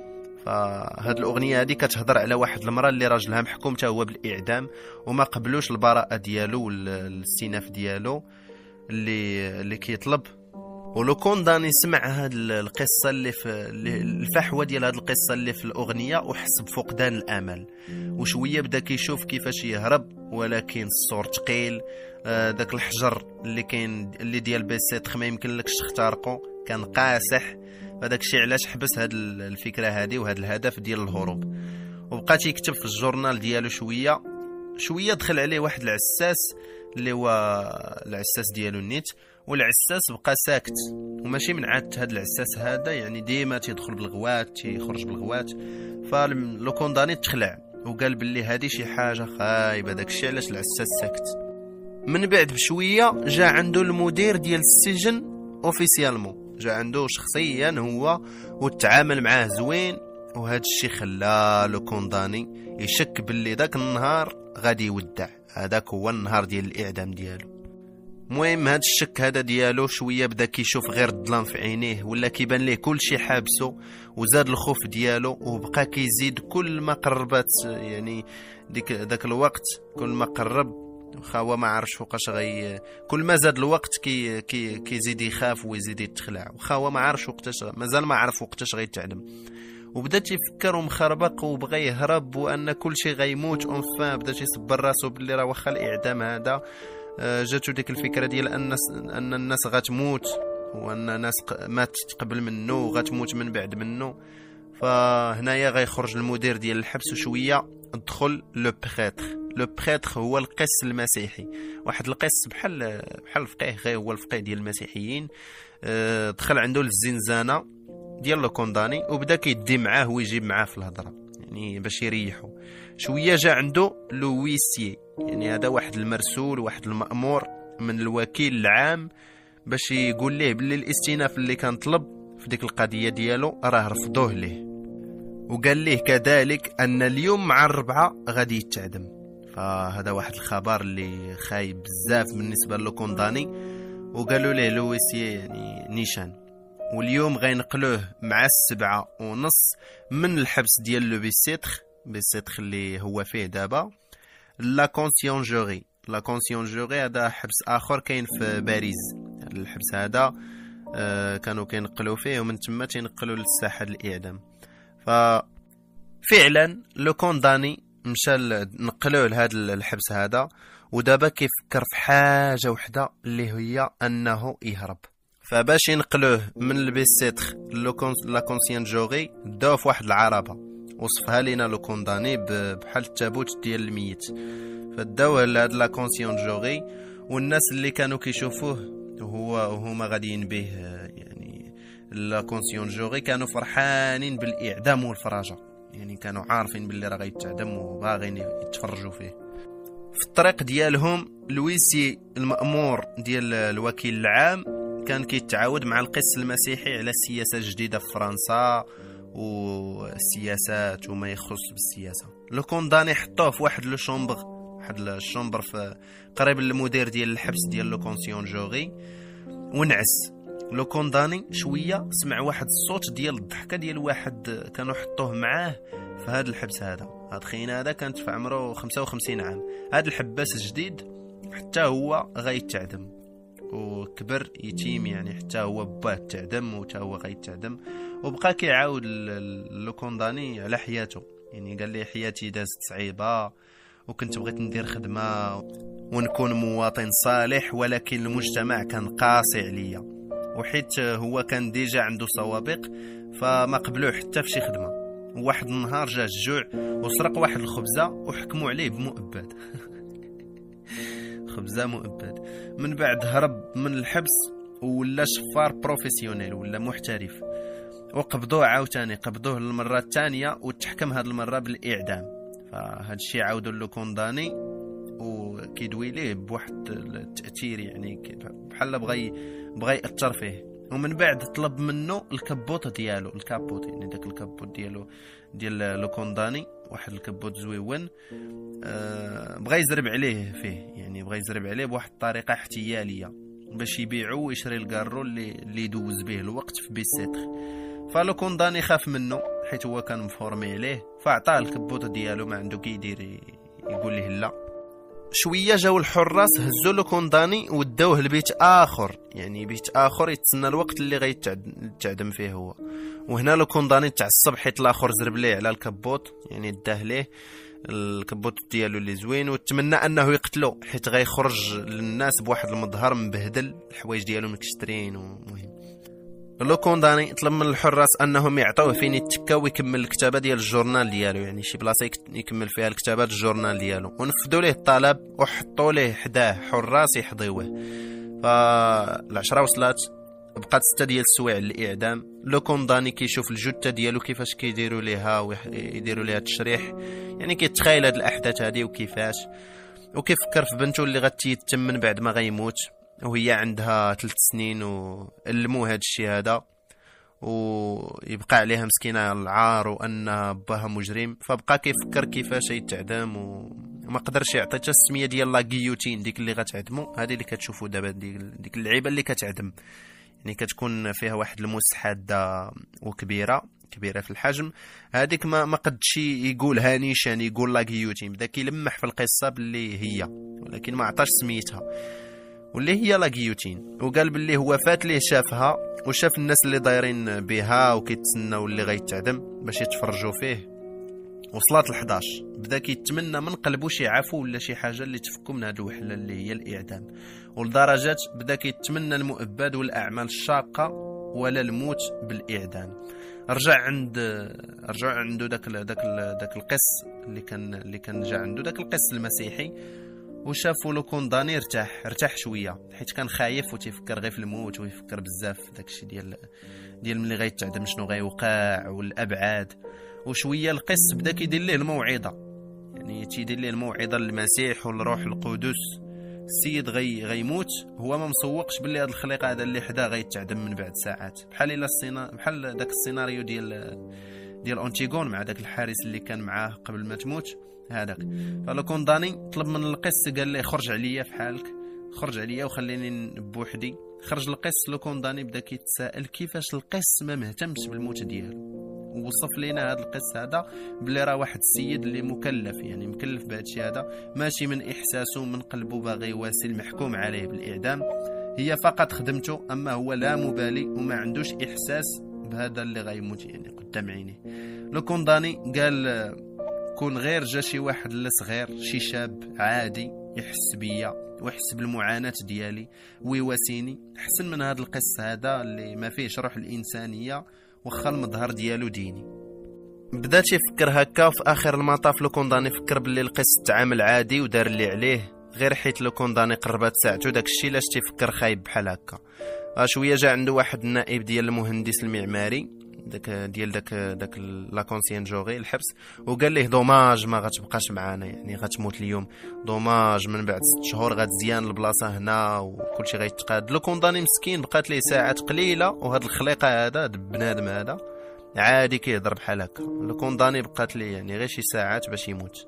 فهاد الاغنيه هذه كتهضر على واحد المراه اللي راجلها محكوم حتى هو بالاعدام وما قبلوش البراءه ديالو والاستئناف ديالو اللي اللي كيطلب. ولو كونداني سمع هاد القصه اللي في الفحوه ديال هاد القصه اللي في الاغنيه وحس بفقدان الامل، وشويه بدا كيشوف كيفاش يهرب، ولكن السور ثقيل. آه داك الحجر اللي كاين اللي ديال بيسيتخ ما يمكن لكش تخترقه، كان قاسح. فداك الشيء علاش حبس هاد الفكره هذه وهاد الهدف ديال الهروب. وبقى تيكتب في الجورنال ديالو شويه شويه. دخل عليه واحد العساس اللي هو العساس ديالو النيت، والعساس بقى ساكت. وماشي من عادة هاد العساس هذا، يعني ديما تيدخل بالغوات تيخرج بالغوات. فلو كونداني تخلع وقال باللي هادي شي حاجه خايبه، داكشي علاش العساس ساكت. من بعد بشويه جا عنده المدير ديال السجن اوفيسيالمون، جا عنده شخصيا هو وتعامل معاه زوين. وهذا الشيء خلى لو كونداني يشك باللي داك النهار غادي يودع، هذاك هو النهار ديال الاعدام ديالو. المهم هذا الشك هذا ديالو شويه بدا كيشوف غير الظلام في عينيه، ولا كيبان ليه كل شيء حابسه، وزاد الخوف ديالو وبقى كيزيد كل ما قربت يعني ديك داك الوقت. كل ما قرب واخا هو ما عارفش فوقاش غي، كل ما زاد الوقت كي كي كيزيد يخاف ويزيد يتخلع، واخا هو ما عارفش وقتاش، مازال ما عارف وقتاش غيتعدم. وبدا تيفكر ومخربق وبغى يهرب وان كل شيء غيموت. اونفان بدا تيصبر راسو باللي راه واخا الاعدام هذا جاتو ديك الفكره ديال ان ان الناس غتموت، وان الناس ماتت قبل منه وغتموت من بعد منه. فهنايا غيخرج المدير ديال الحبس وشويه دخل لو بريتر. لو بريتر هو القس المسيحي، واحد القس بحال بحال الفقيه، غير هو الفقيه ديال المسيحيين. دخل عنده للزنزانه ديال لو كونداني وبدا كيدي معاه ويجيب معاه في الهضره، يعني باش يريحو شويه. جا عنده لو ويسيي، يعني هذا واحد المرسول واحد المأمور من الوكيل العام، باش يقول ليه باللي الاستئناف اللي كان طلب في ديك القضيه ديالو راه رفضوه ليه، وقال ليه كذلك ان اليوم مع الربعه غادي يتعدم. فهذا واحد الخبر اللي خايب بزاف بالنسبه لو كونداني. وقالوا ليه لو ويسيي يعني نيشان، واليوم غينقلوه مع السبعة ونص من الحبس ديال لو بيسيتخ بيسيتخ اللي هو فيه دابا لا كونسيونجوري. لا كونسيونجوري هذا حبس اخر كاين في باريس. هذا الحبس هذا آه كانوا كينقلوا فيه ومن تما تينقلوا للساحه الاعدام. ففعلا لو كونداني مشى نقلوه لهذا الحبس هذا، ودابا كيفكر في حاجه وحده اللي هي انه يهرب. فباش ينقلوه من البيسيتخ لا كونسيونجوري داو في واحد العربه وصفها لينا لو كونداني بحال التابوت ديال الميت. فداوه لهاد لا كونسيونجوري، والناس اللي كانوا كيشوفوه وهو وهما غاديين به يعني لا كونسيونجوري كانوا فرحانين بالاعدام والفراجه، يعني كانوا عارفين باللي راه غيتعدم وباغيين يتفرجوا فيه. في الطريق ديالهم لويسي المأمور ديال الوكيل العام كان كيتعاود مع القس المسيحي على السياسه الجديده في فرنسا والسياسات وما يخص بالسياسه. لو كونداني حطوه في واحد لو شومبر، واحد الشومبر في قريب للمدير ديال الحبس ديال لو كونسيونجوري، ونعس. لو كونداني شويه سمع واحد الصوت ديال الضحكه ديال واحد كانوا حطوه معاه في هذا الحبس هذا. هاد خينا هذا كانت في عمره خمسة وخمسين عام. هذا الحباس الجديد حتى هو غيتعدم وكبر يتيم، يعني حتى هو باه تعدم وحتى هو غيتعدم. وبقى كيعاود لو كونداني على حياته، يعني قال لي حياتي دازت صعيبه وكنت بغيت ندير خدمه ونكون مواطن صالح، ولكن المجتمع كان قاسي عليا، وحيت هو كان ديجا عنده سوابق فما قبلوه حتى في شي خدمه. وواحد النهار جا الجوع وسرق واحد الخبزه وحكموا عليه بمؤبد. خبزه مؤبد. من بعد هرب من الحبس ولا شفار بروفيسيونيل ولا محترف، وقبضوه عاوتاني، قبضوه للمره الثانيه وتحكم هذه المره بالاعدام. فهاد الشيء عاودوا له كونداني وكيدوي ليه بواحد التاثير، يعني بحال بغى بغى ياثر فيه. ومن بعد طلب منه الكبوت ديالو، الكابوت يعني داك الكابوت ديالو ديال لو كونداني، واحد الكبوت زويون. أه بغى يزرب عليه فيه، يعني بغى يزرب عليه بواحد الطريقه احتياليه باش يبيعو ويشري الكارو اللي اللي يدوز به الوقت في بيسيتر. فلو كونداني خاف منه حيت هو كان مفورمي عليه، فعطاه الكبوط ديالو ما عنده كيدير يقول ليه لا. شويه جاو الحراس هزوا له كونداني وداوه لبيت اخر، يعني بيت اخر يتسنى الوقت اللي غيتعدم فيه هو. وهنا لو كونداني تعصب حيت الاخر زرب ليه على الكبوط، يعني داه ليه الكبوط ديالو اللي زوين، وتمنى انه يقتلو حيت غيخرج للناس بواحد المظهر مبهدل، الحوايج ديالو مكشترين. ومهم لو كونداني طلب من الحراس انهم يعطوه فين يتكا ويكمل الكتابه ديال الجورنال ديالو، يعني شي بلاصه يكمل فيها الكتابه الجورنال ديالو، ونفذوا ليه الطلب وحطوا ليه حداه حراس يحضيوه. فالعشرة وصلات، بقات ستة ديال السوايع للاعدام. لو كونداني كيشوف الجثه ديالو كيفاش كيديروا ليها ويديروا ليها التشريح، يعني كيتخيل هاد الاحداث هذه وكيفاش، وكيفكر في بنته اللي غتيتم من بعد ما غيموت وهي عندها ثلاث سنين، وعلموا هذا الشيء هذا ويبقى عليها مسكينه العار وان باها مجرم. فبقى كيفكر كيفاش يتعدم وما قدرش يعطي حتى السميه ديال لا غيوتين ديك اللي غتعدمو، هذه اللي كتشوفوا دابا ديك اللعيبه اللي كتعدم، يعني كتكون فيها واحد الموس حاده وكبيره كبيره في الحجم. هذيك ما ما قدش يقولها نيشان، يقول لا غيوتين، بدا كيلمح في القصه باللي هي، ولكن ما عطاش سميتها واللي هي لا غيوتين. وقال باللي هو فات ليه شافها وشاف الناس اللي دايرين بها وكيتسناو اللي غيتعدم باش يتفرجوا فيه. وصلات الحداش، بدا كيتمنى من قلبه شي عفو ولا شي حاجه اللي تفكو من هاد الوحله اللي هي الاعدام، ولدرجات بدا كيتمنى المؤبد والاعمال الشاقه ولا الموت بالاعدام. رجع عند رجع عنده داك داك داك القس اللي كان اللي كان جا عنده داك القس المسيحي، وشافوا لو كونداني ارتاح ارتاح شويه حيت كان خايف وتيفكر غير في الموت ويفكر بزاف في داكشي ديال ديال ملي غيتعدم شنو غيوقع والابعاد. وشويه القس بدا كيدير ليه الموعظه، يعني تيدير ليه الموعظه للمسيح والروح القدس. السيد غي غيموت هو ما مسوقش باللي هاد الخليقه هذا اللي حدا غيتعدم من بعد ساعات، بحال الا السينا بحال داك السيناريو ديال ديال اونتيغون مع داك الحارس اللي كان معاه قبل ما تموت هذاك. فلو كونداني طلب من القس قال ليه خرج عليا في حالك، خرج عليا وخليني بوحدي. خرج القس. لو كونداني بدا كيتسائل كيفاش القس ما مهتمش بالموت ديالو، ووصف لينا هذا القس هذا بلي راه واحد السيد اللي مكلف، يعني مكلف بهذا الشيء هذا، ماشي من احساسه من قلبه باغي يواسي المحكوم عليه بالاعدام، هي فقط خدمته، اما هو لا مبالي وما عندوش احساس بهذا اللي غيموت يعني قدام عينيه. لو كونداني قال كون غير جا شي واحد اللي صغير، شي شاب عادي يحس بيا ويحس بالمعاناة ديالي ويواسيني، احسن من هذا القس هذا اللي ما فيهش روح الانسانيه واخا المظهر ديالو ديني. بدات يفكر هكا، في اخر المطاف لو كونداني فكر باللي القس تعامل عادي ودار اللي عليه، غير حيت لو كونداني قربات ساعته داك الشيء لاش تيفكر خايب بحال هكا. شويه جا عنده واحد النائب ديال المهندس المعماري داك ديال داك داك لا كونسيان جوغي الحبس، وقال ليه دوماج ما غتبقاش معانا، يعني غتموت اليوم، دوماج من بعد ست شهور غتزيان البلاصه هنا وكلشي غيتقاد. لو كونداني مسكين بقات ليه ساعات قليله، وهاد الخليقه هذا بنادم هذا عادي كيهضر بحال هكا. لو كونداني بقات ليه يعني غير شي ساعات باش يموت.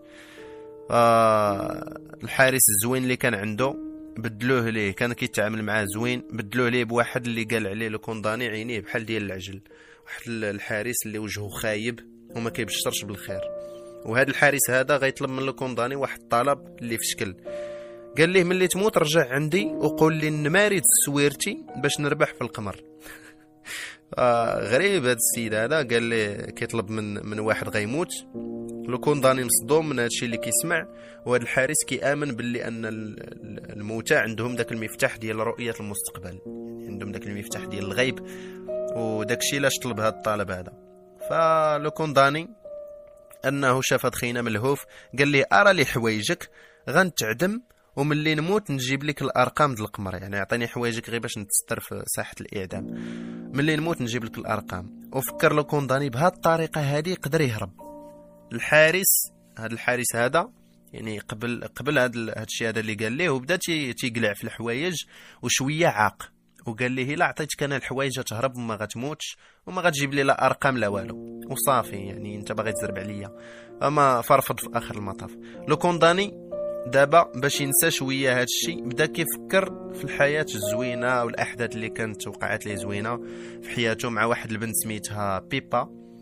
آه الحارس الزوين اللي كان عنده بدلوه ليه، كان كيتعامل معاه زوين، بدلوه ليه بواحد اللي قال عليه لو كونداني عينيه بحال ديال العجل، واحد الحارس اللي وجهه خايب وما كيبشرش بالخير. وهذا الحارس هذا غيطلب من لو كونداني واحد الطلب اللي في شكل، قال ليه ملي تموت رجع عندي وقول لي نماري تصويرتي باش نربح في القمر. آه غريب هذا السيد هذا، قال لي كيطلب من من واحد غيموت. لو كونداني مصدوم من هادشي اللي كيسمع، وهذا الحارس كيامن باللي ان الموتى عندهم داك المفتاح ديال رؤيه المستقبل، يعني عندهم داك المفتاح ديال الغيب، وداك الشيء لاش طلب هذا الطالب هذا. فلو كونداني انه شاف هاد خينا ملهوف، قال لي ارى لي حوايجك غنتعدم وملي نموت نجيب لك الارقام ديال القمر، يعني اعطيني حوايجك غير باش نتستر في ساحه الاعدام، ملي نموت نجيب لك الارقام. وفكر لو كونداني بهذه الطريقه هذه يقدر يهرب. الحارس هذا الحارس هذا يعني قبل قبل هذا الشيء هذا اللي قال ليه، وبدا تيقلع في الحوايج وشويه عاق، وقال ليه الا عطيتك انا الحوايج تهرب وما غتموتش وما غتجيب لي لا ارقام لا والو وصافي، يعني انت باغي تزرب عليا. اما فرفض في اخر المطاف. لو كونداني دابا باش ينسى شويه هذا الشيء بدا كيفكر في الحياه الزوينه والاحداث اللي كانت وقعت ليه زوينه في حياته مع واحد البنت سميتها بيبا.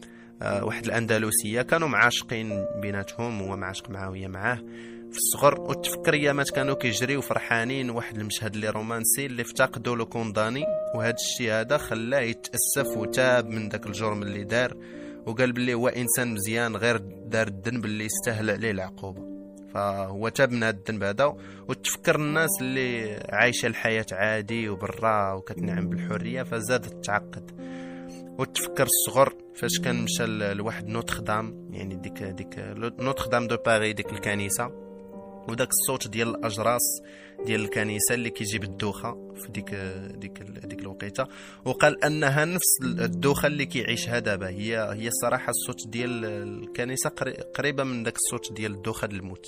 واحد الاندلسيه، كانوا معاشقين بيناتهم، هو معاشق معاه وهي معاه في الصغر، وتفكر ايامات كانوا كيجريو فرحانين. واحد المشهد اللي رومانسي اللي افتقدوا لو كونداني، وهذا الشيء هذا خلاه يتاسف وتاب من داك الجرم اللي دار، وقال باللي هو انسان مزيان غير دار الذنب اللي يستاهل عليه العقوبه. فهو تاب من هذا الذنب هذا، وتفكر الناس اللي عايشه الحياه عادي وبرا وكتنعم بالحريه، فزادت تعقد. وتفكر الصغر فاش كان مشى لواحد نوتردام، يعني ديك ديك نوتردام دو باري، ديك الكنيسه، وداك الصوت ديال الاجراس ديال الكنيسه اللي كيجيب الدوخه في ديك ديك ديك الوقيته، وقال انها نفس الدوخه اللي كيعيشها دابا. هي هي الصراحه الصوت ديال الكنيسه قريبه من داك الصوت ديال الدوخه ديال الموت.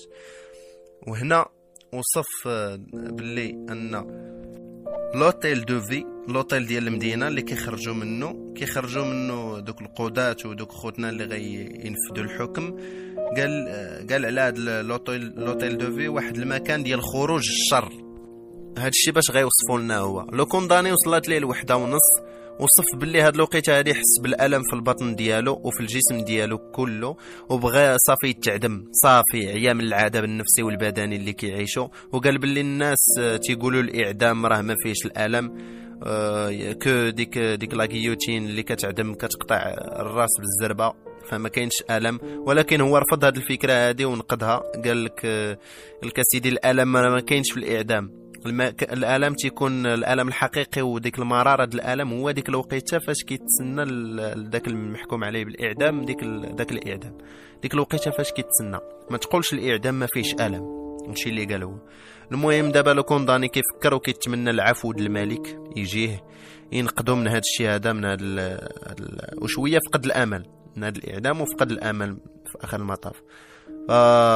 وهنا وصف باللي ان لوتيل دو في، لوتيل ديال المدينه اللي كيخرجوا منه كيخرجوا منه دوك القضاة ودوك خوتنا اللي غينفذوا الحكم، قال قال على هذا لوتيل لوتيل دو في واحد المكان ديال خروج الشر. هذا الشيء باش غيوصفوا لنا هو لو كونداني وصلت ليه الوحده ونص، وصف باللي هاد الوقيته هادي حس بالالم في البطن ديالو وفي الجسم ديالو كله، وبغى صافي يتعدم، صافي عيا من العذاب النفسي والبدني اللي كيعيشوا. وقال باللي الناس تيقولوا الاعدام راه ما فيهش الالم، آه كو ديك ديك لا غيوتين اللي كتعدم كتقطع الراس بالزربه، فما كاينش الم. ولكن هو رفض هذه الفكره هذه ونقضها، قال لك الكسيدي الالم ما كاينش في الاعدام، الالم تيكون الالم الحقيقي وديك المراره ديال الالم هو ديك الوقيته فاش كيتسنى داك المحكوم عليه بالاعدام، ديك داك الاعدام ديك الوقيته فاش كيتسنى. ما تقولش الاعدام ما فيهش الم، هادشي اللي قال هو. المهم دابا لو كونداني كيفكر وكيتمنى العفو ديال الملك يجيه ينقذوا من هذا الشيء هذا، من هذا وشويه فقد الامل من هذا الاعدام، وفقد الامل في اخر المطاف. ف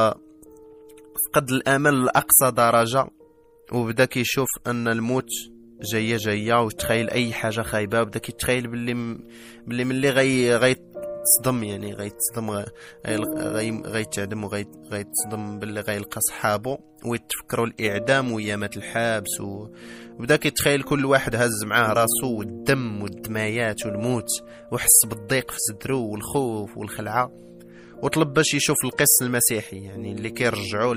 فقد الامل لاقصى درجه، وبدا كيشوف ان الموت جايه جايه، وتخيل اي حاجه خايبه، وبدا كيتخيل باللي باللي ملي غي غيتصدم، يعني غيتصدم غي غيتعدم وغيتصدم باللي غيلقى صحابه ويتفكروا الاعدام وايامات الحبس. وبدا كيتخيل كل واحد هز معاه راسو والدم والدمايات والموت، وحس بالضيق في صدرو والخوف والخلعه، وطلب باش يشوف القس المسيحي، يعني اللي كيرجعوا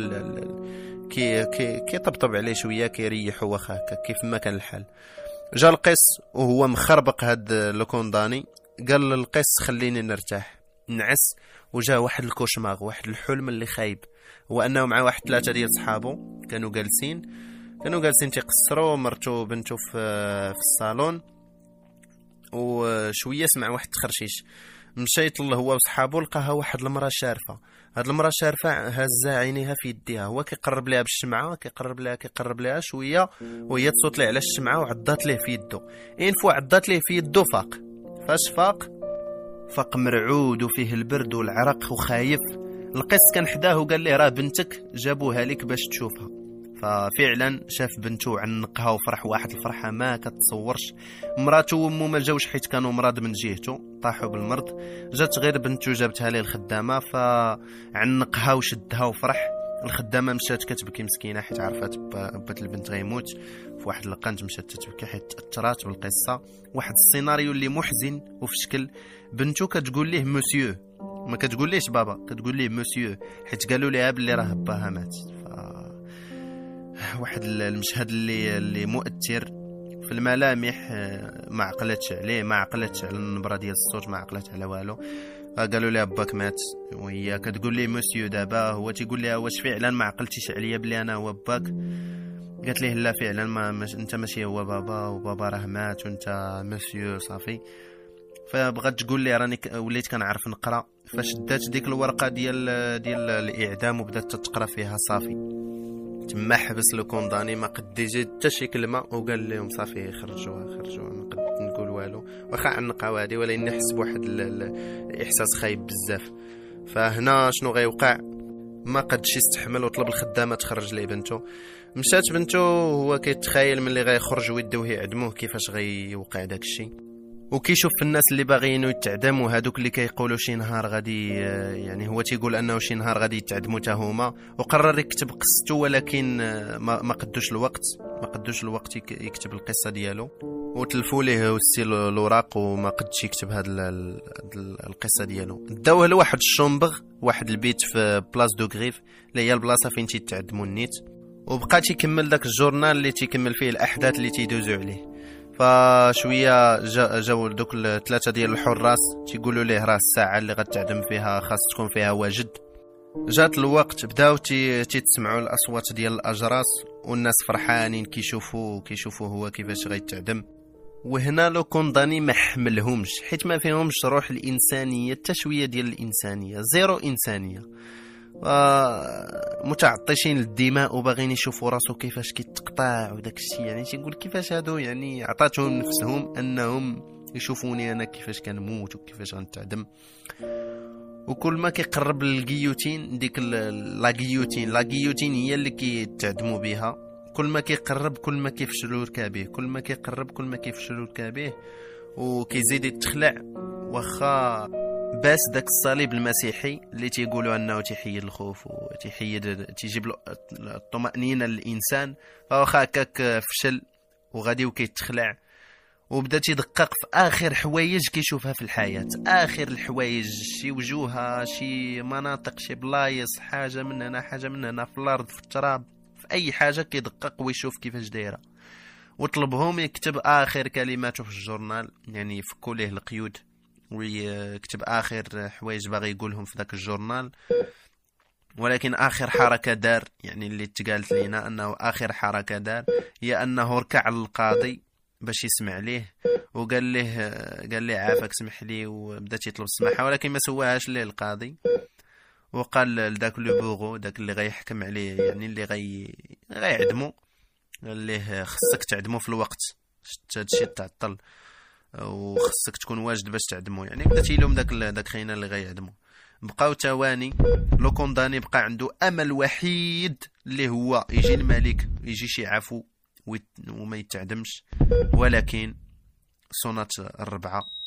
كي كي كيطبطب عليه شويه، كيريحو واخا هكا كيف ما كان الحال. جا القس وهو مخربق هاد لو كونداني، قال للقس خليني نرتاح نعس. وجا واحد الكوشماغ، واحد الحلم اللي خايب، هو انه مع واحد ثلاثه ديال صحابه كانوا جالسين كانوا جالسين تيقصروا مرتو بنتو في في الصالون، وشويه سمع واحد التخرشيش، مشى يطل هو وصحابه، لقاها واحد المراه شارفه. هاد المراه شارفه هزه عينيها في يديها، هو كيقرب ليها بالشمعه، كيقرب ليها كيقرب ليها شويه، وهي تصوت ليه على الشمعه وعضات ليه في يده. ان فوا عضات ليه في يده فاق. فاش فاق فاق مرعود وفيه البرد والعرق وخايف. القس كان حداه وقال ليه راه بنتك جابوها لك باش تشوفها. ففعلا شاف بنته عنقها وفرح واحد الفرحه ما كتصورش. مراته وامه ما جاوش حيت كانوا مرض من جهته، طاحوا بالمرض. جات غير بنته جابتها ليه الخدامه، فعنقها وشدها وفرح. الخدامه مشات كتبكي مسكينه حيت عرفات بات البنت غيموت في واحد القنت، مشات تتبكي حيت تاثرات بالقصه. واحد السيناريو اللي محزن وفي شكل بنته كتقول ليه مسيو، ما كتقول ليش بابا، كتقول ليه مسيو حيت قالوا ليها باللي راه باها مات. واحد المشهد اللي اللي مؤثر في الملامح، ما عقلتش عليه، ما عقلتش على النبره ديال الصوت، ما عقلت على والو. قالوا لها باك مات، وهي كتقول لي مسيو. دابا هو تيقول لها واش فعلا ما عقلتيش عليا بلي انا هو باك؟ قالت ليه لا فعلا ما مش انت ماشي هو بابا، وبابا راه مات وانت مسيو صافي. فبغات تقول لي راني وليت كنعرف نقرا، فشدات ديك الورقه ديال ديال الاعدام وبدات تقرا فيها صافي. تما حبس لو كونداني، ما قد يجي حتى شي كلمه، وقال لهم صافي خرجوها خرجوها ما قد نقول والو، واخا عنقها وادي، ولكن نحس بواحد الاحساس خايب بزاف. فهنا شنو غيوقع؟ ما قدش يستحمل وطلب الخدامه تخرج ليه بنته. مشات بنته هو كيتخيل ملي غيخرج ويدوه يعدموه كيفاش غيوقع داك الشيء، وكيشوف في الناس اللي باغيين يتعدموا، هذوك اللي كيقولوا شي نهار غادي، يعني هو تيقول انه شي نهار غادي يتعدموا حتى هما. وقرر يكتب قصته، ولكن ما, ما قدوش الوقت ما قدوش الوقت يكتب القصه ديالو. وتلفوا ليه وسي الاوراق وما قدش يكتب هاد القصه ديالو. داوه لواحد الشومبغ، واحد البيت في بلاص دو غريف اللي هي البلاصه فين تيتعدموا النيت، وبقى تيكمل داك الجورنال اللي تيكمل فيه الاحداث اللي تيدوزوا عليه. فشويه جا جاو دوك الثلاثه ديال الحراس تيقولوا ليه راه الساعه اللي غتعدم فيها خاص تكون فيها واجد. جات الوقت بداو تيتسمعوا الاصوات ديال الاجراس والناس فرحانين كيشوفوا كيشوفوا هو كيفاش غيتعدم. وهنا لو كونداني ما حملهمش، حيت ما فيهمش روح الانسانيه، حتى شويه ديال الانسانيه، زيرو انسانيه. متعطشين للدماء وباغيين يشوفوا راسو كيفاش كيتقطع وداك الشيء. يعني تيقول كيفاش هادو يعني عطاتهم نفسهم انهم يشوفوني انا كيفاش كنموت وكيفاش غنتعدم. وكل ما كيقرب للغيوتين، ديك لا غيوتين لا غيوتين هي اللي كيتعدموا بها، كل ما كيقرب كل ما كيفشلوا ركابيه، كل ما كيقرب كل ما كيفشلوا ركابيه وكيزيد يتخلع. واخا باس داك الصليب المسيحي اللي تيقولوا انه تيحيد الخوف وتيحيد تيجيب الطمأنينة للانسان، فواخا هكاك فشل وغادي وكيتخلع وبدا تيدقق في اخر حوايج كيشوفها في الحياه، اخر الحوايج، شي وجوهها، شي مناطق، شي بلايص، حاجه من هنا حاجه من هنا، في الارض، في التراب، في اي حاجه كيدقق ويشوف كيفاش دايره. وطلبهم يكتب اخر كلماته في الجورنال، يعني يفكوا ليه القيود ويكتب اخر حوايج باغي يقولهم في ذاك الجورنال. ولكن اخر حركه دار، يعني اللي تقالت لينا انه اخر حركه دار هي انه ركع للقاضي باش يسمع ليه وقال ليه قال ليه عافاك سمح لي، وبدا يطلب السماحه، ولكن ما سواهاش ليه القاضي. وقال لذاك لو بوغو، داك اللي غيحكم عليه، يعني اللي غي غيعدمو، قال ليه خصك تعدمو في الوقت، شت هادشي تعطل وخصك تكون واجد باش تعدمو. يعني بدا تيلوم داك داك خينا اللي غيعدمو. بقاو تواني لو كونداني بقى عنده امل وحيد اللي هو يجي الملك يجي شي عفو وما يتعدمش. ولكن صونات الربعه